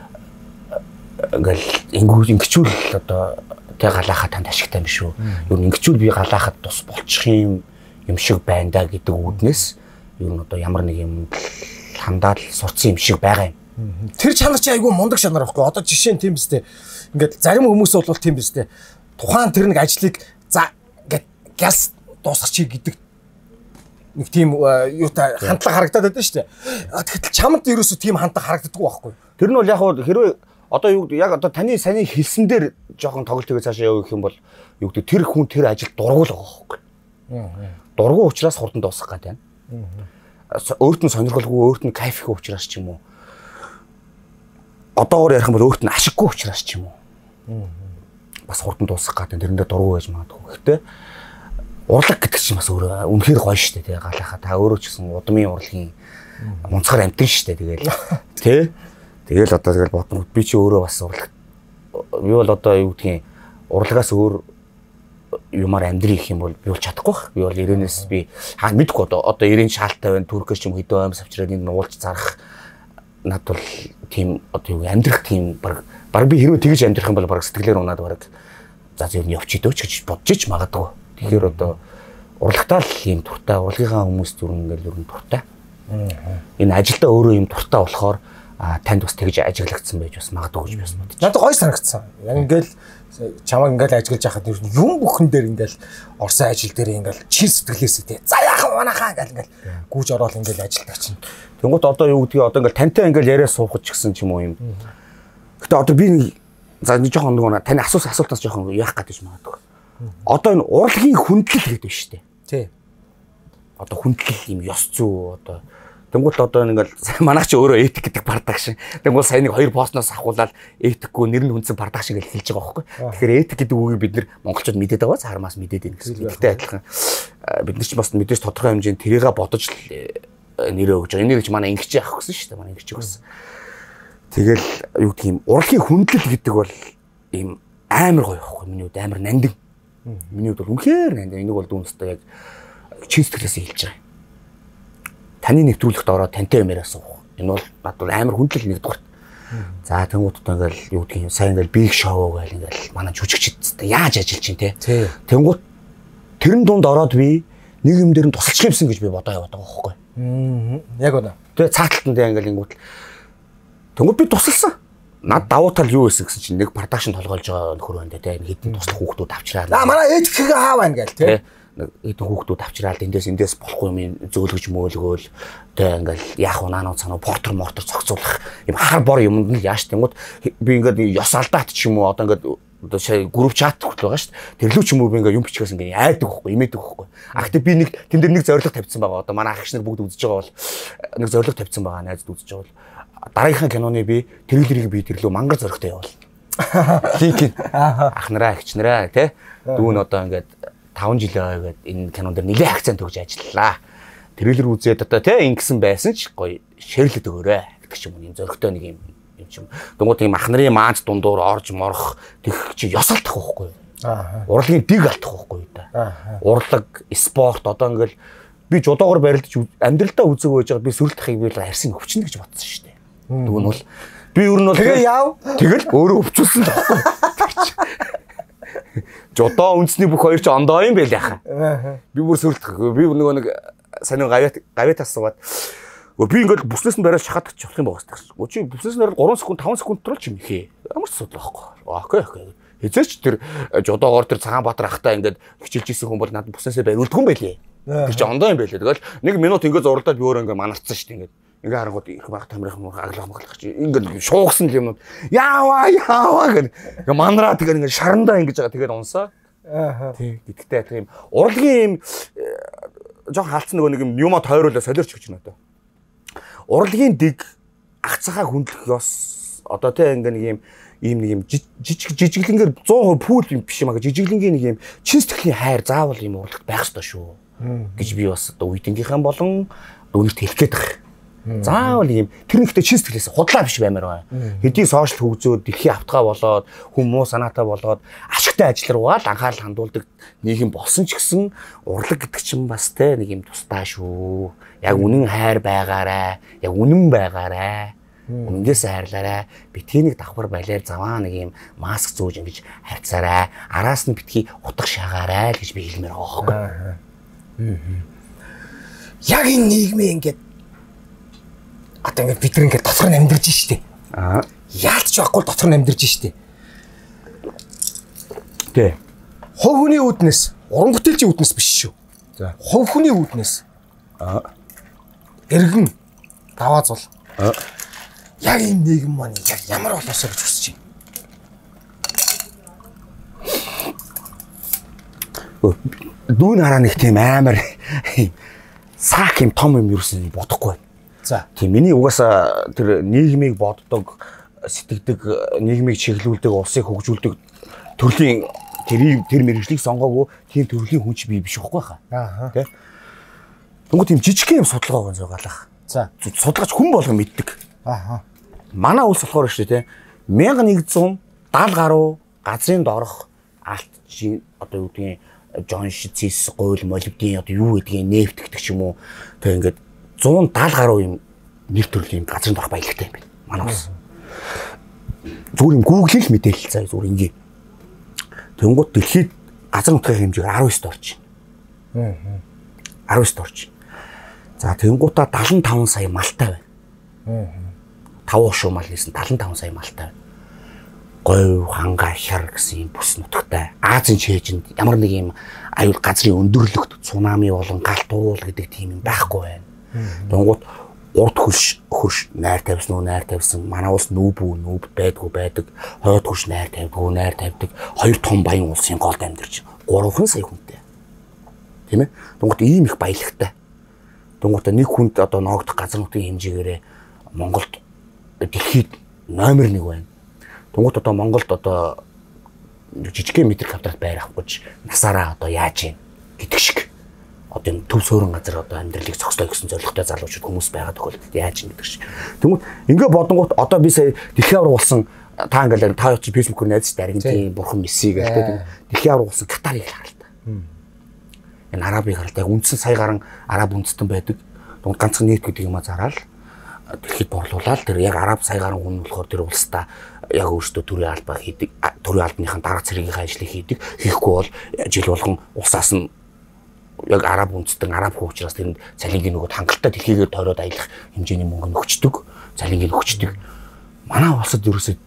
ингээл ингэчүүл одоо тэг галаахад танд ашигтай юм шүү. Юу ингэчүүл би галаахад тус болчих юм шиг байна да гэдэг үүднээс юу одоо ямар нэг юм хандаад сурцсан юм шиг байгаа юм. Тэр чанар чи айгүй мундаг чанар байхгүй. Одоо жишээ нь тийм биз дээ. Ингээд зарим хүмүүс бол тийм биз дээ. Тухайн тэр нэг ажлыг за ингээд гяс дуусгачих гэдэг нэг тийм юутай хандлага харагдаад байдаг шүү дээ. Тэгэхдээ чамд ерөөсөө тийм хандлага харагддаггүй байхгүй. Тэр нь бол яг хэрвээ одоо юу яг одоо таны саний хэлсэн дээр жоохон тоглолтыг цаашаа явуулах юм бол юу гэдэг тэр хүн тэр ажилд дургуул байгаа байхгүй. Дургуй учраас хурдан дуусгах гэдэг юм. Өөрт нь сонирхолгүй, өөрт нь кайфгүй учраас ч юм уу. Одоогоор ярих юм бол өөрт нь ашиггүй учраас ч юм уу. Бас хурдан дуусгах гэдэг тэрэндээ дургуй байж магадгүй. Гэхдээ урлаг гэдэг чинь бас өөрөө үнэхээр гоё шүү дээ. Галаахаа та өөрөө ч гэсэн удмын урлагийн онцгой амтэн шүү дээ. Тэгэл тэгэл одоо тэгэл бодно би чи өөрөө бас урлаг би бол одоо юу гэдгийг урлагаас өөр юмар амьдрий гэх юм бол би бол чадахгүй бах. Би бол ирээнээс би мэдгүй одоо ирээн шаалтай байна. Түркэс ч юм хэдэн аймс авчираад энэ уулж зарах над бол тийм одоо юу амьдрах тийм баг би хэрвээ тэгж амьдрах юм бол баг сэтгэлээр унаад баг за зөв нь явчих дөөч гэж бодож ич магадгүй. Тэгэхээр одоо урлагтаа л юм туртай урлагийнхаа хүмүүс зүрх ингээл ер нь туртай. Энэ ажилдаа өөрөө юм туртай болохоор танд бас тэгж ажиглагдсан байж бас магадгүй гэж би бас бодчих. Надад гоё санагдсан. Яг ингээл чамайг ингээл ажиглаж яхад юм бүхэн дээр ингээл орсон ажил дээр ингээл чин сэтгэлээсээ тий. За яахан манахаа ингээл гүүж ороод ингээл ажилдаг чинь. Тэнгуут одоо юу гэдгийг одоо ингээл тантай ингээл яриа суухаж гисэн ч юм уу юм. Гэтэ одоо би за нэг жоохон нэг таны асуултаас жоохон яах гэж магадгүй. Одоо энэ урлагийн хүндлэл гэдэг шүү дээ. Тий. Одоо хүндлэл юм ёс зүй одоо тэнгуут одоо ингээл манайх чи өөрөө этик гэдэг бардак шин. Тэнгуут сайн нэг хоёр постноос ахуулаад этикгүй нэр нь хүнсэн бардак шиг хэлж байгаа байхгүй. Тэгэхээр этик гэдэг үгийг бид нэр монголчууд мэдээд байгаа цаармаас мэдээд байна гэсэн. Гэхдээ адилхан бид нар ч бас мэдээж тодорхой хэмжээнд тэрийгэ бодож нэрээ өгч байгаа. Энийг ч манай ингэч яах гэсэн шүү дээ. Манай ингэч өгсөн. Тэгэл юу гэх юм урлагийн хүндлэл гэдэг бол ийм амар гоё байхгүй. Миний хувьд амар нандин. Миний хувьд бол үнэхээр нандин. Энийг бол дүүнстэй яг чин сэтгэлээсээ хэлж байгаа. Таны нэвтрүүлэгт ороод тантай юмараа суух. Энэ бол бат бол амар хүндлэл нэгдүгээр. За тэнгууд одоо ингээл юу гэдгийг сайн ингээл биг шоу гээл ингээл манай жүжигчдтэй яаж ажиллаж чинь те. Тэнгууд тэрэн дунд ороод би нэг юм дээр нь тусалчих юмсан гэж би бодоо яваад байгаа байхгүй. Яг үнэ. Тэгээ цааталтанд ингээл ингүүт тэнгууд би тусалсан. Над давуу тал юу байсан гэсэн чинь нэг продакшн толгойлж байгаа нөхөр байна те. Хэдэн туслах хүүхдүүд авчраа. Манай ээж гэхээ хаа байна гээл те. эдгээр хүүхдүүд авчираад эндээс болохгүй юм зөөлгөж мөөлгөөл тэг ингээл яах вэ наануу цанаа портер зохицуулах юм хар бор юмд нь яаш тэнгууд би ингээд ёс алдаат ч юм уу одоо ингээд одоо групп чат хүртэл байгаа шүү дээ. Тэрлүү ч юм уу би ингээд юм бичгээс ингээд айдаг байхгүй имээдэг байхгүй. Гэхдээ би нэг тэн дээр нэг зорилго тавьсан байгаа. Одоо манай ах их нар бүгд үзэж байгаа бол нэг зорилго тавьсан байгаа. Найзд үзэж байгаа бол дараагийнхаа киноны би тэрлэрийг би тэрлүү мангар зоригтой явуул. Хийх ах нараа эгч нараа тий дүүн одоо ингээд 5 жил байгаад энэ кинон дээр нэлээд акцент өгж ажиллалаа. Трейлер үзээд одоо тий ингэсэн байсан ч гоё шэрлэд өгөөрэй гэх юм юм зөрөгтэй нэг юм юм. Тэнгууд ийм ах нарын маанч дундуур орж морох тэгэх чи ёс алдах байхгүй. Урлагийн дэг алдах байхгүй да. Урлаг, спорт одоо ингээл би жудоогоор барилдаж амьдралдаа үзэг байж байгаа би сөрөлтөхийг би л харьсан өвчнө гэж бодсон шүү дээ. Дүүн бол би өөр нь бол тэгээ яав. Тэгэл өөрөө өвчүүлсэн таахгүй. Жодоо үндэсний бүх хоёр ч ондоо юм байл яхаа. Би бүр сөрөлтөхгүй. Би нөгөө нэг сайн гавьяатаас суугаад би ингээд бүснээс нь бариад шахаад ч болох юм байгаа гэсэн. Чи бүснээс нь 3 секунд 5 секунд төрөл ч юм ихээ. Ямар ч асуудал байхгүй. Окей. Хэзээч тэр жодоогоор тэр Цагаанбаатар ахтаа ингээд хичээлжсэн хүн бол надад бүснээсээ бариулдгүй юм байлээ. Тэр чи ондоо юм байлээ. Тэгэл 1 минут ингээд зурлаад би өөрөө ингээд манарцсан шүү дээ ингээд. Ингээ харангууд их баг тамирхан аглах чи ингээ шуугсан юмнууд яаваа гэх ингээ манараа тэгээ ингээ шарандаа ингэж байгаа тэгээд унсаа тий гэдэгтэй тийм урлагийн юм жоохон хаалцсан нөгөө нэг юм тойруулаа солиорч гэж надаа урлагийн дэг ах цахаа хүндлэх ёс одоо тий ингээ нэг юм жижиглэнгээр 100% пүүл юм биш юм аа жижиглэнгийн нэг юм чин сэтгэлийн хайр заавал юм урлагт байх ёстой шүү гэж би бас одоо үеийнхээ болон дүнэрт хэлэх гээд байгаа. Заавал юм тэр нэгтэй чин сэтгэлээс худлаа биш баймаар байна. Хэдий сошиал хөгжөөд дэлхийн автгаа болоод хүмүүс санаатай болоод ашигтай ажил руугаа л анхаарал хандуулдаг нийгэм болсон ч гэсэн урлаг гэдэг чинь бас те нэг юм тусдаа шүү. Яг үнэн хайр байгаарай. Яг үнэн байгаарай. Үнэндээс хайрлаарай. Битгий нэг давхар балиар заваа нэг юм маск зөөж ингэж харьцаарай. Араас нь битгий утга шаагаарай гэж би хэлмээр байгаа байхгүй. Яг энэ нийгмээ ингэж одоо ингээд бид ингээд дотор нь амьдарч штэ. Яалтч байхгүй дотор нь амьдарч штэ. Тэ. Хов хүний үүднээс, уран бүтээлчийн үүднээс биш шүү. За. Хов хүний үүднээс. Эргэн даваа зул. Яг энэ нийгэм маань яг ямар болоосоо гэж хүсэж байна. Дүүн хараа нэг тийм амар саак юм том юм юусэн бодохгүй байна. За. Тийм миний угаасаа тэр нийгмийг боддог, сэтгэдэг, нийгмийг чиглүүлдэг, улсыг хөгжүүлдэг төрлийн тэр мэргэжлийг сонгоогүй тийм төрлийн хүн ч би биш байхгүй хаа. Тэ. Тэнгүү тийм жижиг юм судалгаа гон зугаалах. За. Судалгаач хүн болгон мэддэг. Манай улс болохоор шүү дээ, 1170 гаруй газрын доорх алтжийн одоо юу гэдгийг Жоншицис гуйл молибдийн одоо юу гэдгийг нефт гэдэг ч юм уу. Тэг ингээд 170 гаруй юм нэр төрлийн газрын доорх баялагтай юм байна. Манай улс. Зүгээр юм Google-ийг мэдээлэл заа зүгээр ингээ. Тэнгууд дэлхийд газар нутгийн хэмжээгээр 19-т орж байна. 19-т орж байна. За тэнгуудаа 75 сая малтай байна. 5 шуу мал нийсэн 75 сая малтай байна. Говь, ханга, хяр гэсэн юм бүс нутагтай. Азийн чэйжинд ямар нэг юм аюул газрын өндөрлөгт цунами болон галт уул гэдэг тийм юм байхгүй байна. Тэнгууд урд хөрш найр тавьсан уу найр тавьсан. Манай улс нүүб байдгүй байдаг. Хойд хөрш найр тавьдаг. Хоёр том баян улсын голд амьдарч 3 сая хүнтэй. Тийм ээ. Тэнгууд ийм их баялагтай. Тэнгууд нэг хүнд одоо ноогдох газар нутгийн хэмжээгээрээ Монголд дэлхийд номер 1 байна. Тэнгууд одоо Монголд одоо жижигхэн метр квадрат байр авахгүйч насаараа одоо яаж юм гэдэг шиг. Одоо юм төв суурин газар одоо амьдралыг зохистой гэсэн зорилготой залуучууд хүмүүс байгаа тохиолдолд яаж юм гэдэг шиг. Тэнгүүд ингээ бодонгууд одоо би сая дэлхийн авраг болсон та ингээл та чи фэйсбүүкээр найз чи Аргентин бурхан Месси гэдэг дэлхийн авраг болсон Катарыг хараа л та. Энэ арабыг хараа л та. Үндсэн сая гарan араб үндэстэн байдаг. Тэнгүүд ганцхан нийт гэдэг юм а зараад дэлхийд борлуулаад тэр яг араб сая гарan хүн болохоор тэр улстай яг өөртөө төрийн албаа хийдэг. Төрийн албаныхаа дараа цэргийн ажлыг хийдэг. Хийхгүй бол жил болгон улсаас нь яг араб үндэстэн араб хөгжраас тэрэнд цалингийн нөгөө хангалттай дэлхийгээр тойроод аялах хэмжээний мөнгө өгчдөг, цалингийн өгчдөг. Манай улсад ерөөсөө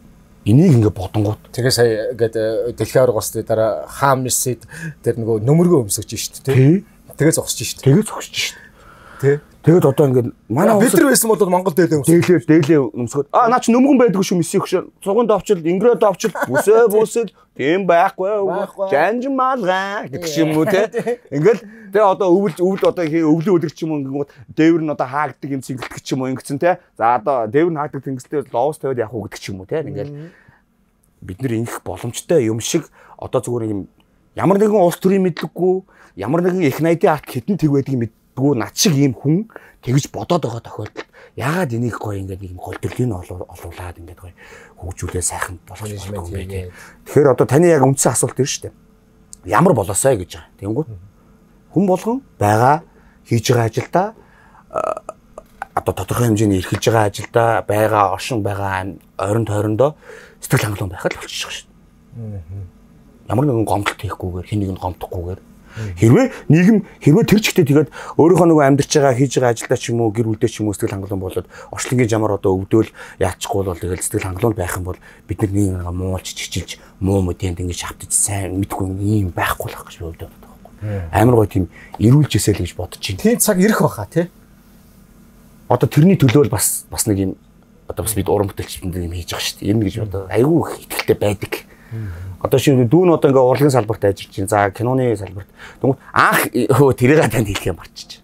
Энийг ингээ бодонгууд. Тэгээ сая ингээд дэлхийн аврагаас дараа хаан мессед тэр нөгөө нөмөргөө өмсөж штт тий. Тэгээ зогсож штт. Тэгээ зогсож штт. Тий. Тэгээд одоо ингээд манай бид нар байсан бол Монгол дээлээ өмсгөөд наа чи нөмгөн байдаг шүү месси хөшөө. Цуганд овчил, ингрээд овчил, бүсэл тийм байхгүй. Жанжин малгай гэдэг юм уу те. Ингээд тэгээ одоо өвөл одоо өвлөө өдөрч юм ингээд дээвэр нь одоо хаагддаг юм цэнгэлдэг ч юм уу ингэсэн те. За одоо дээвэр нь хаагддаг тэнгистэй лоос тавиад явах уу гэдэг ч юм уу те. Ингээд бид нар ингэх боломжтой юм шиг одоо зүгээр юм ямар нэгэн улс төрийн мэдлэггүй, ямар нэгэн их найдын арт хитэн тэг байдгийг мэдгүй над шиг ийм хүн тэгж бодоод байгаа тохиолдолд яагаад энийг гоё ингээд ийм гол төрлийн олуулаад ингээд гоё хөгжүүлээ сайхан болгож байгаа юм бэ. Тэгэхээр одоо таны яг үндсэн асуулт тэр шүү дээ. Ямар болоосай гэж байгаа. Тэнгүүд хүн болгон байгаа хийж байгаа ажилдаа одоо тодорхой хэмжээний эрхэлж байгаа ажилдаа байгаа оршин байгаа ойрон тойрондоо сэтгэл хангалуун байхад л болчихж байгаа шүү дээ. Ямар нэгэн гомдол хийхгүйгээр хэн нэгэнд гомдохгүйгээр хэрвээ тэр чигтээ тэгээд өөрийнхөө нөгөө амьдарч байгаа хийж байгаа ажилдаа ч юм уу гэр бүлдээ ч юм уу сэтгэл хангалуун болоод орчлонгийн жамаар одоо өвдөөл яачихгүй бол тэгэл сэтгэл хангалуун байх юм бол бид нар нэг муулж чичилж муу мөдөнд ингэж автаж сайн мэдгүй юм байхгүй л байх гэж би өвдөв байхгүй. Амар гоо тийм ирүүлж эсэл гэж бодож байна. Тийм цаг ирэх баха тий. Одоо тэрний төлөө бас нэг юм одоо бас бид уран бүтээлчдэнд юм хийж байгаа шүү дээ. Энэ гэж одоо айгүй их ихтэй байдаг. Одоо шинэ дүүн одоо ингээ урлагийн салбарт ажиллаж байна. За киноны салбарт. Тэгвэл анх тэрийг танд хэлэх юм марчиж.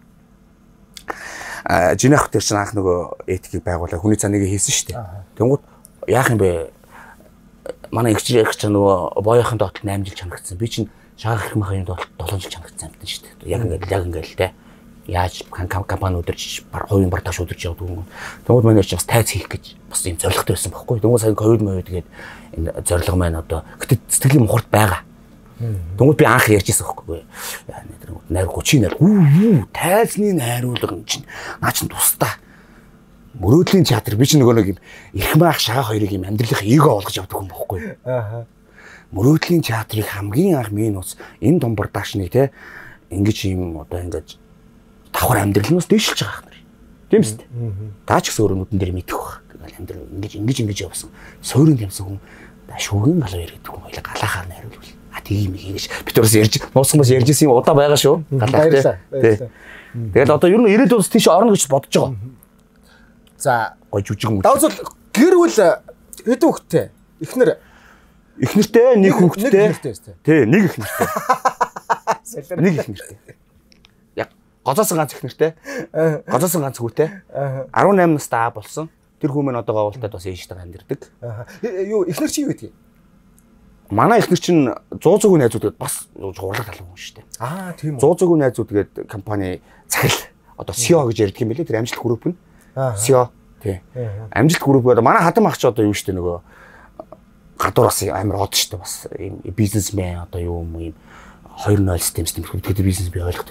Жинэх тэр чинь анх нөгөө этикийг байгуулаад хүний цаныг хийсэн шүү дээ. Тэгвэл яах юм бэ? Манай их чинь нөгөө боёхын доот 8 жил чанагдсан. Би чинь шаагах их махын доот 7 жил чанагдсан юм шүү дээ. Яг ингээл те. Яаж компани өдөрч хувийн бардаш өдөрч явдаг юм. Тэгвэл манай ч бас тайц хийх гэж бас юм зорилготой байсан байхгүй. Тэгвэл сая ковид тэгээд энэ зорилго маань одоо гэтээ сэтгэлийн мухарт байгаа. Тэгвэл би анх ярьжсэн байхгүй. Найр 30 найр. Тайзны найруулга юм чинь. Наа чин тусдаа. Мөрөөдлийн театр би чинь нөгөө нэг юм их маах шагаа хоёрыг юм амьдралынхаа эго болгож явдаг юм байхгүй. Мөрөөдлийн театрыг хамгийн анх минус энэ том бардашныг те ингэж юм одоо ингэж давхар амьдралнаас дэвшилж байгаа хэрэг. Тийм үст. Та ч гэсэн өөрөө нүдэн дээр мэдэх баг. Амьдрал ингэж явсан. Суурин ямсан хүн шүүгийн галуу яриад хүн хоёлаа галаахаар найруулвал. Тийм ингэж бид бас ярьж нуусгамаас ярьжсэн юм удаа байгаа шүү. Галаах тий. Тэгэл одоо ер нь ирээдүйд бас тийш орно гэж бодож байгаа. За гой жүжиг юм. Давзал гэр бүл хэд хүүхэдтэй? Эхнэртэй нэг хүүхэдтэй. Тий, нэг эхнэртэй. Нэг эхнэртэй. Гоцоосон ганц ихнэртэй. Гоцоосон ганц хүүтэй. 18 настай аа болсон. Тэр хүмүүс нь одоо говьлтад бас ээжтэйгээ амьдэрдэг. Юу ихнэр чи юу гэдэг? Манай ихнэр чинь 100% найзуудад бас урлаг талан хүн шүү дээ. Тийм үү. 100% найзууд гэдэг компани цагил одоо SEO гэж ярьдаг юм билээ. Тэр амжилт групп нь. SEO тий. Амжилт групп одоо манай хатам ах ч одоо юу шүү дээ нөгөө гадуур бас амар од шүү дээ бас ийм бизнесмен одоо юу юм 2.0 систем гэдэг бизнес би ойлгодог.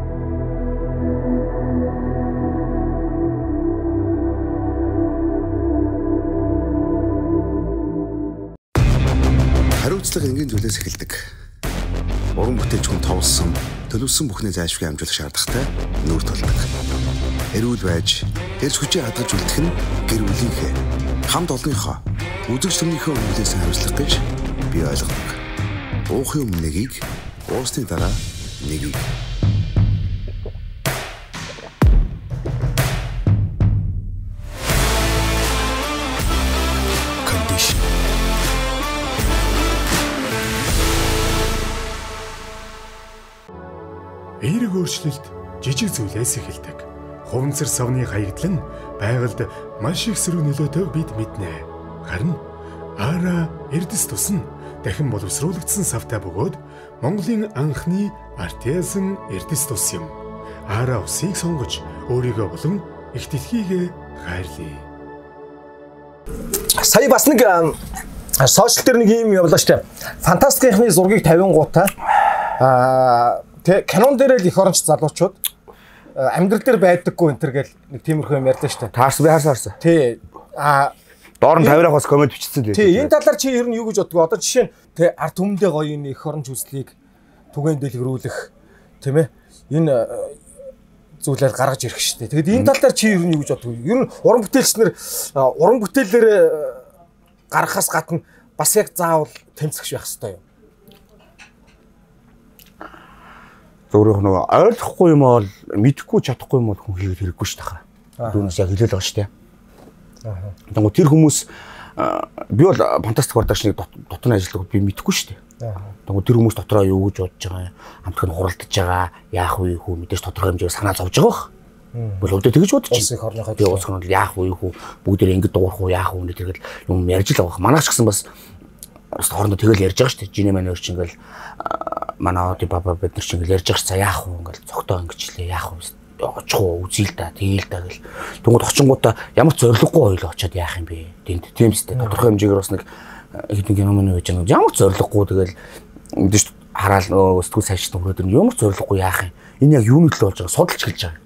Хариуцлага энгийн зүйлээс эхэлдэг. Уран бүтээлч хүн товлсон, төлөвлөсөн бүхнээ зайлшгүй амжуулах шаардлагатай нүүр тулдаг. Эрүүл байж, эрс хүчээ хадгалж үлдэх нь гэр бүлийнхээ, хамт олонныхоо, үзэгч түмнийхээ өмнөөс хариуцлага гэж би ойлгодог. Уухын өмнө нэгийг, уусны дараа нэгийг. Эерэг өөрчлөлт жижиг зүйлээс эхэлдэг. Хуванцар савны хаягдал нь байгальд маш их сөрөг нөлөөтэйг бид мэднэ. Харин Ара эрдэс тусна дахин боловсруулагдсан савтай бөгөөд Монголын анхны артезан эрдэс тус юм. Ара усыг сонгож өөрийгөө болон их дэлхийг хайрлая. Сая бас нэг сошиал дээр нэг юм явлаа штэ. Фантастикийнхны зургийг 50 гутаа кинон дээр л их оронч залуучууд амьдрал дээр байдаггүй энэ төр гэл нэг тиймэрхүү юм ярьдаа штэ. Таарс би харсан. Тий. Доор нь 50-аас бас комент бичсэн дээ. Тий, энэ талаар чи ер нь юу гэж боддог? Одоо жишээ нь тий арт түмэндээ гоё нэг их оронч үзлийг түгээн дэлгэрүүлэх тийм ээ. Энэ зүйлээр гаргаж ирэх штэ. Тэгэд энэ тал дээр чи ер нь юу гэж боддог? Ер нь уран бүтээлчнэр уран бүтээлээр гаргахаас гадна бас яг заавал тэмцэгч байх хэрэгтэй юу? Зөвхөн нөгөө ойлгохгүй юм бол мэдэхгүй чадахгүй юм бол хүн хийгээд хэрэггүй шүү дээ. Түүнээс яг хэлэл байгаа шүү дээ. Тэгвэл тэр хүмүүс би бол фантастик продакшныг дотны ажилладаг би мэдэхгүй шүү дээ. Тэгвэл тэр хүмүүс дотроо юу гэж бодож байгаа юм, хамтхан хуралдаж байгаа, яах вэ хүү мэдээж тодорхой хэмжээгээр санаа зовж байгаа бах. Бол өвдө тэгэж бодож байна. Би улс орнод яах вэ хүү бүгдээ ингэж дуурах уу яах вэ гэдэг юм ярьж л байгаа. Манайч гэсэн бас хоорондоо тэгэл ярьж байгаа шүү дээ. Жине маань өөр чинь ингээл манай оди баба бид нар чинь ингээл ярьж байгаа ш. За яах вэ ингээл цогтоо ингэчлээ яах вэ очихоо үзээл та тэгээл та гэл. Тэнгууд очингуудаа ямар зориггүй хоёул очиод яах юм бэ? Тийм ч дээ. Тодорхой хэмжээгээр бас нэг хэдэн кино мөн байж байгаа. Ямар зориггүй тэгэл мэдээж хараал нөгөө сэтгүүл сайжт өрөөд ямар зориггүй яах юм. Энэ яг юуны төлөө болж байгаа судалж гэлж байгаа.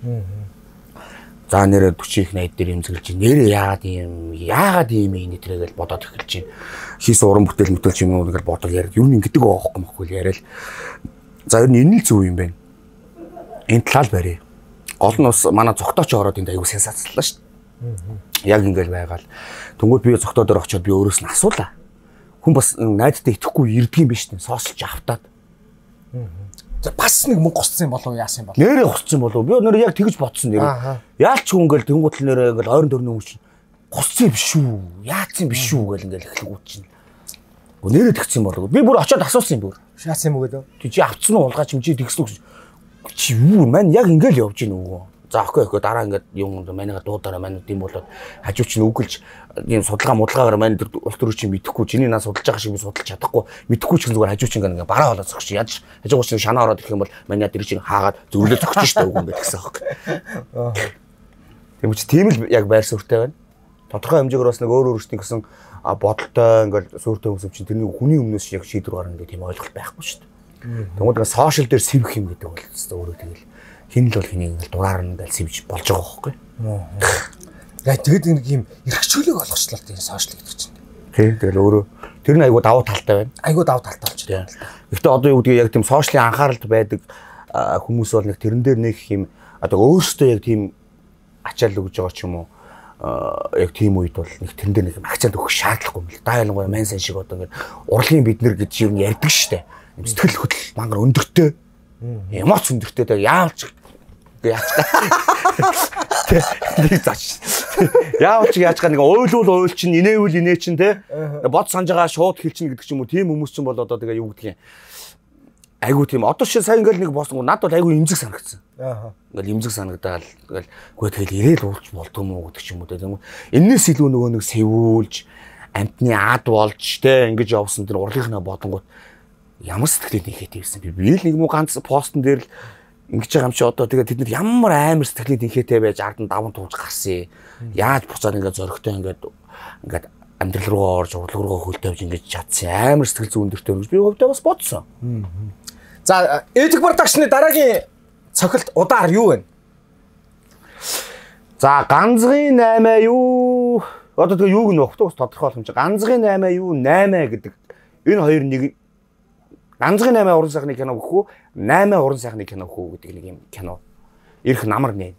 За нэрээ 40 их 80 дээр имзэглэж чинь нэрээ яагаад ийм энэ тэрэгэл бодоод эхэлж чинь хийсэн уран бүтээл мөтөлч юм уу гэж бодол яриад ер нь ингэдэг байхгүй мөхгүй яриад за ер нь энэ л зөв юм байна. Энэ талаар барья. Гол нь бас манай зогтооч ороод энд аягүй сенсацлаа шүү дээ. Яг ингээл байгаал. Тэнгүүд би зогтоо дээр очиод би өөрөөс нь асуулаа. Хүн бас найдтай итгэхгүй ирдэг юм биш үү? Соосолж автаад. Бас нэг мөнгө гусцсан болов яасан юм бол. Нэрээ гусцсан болов. Би нэр яг тэгж бодсон нэр. Яалч хүн ингээл тэнгуутл нэрээ ингээл ойрон дөрнө хүн чинь гусцсан биш үү? Яатсан биш үү гэл ингээл эхлэгүүт чинь. Нэрээ тэгсэн болов. Би бүр очиод асуусан юм бүр. Шаасан юм уу гэдэг. Тэг чи авцсан уу улгаа чимчээ тэгсэн үү? Чи юу маань яг ингээл явж гин үгүй. За окей дараа ингээд юм манайга дуудаараа манайд юм болоод хажуу чинь үгэлж ийм судалгаа мудалгаагаар манайд улс төрөөр чинь мэдэхгүй чиний нас судалж байгаа шиг би судалж чадахгүй мэдэхгүй ч зүгээр хажуу чинь ингээд бараа болоод зогч яаж хажуугаар чинь шанаа ороод ирэх юм бол манай дэр чинь хаагаад зөвлөө зогч штэ үгүй ингээд гэсэн аахгүй. Тийм ч тийм л яг байр суурьтай байна. Тодорхой хэмжээгээр бас нэг өөр өөрсдийн гэсэн бодолтой ингээд суурьтай хүмүүс чинь тэрний хүний өмнөөс яг шийдвэр гаргана гэх тийм ойлголт байхгүй штэ. Тэгмээд сошиал дээр сэвэх юм гэдэг бол өөрөө тэгэл хин л бол хэнийг ингээл дураар нь ингээл сэвж болж байгаа байхгүй. Яг тэгэд нэг юм эрхчлөлөг олгочлоо тийм сошиал гэдэг чинь. Тийм тэгэл өөрөө тэр нь айгуу давуу талтай байна. Айгуу давуу талтай болж байна. Гэхдээ одоо юу гэдгийг яг тийм сошиалын анхааралд байдаг хүмүүс бол нэг тэрэн дээр нэг юм одоо өөрөөсөө яг тийм ачаал өгж байгаа ч юм уу яг тийм үед бол нэг тэрэн дээр нэг акцент өгөх шаардлагагүй юм л. Да ялангуяа мэн сайн шиг одоо ингээд урлагийн бид нар гэж юм ярьдаг штэ. Сэтгэл хөдлөл мангар өндөртэй. Эмоц өндөртэй тэг яавч нэг зааш. Яавч нэг ойлвол ойл чинь инээвэл инээ чинь те бод санаж байгаа шууд хэлчихнэ гэдэг ч юм уу тийм хүмүүс чинь бол одоо тэгээ юу гэдгийг айгуу тийм одоо шин сайн ингээл нэг боссон над бол айгуу имзэг санагдсан. Ингээл имзэг санагдаал ингээл үгүй тэгэл ирээл уулж болдгоо гэдэг ч юм уу те. Эннээс илүү нөгөө нэг сэвүүлж амтны ад болж те ингэж явсан тэр урлагийнхнаа бодонгууд ямар сэтгэлээ нэхээд ирсэн би л нэг муу ганц постн дээр л ингэж байгаа юм чи одоо тэгээд тэд нар ямар амар сэтгэлээ нэхээтэй байж ард нь даван тууж гарсан яаж буцаад ингээд зөрөгтэй ингээд амьдрал руугаа орж урлаг руугаа хөлтөөж ингэж чадсан амар сэтгэл зүйн өндөртэй гэж би хувьдаа бас бодсон. За Эдэг продакшны дараагийн цохилт удаар юу вэ? За ганцгийн 8 юу одоо тэгээ юуг нөхөх тус тодорхойлох юм чи ганцгийн 8 юу 8 гэдэг энэ хоёр нэг ганцгийн 8 уран сайхны кино гэх үү 8 уран сайхны кино гэх үү гэдэг нэг юм кино ирэх намар нэ.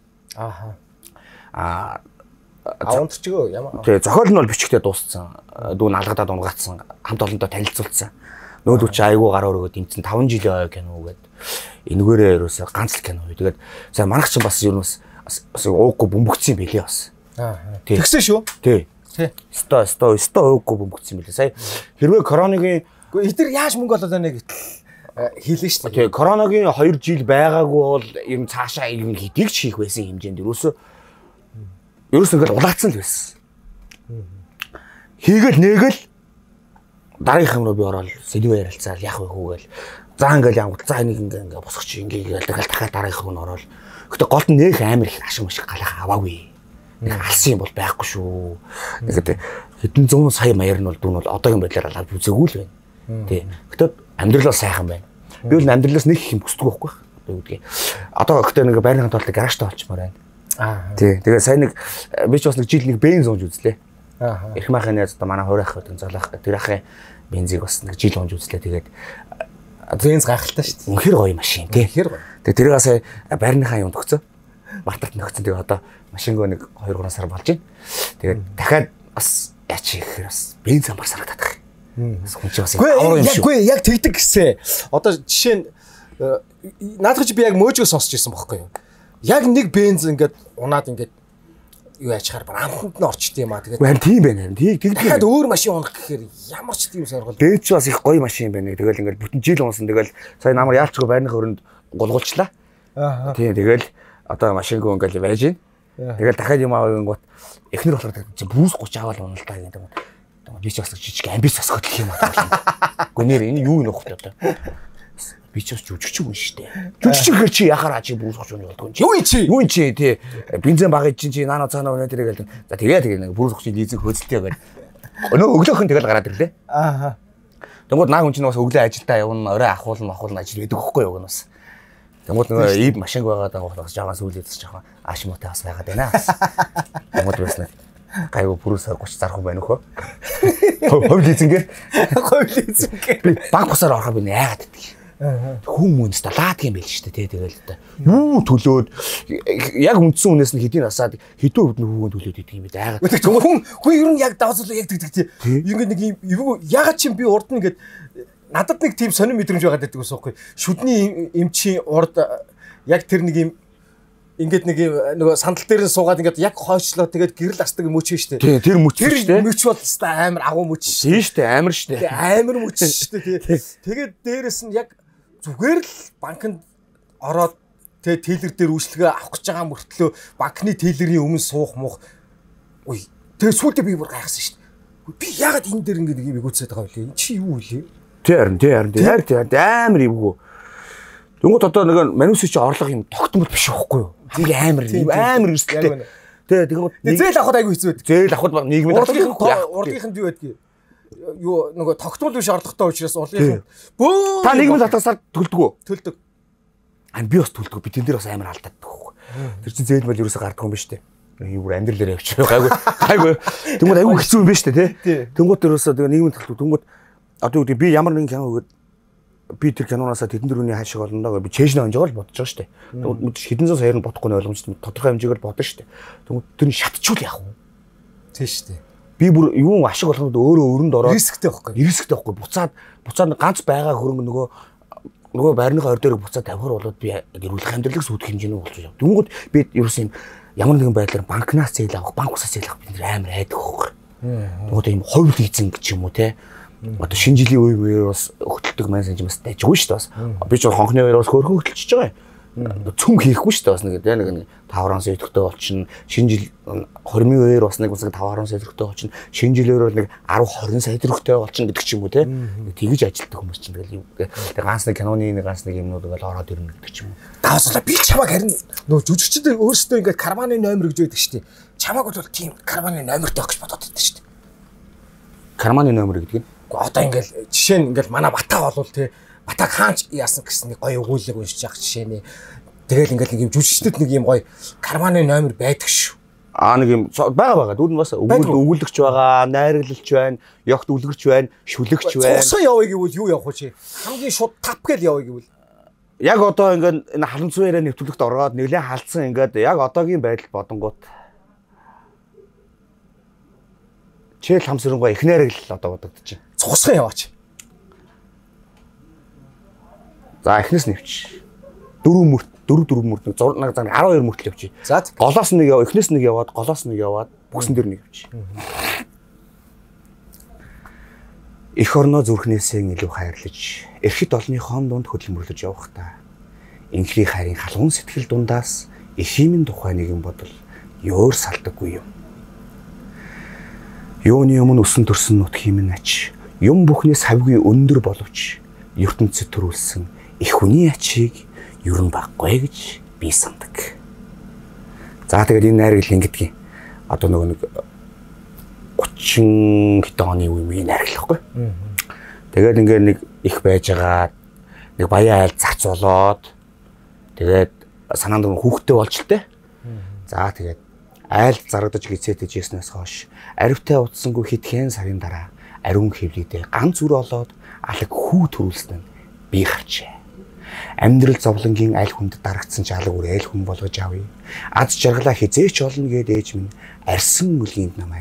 Аунтчгөө ямар. Тэгээ зохиол нь бол бичгтээ дууссан. Дүүн алгадаад унгаацсан. Хамт олонтой танилцуулсан. Нөөдөө чи айгуу гараа өргөөд тэмцэн 5 жилийн кино гэдэг. Энэгээрээ ерөөсөө ганц л кино. Тэгээд за манайх ч бас ер нь бас ууггүй бөмбөгцсөн байлээ бас. Тэгсэн шүү. Тий. Сто ууггүй бөмбөгцсөн байлээ. Сая хэрвээ коронагийн эдгээр яаж мөнгө олоод байна гэтэл хийлээ шүү дээ. Тэгээ коронагийн 2 жил байгаагүй бол ер нь цаашаа юм хэдийг ч хийх байсан хэмжээнд ерөөсөө ингээл улаацсан л байсан. Хийгээл нэгээл дараагийнхан руу би ороод сэдвээ ярилцаал яах вэ хүүгээл. За ингээл янгууд за энийг ингээ босгоч ингээ тэгэл дахиад дараагийнхан руу ороод. Гэтэ голд нь нэх амар их ашиг машиг галах аваагүй. Нэг алсан юм бол байхгүй шүү. Ингээд хэдэн зуун сая маяр нь бол дүүн бол одоогийн байдлаар алаад үзээгүй л байна. Тий. Гэтэ амьдралаа сайхан байна. Би бол амьдралаас нэг их юм хүсдэг байхгүй юу гэдгийг. Одоо гэхдээ нэг байрны тоолтой гаражтай болчмоор байна. Тий. Тэгээ сая нэг би ч бас нэг жил нэг бенз унж үзлээ. Их махын яаж одоо манай хуурайх хөтөн залах тэр ахын бензийг бас нэг жил унж үзлээ. Тэгээд бенз гайхалтай шүү дээ. Үнэхээр гоё машин тий. Тэгээ тэрийг сая байрныхаа юмд өгцөө. Мартарт нөхцөн тэгээ одоо машингөө нэг 2-3 сар болж байна. Тэгээд дахиад бас яач ихээр бас бензин бар санагдаад байна. Хүн ч бас аврал юм шүү. Үгүй яг тэгдэг гэсэн. Одоо жишээ нь наадах чи би яг мөөжөө сонсч ирсэн бохоггүй юу. Яг нэг бензин ингээд унаад ингээд юу ячаар бар амханд нь орчт юм аа. Тэгээд харин тийм байна. Тэгдэг. дахиад өөр машин унах гэхээр ямар ч тийм сонирхол. Дээд ч бас их гоё машин байна. Тэгэл ингээд бүтэн жил унсан. Тэгэл сая намар яалчгүй байрны хөрөнд гулгуулчлаа. Тийм тэгэл одоо машингүй ингээд байж гин. Тэгэл дахиад юм аавынгууд эхнэр болохоор чи бүүс 30 аваад унал та гэдэг. Би ч бас жижиг амбиц асгах юм аа. Гүнээр энэ юу нөх одоо. Би ч бас жүжигч юм шүү дээ. Жүжигч гэхэр чи яхаар ачиг бүүсгож өгнө болдгоо. Юу ин чи тий. Бензин багаж чи наана цаана өнөө тэрэг гэлэн. За тэгээ нэг бүүсгож лизинг хөөцөлтэй байна. Өнөө өглөөхөн тэгэл гараад ирлээ. Аа. Тэнгууд наа хүн чинь бас өглөө ажилдаа явна, орой ахуулна ажил байдаг хөхгүй юу гэнэс. Тэнгууд нөгөө ив машинг байгаад байгаа бас жаахан сүүлээдс жаахан аашмуутай бас байгаад байна. Тэнгууд бас нэг гайгүй бүрөөсөө 30 зарах байна нөхөө. Ховл лизингээр. Би банк усаар орохоо би яагаад гэдэг. Хүмүүс талаад юм байл шүү дээ тэгэл одоо юу төлөөд яг үндсэн үнээс нь хэдийн насаад хэдэн өвд нөхөөгөө төлөөд идэг юм бэ айгаад хүн ер нь яг давзал яг тэгдэг тийм ингээд нэг юм ягаад чи би урд нь ингээд надад нэг тийм сонир мэдрэмж байгаад байдаг ус уухгүй шүдний эмчийн урд яг тэр нэг юм ингээд нэг нөгөө сандал дээр нь суугаад ингээд яг хойшлоо тэгээд гэрэл асдаг мөч шүү дээ тэр мөч шүү дээ мөч бол өстой амар агуу мөч шүү дээ амар шүү дээ амар мөч шүү дээ тэгээд дээрэс нь яг зүгээр л банкнд ороод тейлер дээр үйлчлэгээ авах гэж байгаа мөртлөө банкны тейлерийн өмнө суух муух. Үй тэгээ сүүлдээ би бүр гайхсан шүү дээ. Би яагаад энэ дээр ингэ нэг юм өгөөцөд байгаа вэ? Энд чи юу вэ? Тэр амар ивгүй. Тэнгууд одоо нэг манус чи орлого юм тогтмол биш байхгүй юу? Зэг амар өсөлттэй. Тэгвэл зээл авахд айгүй хэцүү байдаг. Зээл авахд нийгмийн урлагийнх нь юу байдгийг юу нөгөө тогтмол биш орлоготой учраас урлагийнх бөө та нийгмийн татвараар төлдөг. Би бас төлдөг. Би тэн дээр бас амар алдаад байгаа. Тэр чинь зээл мэл ерөөсө гардаг юм ба штэ. Юу амьдралаар явчих. Гайгүй. Тэнгууд айгүй хэцүү юм ба штэ тий. Тэнгууд ерөөсө тэгээ нийгмийн төлдөг. Тэнгууд одоо юу би ямар нэгэн кино өгөөд би тэр киноноосаа тэдэн дөрөвний хаашиг болно даа би чэйшнэ онжоо л бодож байгаа штэ. Тэнгууд хэдэн зуун саяар нь бодохгүй ойлгомжтой тодорхой хэмжээгээр бодно штэ. Тэнгууд тэр нь шатчул яах вэ? Тий штэ. Би бүр юу ашиг болгоход өөрөө өрөнд ороод рисктэй байхгүй. Буцаад ганц байгаа хөрөнгө нөгөө байрныхаа ордоор буцаад тавихаар болоод би гэрүүлэх амьдралыг сүйдэх хэмжээний болж байгаа. Тэнгүүд би ерөөс юм ямар нэгэн байдлаар банкнаас зээл авах, банк усаас зээл авах бид амар айдаг хөөх. Тэнгүүд юм ховл хийцэн гэж юм уу те. Одоо шинэ жилийн үеэр бас хөтөлдөг маань санаж бас дайжгүй шүү дээ бас. Би ч хонхны үеэр бас хөөрхөн хөтөлчихөж байгаа юм. Цөм хийхгүй шүү дээ бас нэг 5 онс өдөртөө болчихно. Шинэ жил 20-ийн үеэр бас нэг 5 онс өдөртөө болчихно. Шинэ жилээр бол нэг 10-20 сая өдөртөө болчихно гэдэг ч юм уу те. Тэгэж ажилтдаг хүмүүс чинь тэгэл ганц нэг киноны ганц нэг юмнууд бол ороод ирнэ гэдэг ч юм уу. Давсгалаа би чамаг харин нөө жүжигчд өөрсдөө ингээд карманы номер гэж байдаг шүү дээ. Чамаг бол тийм карманы номертой гэж бодоод байдаг шүү дээ. Карманы номер гэдэг нь одоо ингээд жишээ нь ингээд манай Батаа болвол те Батаг хаач яасан гэсэн нэг гоё өгүүлэг уншиж явах жишээ нэ. Тэгэл ингээд нэг юм жүжигчдэд нэг юм гоё карманы номер байдаг шүү. Нэг юм байгаа. Дүүд нь бас өгүүлэгч байгаа, найрагlalч байна, ёгт үлгэрч байна, шүлэгч байна. Цугсан явъя гэвэл юу явах вэ? Хамгийн шууд тап гэл явъя гэвэл. Яг одоо ингээд энэ халамцвэрээ нэвтрүүлэгт ороод нэлээд халдсан ингээд яг одоогийн байдал бодонгууд чээл хамсрангуй эхнэрэг л одоо бодогдож байна. Цугсан яваач. За эхнээс нэвч. 4 мөрт 12 мөртөл явчих. За голоос нэг яв, эхнээс нэг яваад, голоос нэг яваад, бүгсэн дээр нэг явчих. Эх орноо зүрхнээсээ илүү хайрлаж, эрхэт олныхон дунд хөдөлмөрлөж явах та. Инхрийн хайрын халуун сэтгэл дундаас эхимэн тухай нэгэн бодол ёор салдаггүй юм. Юуны өмнө өсөн төрсөн нутгийн минь ач, юм бүхнээс хавгүй өндөр боловч ертөнцөд төрүүлсэн их хүний ачийг ерөн баггүй гэж би сандаг. За тэгээд энэ найрагл ингэдэг юм. Одоо нөгөө нэг 30 хэдэн оны үеийн найраглахгүй. Тэгээд ингээд нэг их байж байгаа нэг баян айл зац болоод тэгээд санаанд нь хүүхдтэй болж тээ. За тэгээд айл зарагдаж гисэтэй жиснээс хойш аривтай утсангүй хитгэн сарын дараа ариун хэвлийдээ ганц үр олоод алаг хүү төрүүлсэн нь би харчээ. Амьдрал зовлонгийн аль хүнд дарагдсан ч алга үр аль хүн болгож авъя. Аз жаргалаа хизээч олно гэд ээж минь арьсан үлгийнд намайг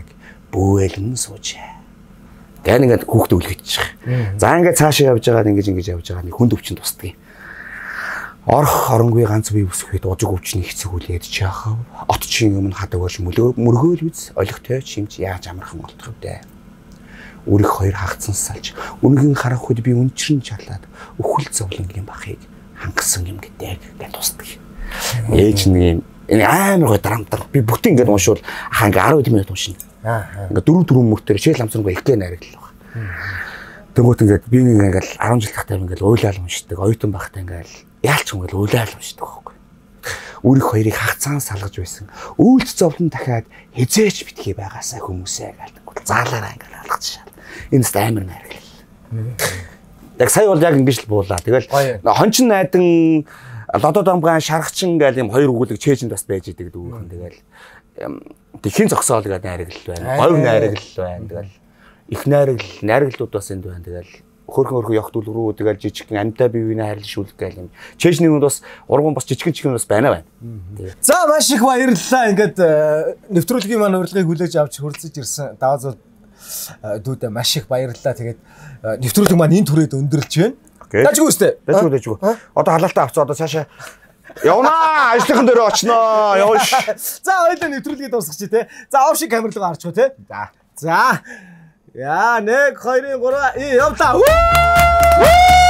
бөөлөн суужээ. Тэгээд ингээд хүүхдээ үлгэж байгаа. За ингээд цаашаа явж байгаа ингэж явж байгаа нэг хүнд өвчин тусдаг. Орох оронгүй ганц бие үсгэхэд ужиг өвчний хэцэг үлээд чаахав. От чин өмнө хадаг болж мөргөөл биз олигтой чимж яаж амархан болтох вэ? Үрэг хоёр хагцсан салж үнгийн харах үед би үнчрэн чалаад өхөл зовлон юм бахыг хангасан юм гэдэг тусдаг. Ээж нэг амар гой драмтар би бүтэн ингээд уншвал ханга 10 минут уншина. Ингээд 4 мөртөр шээл амсрангуй их гэн харагдал байгаа. Тэнгүүт ингээд би ингээд 10 жил тахтай ингээд уйлал уншдаг, оюутан багтай ингээд яалч ингээд уйлал уншдаг байхгүй. Үрэг хоёрыг хагцаан салгаж байсан. Үйлч зовлон дахиад хизээч битгий байгаасаа хүмүүсээ гэлдэг. Заалаараа ингээд алгацшаа. Энэ ч амар найрагл. Яг сая бол яг ингэж л буулаа. Тэгэл хончин найдан лодо домгаан шаргачин гэл юм хоёр өгүүлэг чэйжэнд бас байж идэг дүүхэн. Тэгэл хин зогсоол гэдэг найрагл байна. Говь найрагл байна. Тэгэл их найраглууд бас энд байна. Тэгэл хөрхөн явахтул рүү тэгэл жижигхэн амьтаа бивийн хайрлшүүлэх гэл юм. Чэйжний хүнд бас урган бас жижигхэн бас байна. За маш их баярлалаа. Ингээд нэвтрүүлгийн маань урилгыг хүлээж авч хөрөлцөж ирсэн. Даваа дүүдэ маш их баярлалаа. Тэгээд нэвтрүүлэг маань энэ түрээд өндөрлж байна. Дажгүй үстэй. Дажгүй. Одоо халаалтаа авцгаа одоо цаашаа явнаа. Ажлынхан дээр очноо. Явш. За хоёулаа нэвтрүүлгийг дуусгах чи те. За ов шиг камер руу гарч те. За. Яа 1 2 3 явлаа.